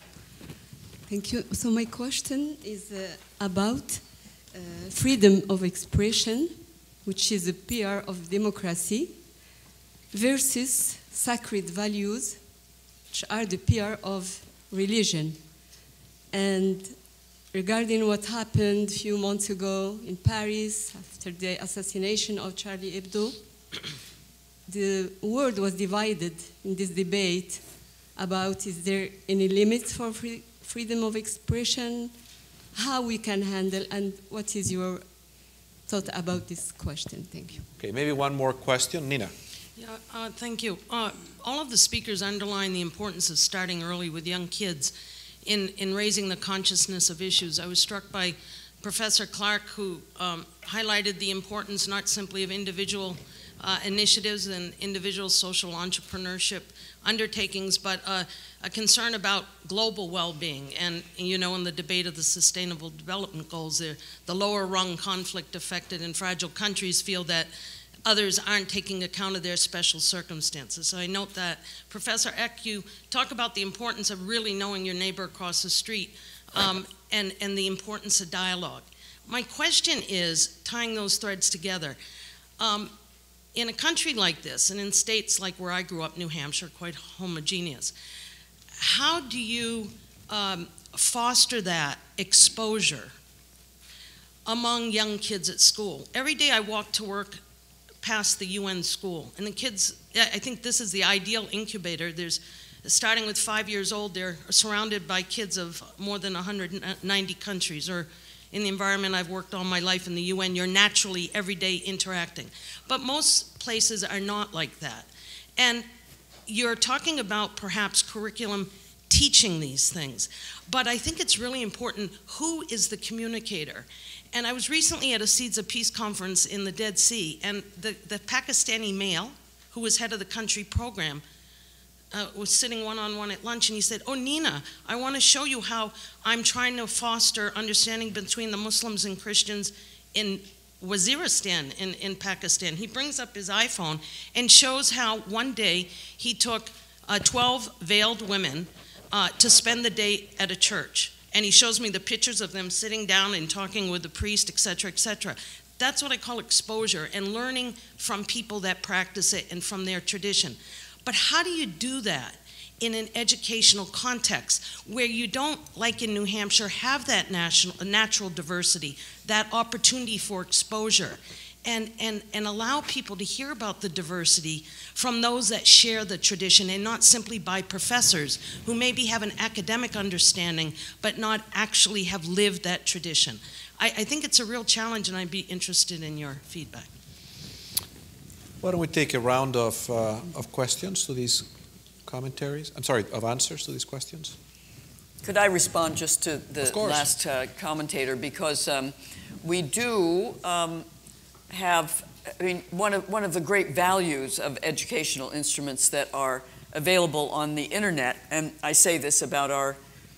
Thank you. So my question is about freedom of expression, which is a pillar of democracy, versus sacred values, which are the pillar of religion. And regarding what happened a few months ago in Paris after the assassination of Charlie Hebdo, the world was divided in this debate about is there any limits for freedom of expression, how we can handle, and what is your thought about this question? Thank you. Okay, maybe one more question. Nina. Yeah, thank you. All of the speakers underline the importance of starting early with young kids in raising the consciousness of issues. I was struck by Professor Clark, who highlighted the importance not simply of individual initiatives and individual social entrepreneurship undertakings, but a concern about global well-being. And you know, in the debate of the Sustainable Development Goals, the lower rung conflict-affected and fragile countries feel that others aren't taking account of their special circumstances. So I note that. Professor Eck, you talk about the importance of really knowing your neighbor across the street and the importance of dialogue. My question is, tying those threads together, in a country like this, and in states like where I grew up, New Hampshire, quite homogeneous, how do you foster that exposure among young kids at school? Every day I walk to work past the UN school, and the kids, I think this is the ideal incubator. There's, starting with 5 years old, they're surrounded by kids of more than 190 countries, or in the environment I've worked all my life in the UN, you're naturally every day interacting. But most places are not like that. And you're talking about perhaps curriculum teaching these things. But I think it's really important, who is the communicator? And I was recently at a Seeds of Peace conference in the Dead Sea, and the Pakistani male, who was head of the country program, was sitting one-on-one at lunch, and he said, "Oh, Nina, I want to show you how I'm trying to foster understanding between the Muslims and Christians in Waziristan in Pakistan." He brings up his iPhone and shows how one day he took 12 veiled women to spend the day at a church. And he shows me the pictures of them sitting down and talking with the priest, et cetera, et cetera. That's what I call exposure, and learning from people that practice it and from their tradition. But how do you do that in an educational context where you don't, like in New Hampshire, have that natural diversity, that opportunity for exposure, and allow people to hear about the diversity from those that share the tradition, and not simply by professors who maybe have an academic understanding but not actually have lived that tradition? I think it's a real challenge, and I'd be interested in your feedback. Why don't we take a round of questions to these commentaries? I'm sorry, of answers to these questions? Could I respond just to the last commentator? Because we do have, I mean, one of the great values of educational instruments that are available on the internet, and I say this about our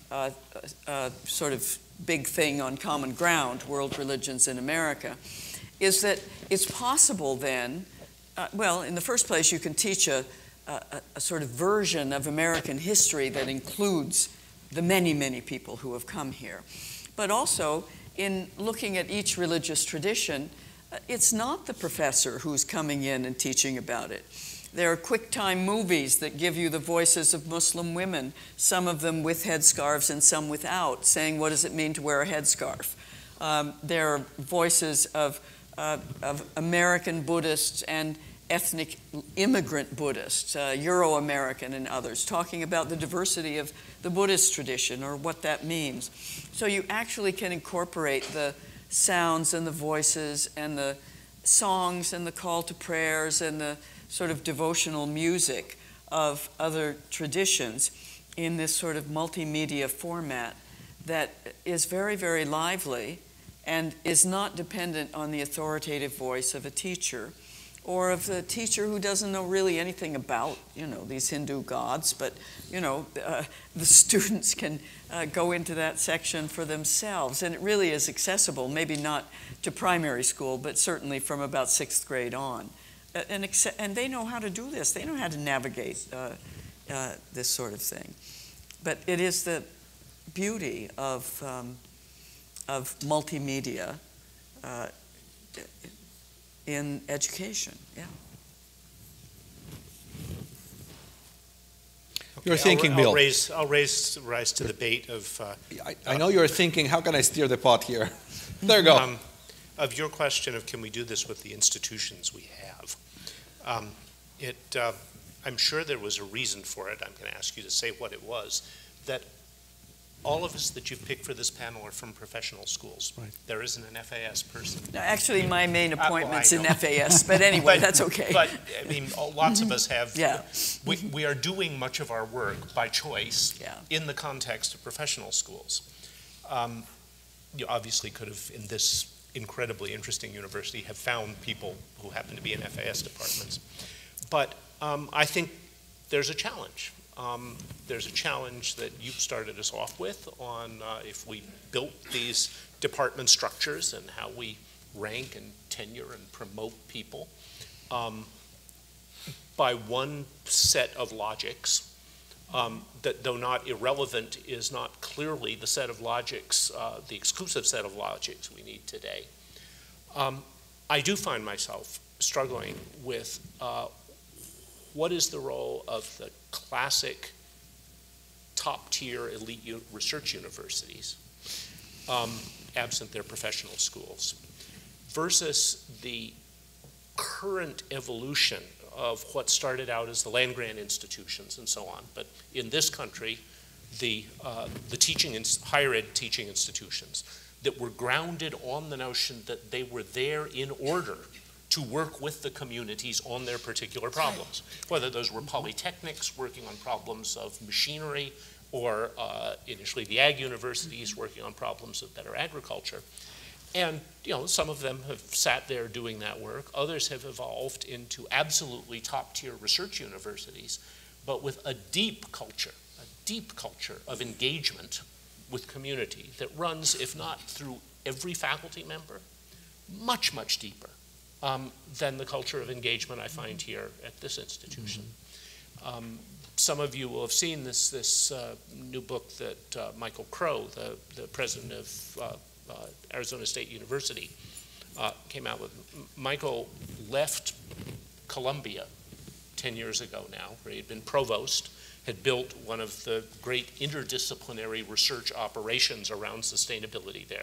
sort of big thing on common ground, world religions in America, is that it's possible then, well, in the first place, you can teach a sort of version of American history that includes the many, many people who have come here. But also, in looking at each religious tradition, it's not the professor who's coming in and teaching about it. There are QuickTime movies that give you the voices of Muslim women, some of them with headscarves and some without, saying what does it mean to wear a headscarf. There are voices of American Buddhists and ethnic immigrant Buddhists, Euro-American and others, talking about the diversity of the Buddhist tradition or what that means. So you actually can incorporate the sounds and the voices and the songs and the call to prayers and the sort of devotional music of other traditions in this sort of multimedia format that is very, very lively and is not dependent on the authoritative voice of a teacher or of the teacher who doesn't know really anything about, these Hindu gods, but, the students can go into that section for themselves. And it really is accessible, maybe not to primary school, but certainly from about 6th grade on. And they know how to do this. They know how to navigate this sort of thing. But it is the beauty of multimedia in education. Yeah. You're thinking, Bill. I'll rise to the bait of. I know you're thinking, how can I steer the pot here? There you go. Of your question of can we do this with the institutions we have, I'm sure there was a reason for it. I'm going to ask you to say what it was. That all of us that you've picked for this panel are from professional schools. Right. There isn't an FAS person. No, actually, my main appointment's in FAS, but anyway, that's okay. But, I mean, lots of us have. Yeah. We are doing much of our work by choice in the context of professional schools. You obviously could have, in this incredibly interesting university, have found people who happen to be in FAS departments. But I think there's a challenge. There's a challenge that you started us off with on if we built these department structures and how we rank and tenure and promote people by one set of logics that, though not irrelevant, is not clearly the set of logics, the exclusive set of logics we need today. I do find myself struggling with what is the role of the classic top-tier elite research universities, absent their professional schools, versus the current evolution of what started out as the land-grant institutions and so on. But in this country, the higher ed teaching institutions that were grounded on the notion that they were there in order to work with the communities on their particular problems, whether those were polytechnics working on problems of machinery or initially the ag universities working on problems of better agriculture. And some of them have sat there doing that work. Others have evolved into absolutely top-tier research universities, but with a deep culture of engagement with community that runs, if not through every faculty member, much, much deeper than the culture of engagement I find here at this institution. Some of you will have seen this new book that Michael Crow, the president of Arizona State University, came out with. Michael left Columbia 10 years ago now, where he had been provost, had built one of the great interdisciplinary research operations around sustainability there.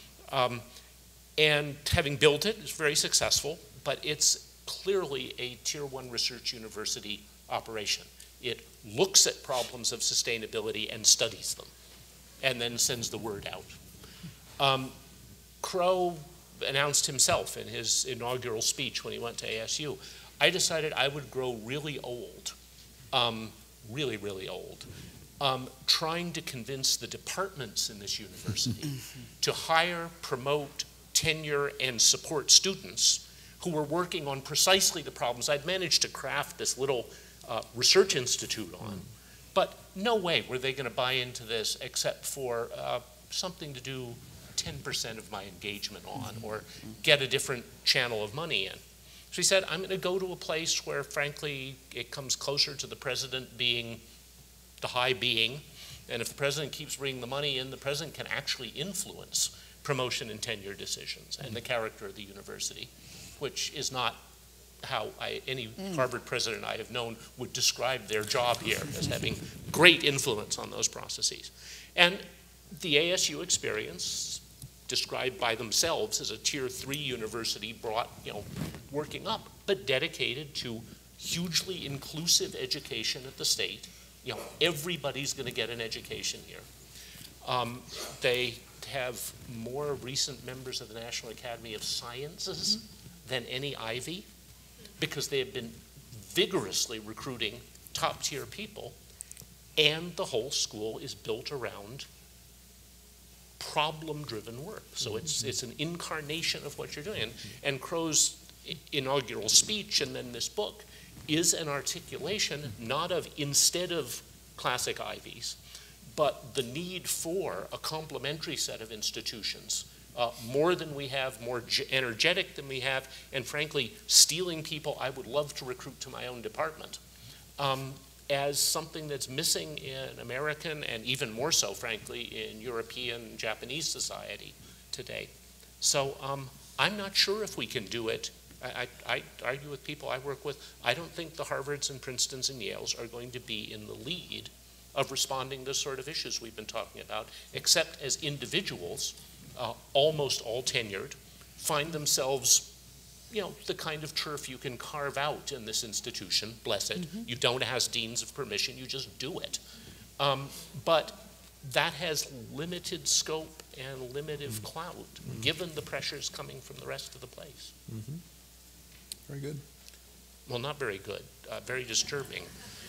And having built it, it's very successful, but it's clearly a tier 1 research university operation. It looks at problems of sustainability and studies them, and then sends the word out. Crow announced himself in his inaugural speech when he went to ASU, I decided I would grow really old, really, really old, trying to convince the departments in this university to hire, promote, tenure, and support students who were working on precisely the problems I'd managed to craft this little research institute on. But no way were they going to buy into this except for something to do 10% of my engagement on or get a different channel of money in. So he said, I'm going to go to a place where, frankly, it comes closer to the president being the high being. And if the president keeps bringing the money in, the president can actually influence promotion and tenure decisions and the character of the university, which is not how any Harvard president I have known would describe their job here, as having great influence on those processes. And the ASU experience described by themselves as a tier 3 university brought, working up, but dedicated to hugely inclusive education at the state. Everybody's going to get an education here. They have more recent members of the National Academy of Sciences than any Ivy, because they have been vigorously recruiting top-tier people, and the whole school is built around problem-driven work. So it's an incarnation of what you're doing. And Crow's inaugural speech and then this book is an articulation not of instead of classic Ivies, but the need for a complementary set of institutions, more than we have, more energetic than we have, and frankly, stealing people I would love to recruit to my own department, as something that's missing in American and even more so, frankly, in European, Japanese society today. So I'm not sure if we can do it. I argue with people I work with. I don't think the Harvards and Princetons and Yales are going to be in the lead of responding to the sort of issues we've been talking about, except as individuals, almost all tenured, find themselves the kind of turf you can carve out in this institution, bless it. You don't ask deans of permission, you just do it. But that has limited scope and limited clout, given the pressures coming from the rest of the place. Very good. Well, not very good, very disturbing.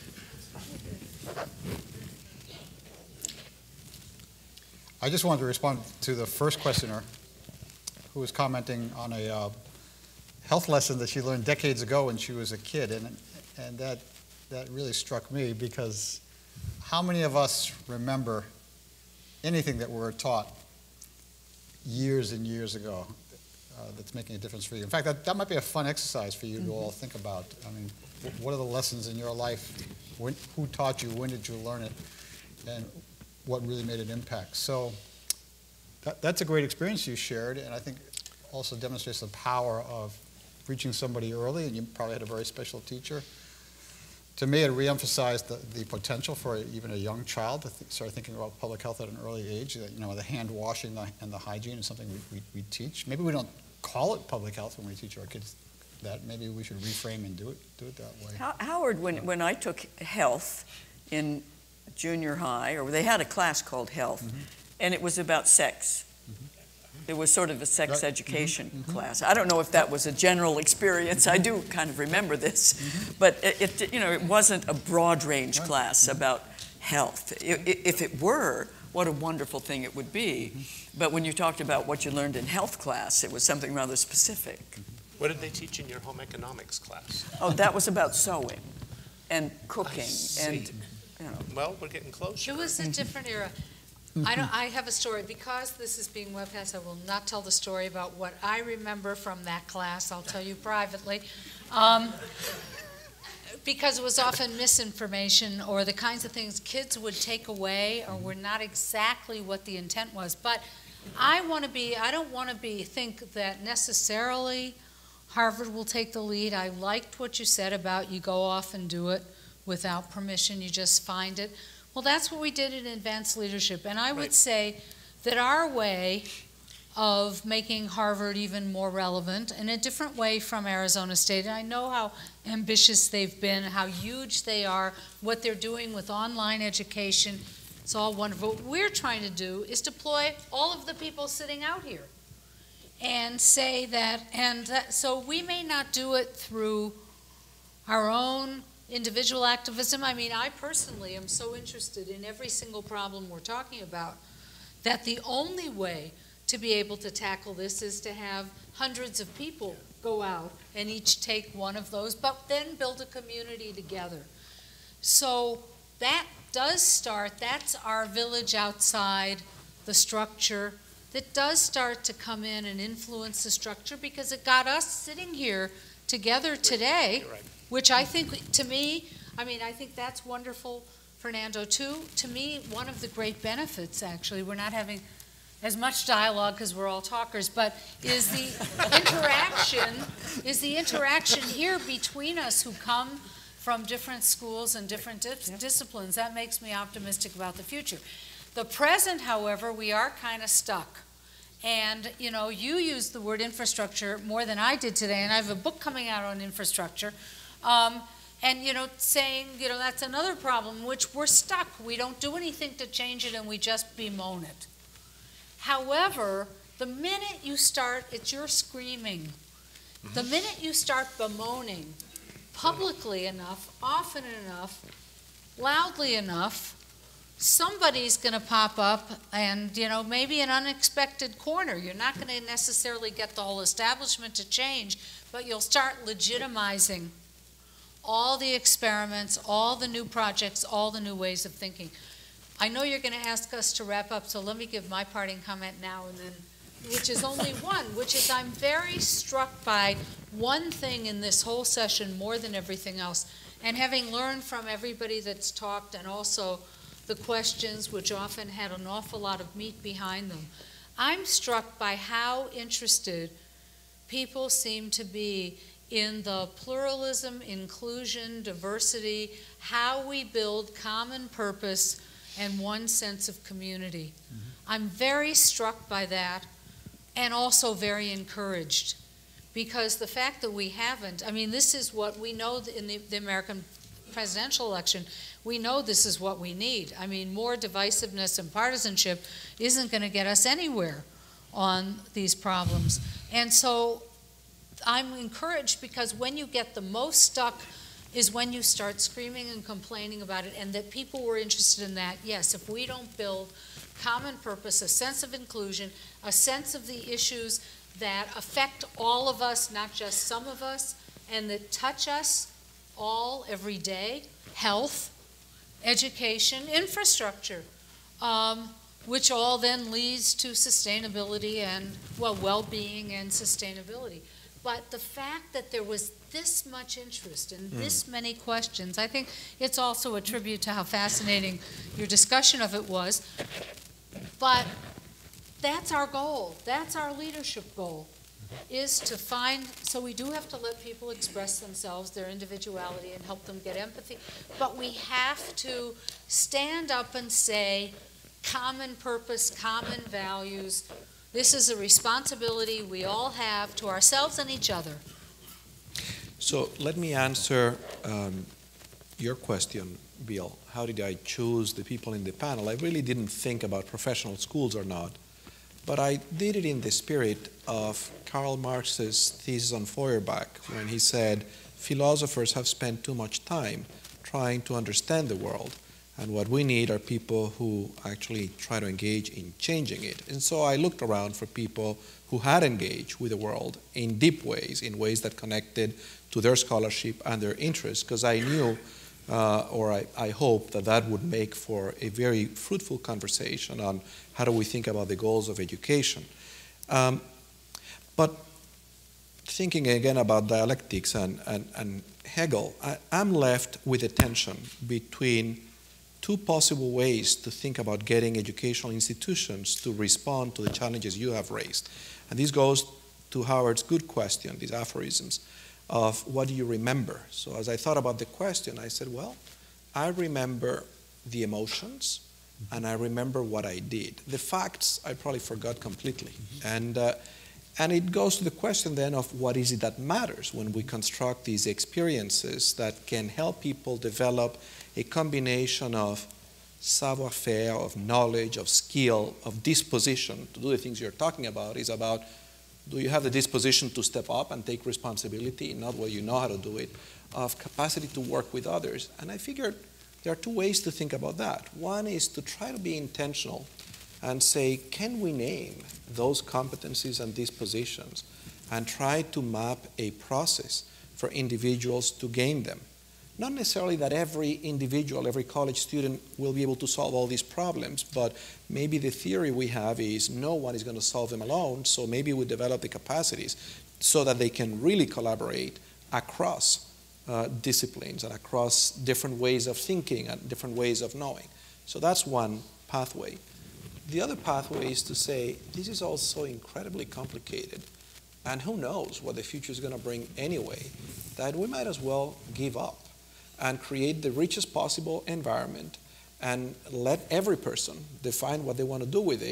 I just wanted to respond to the first questioner who was commenting on a health lesson that she learned decades ago when she was a kid, and that really struck me, because how many of us remember anything that we were taught years and years ago that's making a difference for you? In fact, that might be a fun exercise for you to all think about. I mean, what are the lessons in your life? Who taught you? When did you learn it? And what really made an impact? So that's a great experience you shared, and I think also demonstrates the power of reaching somebody early, and you probably had a very special teacher. To me, it reemphasized the potential for even a young child to start thinking about public health at an early age. The hand washing and the hygiene is something we teach. Maybe we don't call it public health when we teach our kids that. Maybe we should reframe and do it that way. Howard, when I took health in junior high, or they had a class called health, and it was about sex. It was sort of a sex education class. I don't know if that was a general experience. I do kind of remember this, but it wasn't a broad range class about health. If it were, what a wonderful thing it would be. But when you talked about what you learned in health class, it was something rather specific. What did they teach in your home economics class? Oh, that was about sewing and cooking and. Well, we're getting closer. It was a different era. I have a story. Because this is being webcast, I will not tell the story about what I remember from that class. I'll tell you privately. Because it was often misinformation or the kinds of things kids would take away or were not exactly what the intent was. But I don't want to think that necessarily Harvard will take the lead. I liked what you said about you go off and do it without permission, you just find it. Well, that's what we did in advanced leadership. And I would say that our way of making Harvard even more relevant in a different way from Arizona State, and I know how ambitious they've been, how huge they are, what they're doing with online education, it's all wonderful. What we're trying to do is deploy all of the people sitting out here and say that, so we may not do it through our own individual activism. I mean, I personally am so interested in every single problem we're talking about that the only way to be able to tackle this is to have hundreds of people go out and each take one of those, but then build a community together. So that does start, that's our village outside the structure that does start to come in and influence the structure, because it got us sitting here together today. Right. Which I think, to me, I mean, I think that's wonderful, Fernando, too. To me, one of the great benefits, actually, we're not having as much dialogue because we're all talkers, but is the interaction here between us who come from different schools and different disciplines. That makes me optimistic about the future. The present, however, we are kind of stuck. And, you know, you used the word infrastructure more than I did today, and I have a book coming out on infrastructure. And, you know, saying, you know, that's another problem, which we're stuck. We don't do anything to change it, and we just bemoan it. However, the minute you start, it's your screaming. The minute you start bemoaning publicly enough, often enough, loudly enough, somebody's going to pop up and, you know, maybe an unexpected corner. You're not going to necessarily get the whole establishment to change, but you'll start legitimizing all the experiments, all the new projects, all the new ways of thinking. I know you're going to ask us to wrap up, so let me give my parting comment now, and then, which is only one, which is I'm very struck by one thing in this whole session more than everything else. And having learned from everybody that's talked, and also the questions, which often had an awful lot of meat behind them, I'm struck by how interested people seem to be in the pluralism, inclusion, diversity, how we build common purpose and one sense of community. I'm very struck by that, and also very encouraged, because the fact that we haven't, I mean, this is what we know in the American presidential election. We know this is what we need. I mean, more divisiveness and partisanship isn't going to get us anywhere on these problems. And so I'm encouraged, because when you get the most stuck is when you start screaming and complaining about it, and that people were interested in that. Yes, if we don't build common purpose, a sense of inclusion, a sense of the issues that affect all of us, not just some of us, and that touch us all every day, health, education, infrastructure, which all then leads to sustainability and, well, well-being and sustainability. But the fact that there was this much interest and this many questions, I think it's also a tribute to how fascinating your discussion of it was. But that's our goal. That's our leadership goal, is to find, so we do have to let people express themselves, their individuality, and help them get empathy. But we have to stand up and say, common purpose, common values. This is a responsibility we all have to ourselves and each other. So let me answer your question, Bill. How did I choose the people in the panel? I really didn't think about professional schools or not, but I did it in the spirit of Karl Marx's thesis on Feuerbach, when he said, philosophers have spent too much time trying to understand the world, and what we need are people who actually try to engage in changing it. And so I looked around for people who had engaged with the world in deep ways, in ways that connected to their scholarship and their interests, because I knew, I hope that that would make for a very fruitful conversation on how do we think about the goals of education. But thinking again about dialectics and Hegel, I'm left with a tension between two possible ways to think about getting educational institutions to respond to the challenges you have raised. And this goes to Howard's good question, these aphorisms, of what do you remember? So as I thought about the question, I said, well, I remember the emotions, and I remember what I did. The facts, I probably forgot completely. And it goes to the question then of what is it that matters when we construct these experiences that can help people develop a combination of savoir-faire, of knowledge, of skill, of disposition to do the things you're talking about. Is about, do you have the disposition to step up and take responsibility, not whether you know how to do it, of capacity to work with others. And I figured there are two ways to think about that. One is to try to be intentional and say, can we name those competencies and dispositions and try to map a process for individuals to gain them? Not necessarily that every individual, every college student will be able to solve all these problems, but maybe the theory we have is no one is going to solve them alone, so maybe we develop the capacities so that they can really collaborate across disciplines and across different ways of thinking and different ways of knowing. So that's one pathway. The other pathway is to say, this is all so incredibly complicated, and who knows what the future is going to bring anyway, that we might as well give up and create the richest possible environment and let every person define what they want to do with it,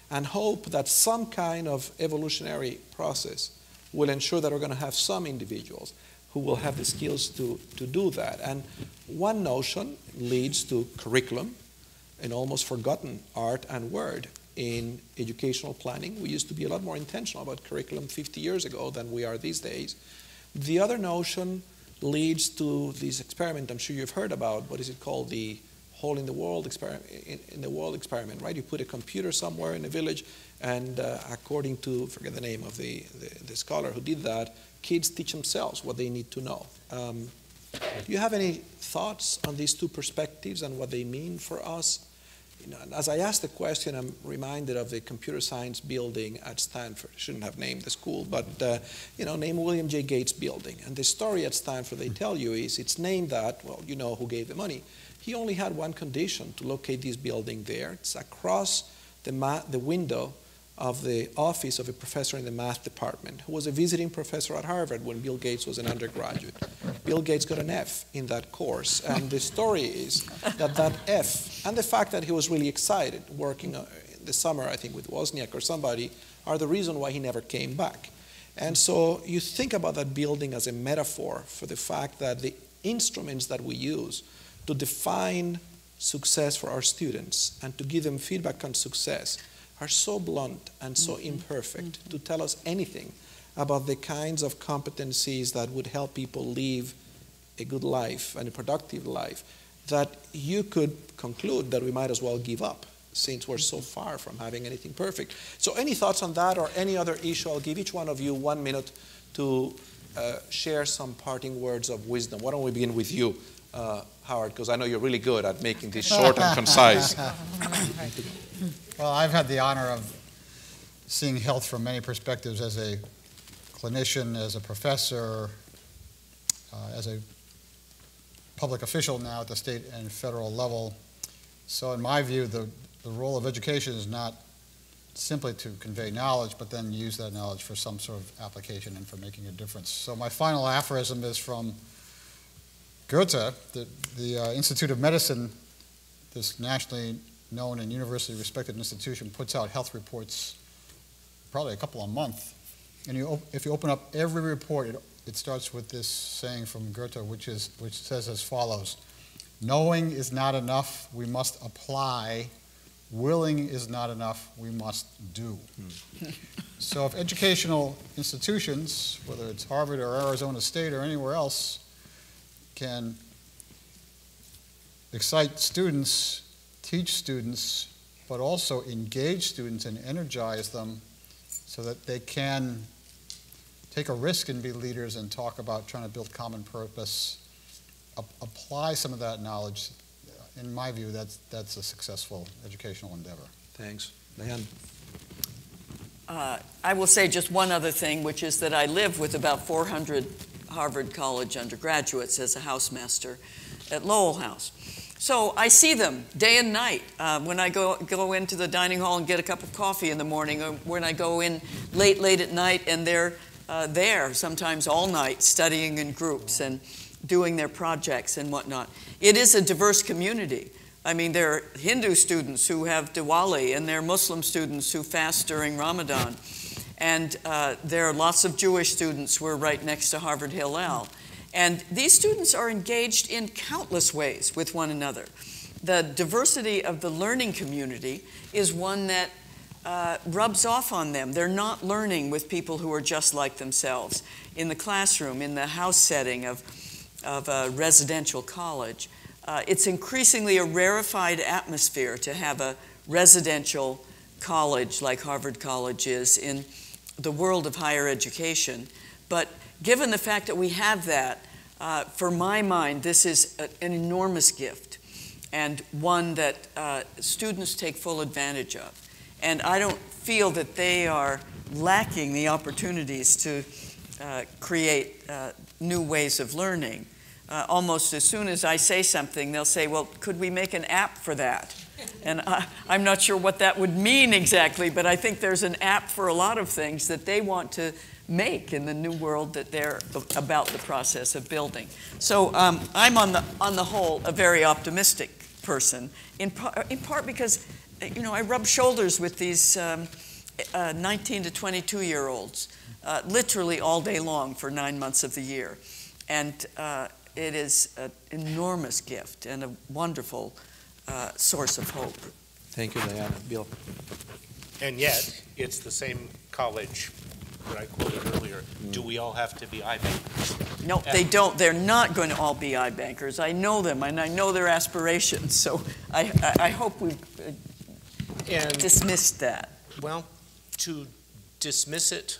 and hope that some kind of evolutionary process will ensure that we're going to have some individuals who will have the skills to do that. And one notion leads to curriculum, an almost forgotten art and word in educational planning. We used to be a lot more intentional about curriculum 50 years ago than we are these days. The other notion leads to this experiment I'm sure you've heard about. What is it called? The hole in the world experiment, in the world experiment, right? You put a computer somewhere in a village, and according to, forget the name of the scholar who did that, kids teach themselves what they need to know. Do you have any thoughts on these two perspectives and what they mean for us? You know, as I ask the question, I'm reminded of the computer science building at Stanford. I shouldn't have named the school, but named William J. Gates Building. And the story at Stanford they tell you is it's named that, well, you know who gave the money. He only had one condition to locate this building there. It's across the window of the office of a professor in the math department who was a visiting professor at Harvard when Bill Gates was an undergraduate. Bill Gates got an F in that course, and the story is that F, and the fact that he was really excited working in the summer, I think with Wozniak or somebody, are the reason why he never came back. And so you think about that building as a metaphor for the fact that the instruments that we use to define success for our students and to give them feedback on success are so blunt and so imperfect to tell us anything about the kinds of competencies that would help people live a good life and a productive life, that you could conclude that we might as well give up since we're so far from having anything perfect. So any thoughts on that or any other issue? I'll give each one of you 1 minute to share some parting words of wisdom. Why don't we begin with you, Howard, because I know you're really good at making this short and concise. Well, I've had the honor of seeing health from many perspectives as a clinician, as a professor, as a public official now at the state and federal level. So in my view, the role of education is not simply to convey knowledge, but then use that knowledge for some sort of application and for making a difference. So my final aphorism is from Goethe, the Institute of Medicine, this nationally known and universally respected institution, puts out health reports probably a couple a month. And if you open up every report, it starts with this saying from Goethe, which says as follows: knowing is not enough, we must apply. Willing is not enough, we must do. So if educational institutions, whether it's Harvard or Arizona State or anywhere else, can excite students, teach students, but also engage students and energize them so that they can take a risk and be leaders and talk about trying to build common purpose, apply some of that knowledge. In my view, that's a successful educational endeavor. Thanks. Diane? I will say just one other thing, which is that I live with about 400 Harvard College undergraduates as a housemaster at Lowell House. So I see them day and night when I go into the dining hall and get a cup of coffee in the morning, or when I go in late at night, and they're there sometimes all night studying in groups and doing their projects and whatnot. It is a diverse community. I mean, there are Hindu students who have Diwali, and there are Muslim students who fast during Ramadan. And there are lots of Jewish students. We're right next to Harvard Hillel. And these students are engaged in countless ways with one another. The diversity of the learning community is one that rubs off on them. They're not learning with people who are just like themselves. In the classroom, in the house setting of a residential college, it's increasingly a rarefied atmosphere to have a residential college like Harvard College is in the world of higher education. But given the fact that we have that, for my mind, this is an enormous gift, and one that students take full advantage of. And I don't feel that they are lacking the opportunities to create new ways of learning. Almost as soon as I say something, they'll say, well, could we make an app for that? And I'm not sure what that would mean exactly, but I think there's an app for a lot of things that they want to make in the new world that they're about the process of building. So I'm on the whole a very optimistic person, in part because you know, I rub shoulders with these 19 to 22-year-olds literally all day long for 9 months of the year. And it is an enormous gift and a wonderful source of hope. Thank you, Diana. Bill. And yet, it's the same college that I quoted earlier. Do we all have to be iBankers? No, they don't. They're not going to all be iBankers. I know them, and I know their aspirations. So I hope we've dismissed that. Well, to dismiss it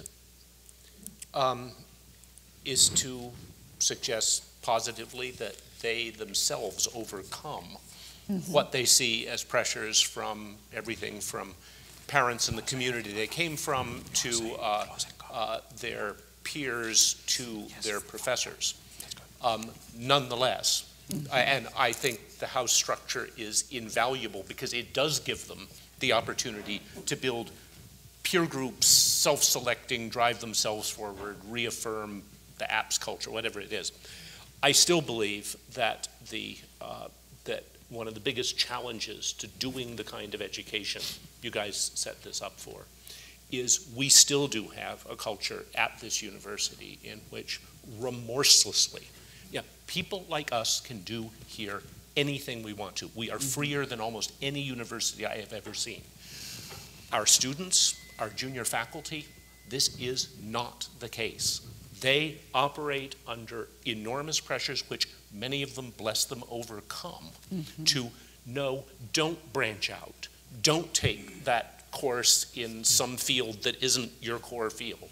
is to suggest positively that they themselves overcome what they see as pressures from everything from parents in the community they came from to their peers to their professors. Nonetheless, and I think the house structure is invaluable because it does give them the opportunity to build peer groups, self-selecting, drive themselves forward, reaffirm the apps culture, whatever it is. I still believe that that one of the biggest challenges to doing the kind of education you guys set this up for is we still do have a culture at this university in which remorselessly, people like us can do here anything we want to. We are freer than almost any university I have ever seen. Our students, our junior faculty, this is not the case. They operate under enormous pressures, which many of them, bless them, overcome to know, don't branch out. Don't take that course in some field that isn't your core field.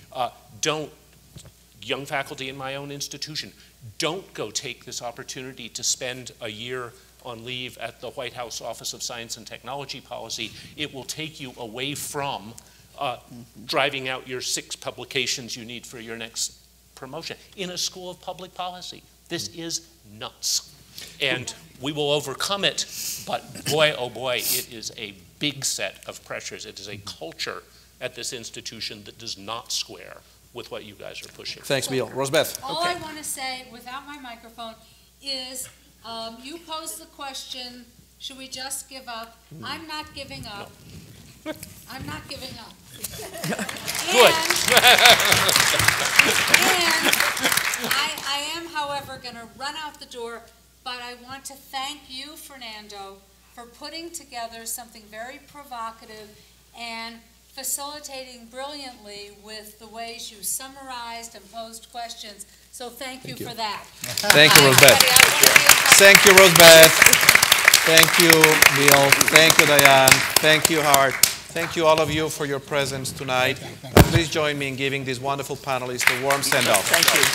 Young faculty in my own institution, don't go take this opportunity to spend a year on leave at the White House Office of Science and Technology Policy. It will take you away from driving out your 6 publications you need for your next promotion in a school of public policy. This is nuts. And we will overcome it, but boy, oh boy, it is a big set of pressures. It is a culture at this institution that does not square with what you guys are pushing. Thanks, Bill. Rosabeth. All I want to say, without my microphone, is you posed the question, should we just give up? I'm not giving up. No. I'm not giving up. Good. And I am, however, going to run out the door, but I want to thank you, Fernando, for putting together something very provocative and facilitating brilliantly with the ways you summarized and posed questions. So thank you for that. Thank you, Rosabeth. Thank you, Rosabeth. Thank you, Bill. Thank you, Diane. Thank you, Hart. Thank you, all of you, for your presence tonight. Please join me in giving these wonderful panelists a warm send-off. Thank you.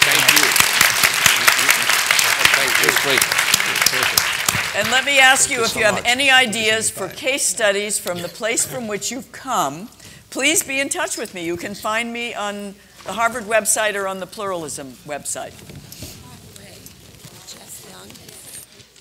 Thank you. And let me ask you, if you have any ideas for case studies from the place from which you've come, please be in touch with me. You can find me on the Harvard website or on the Pluralism website.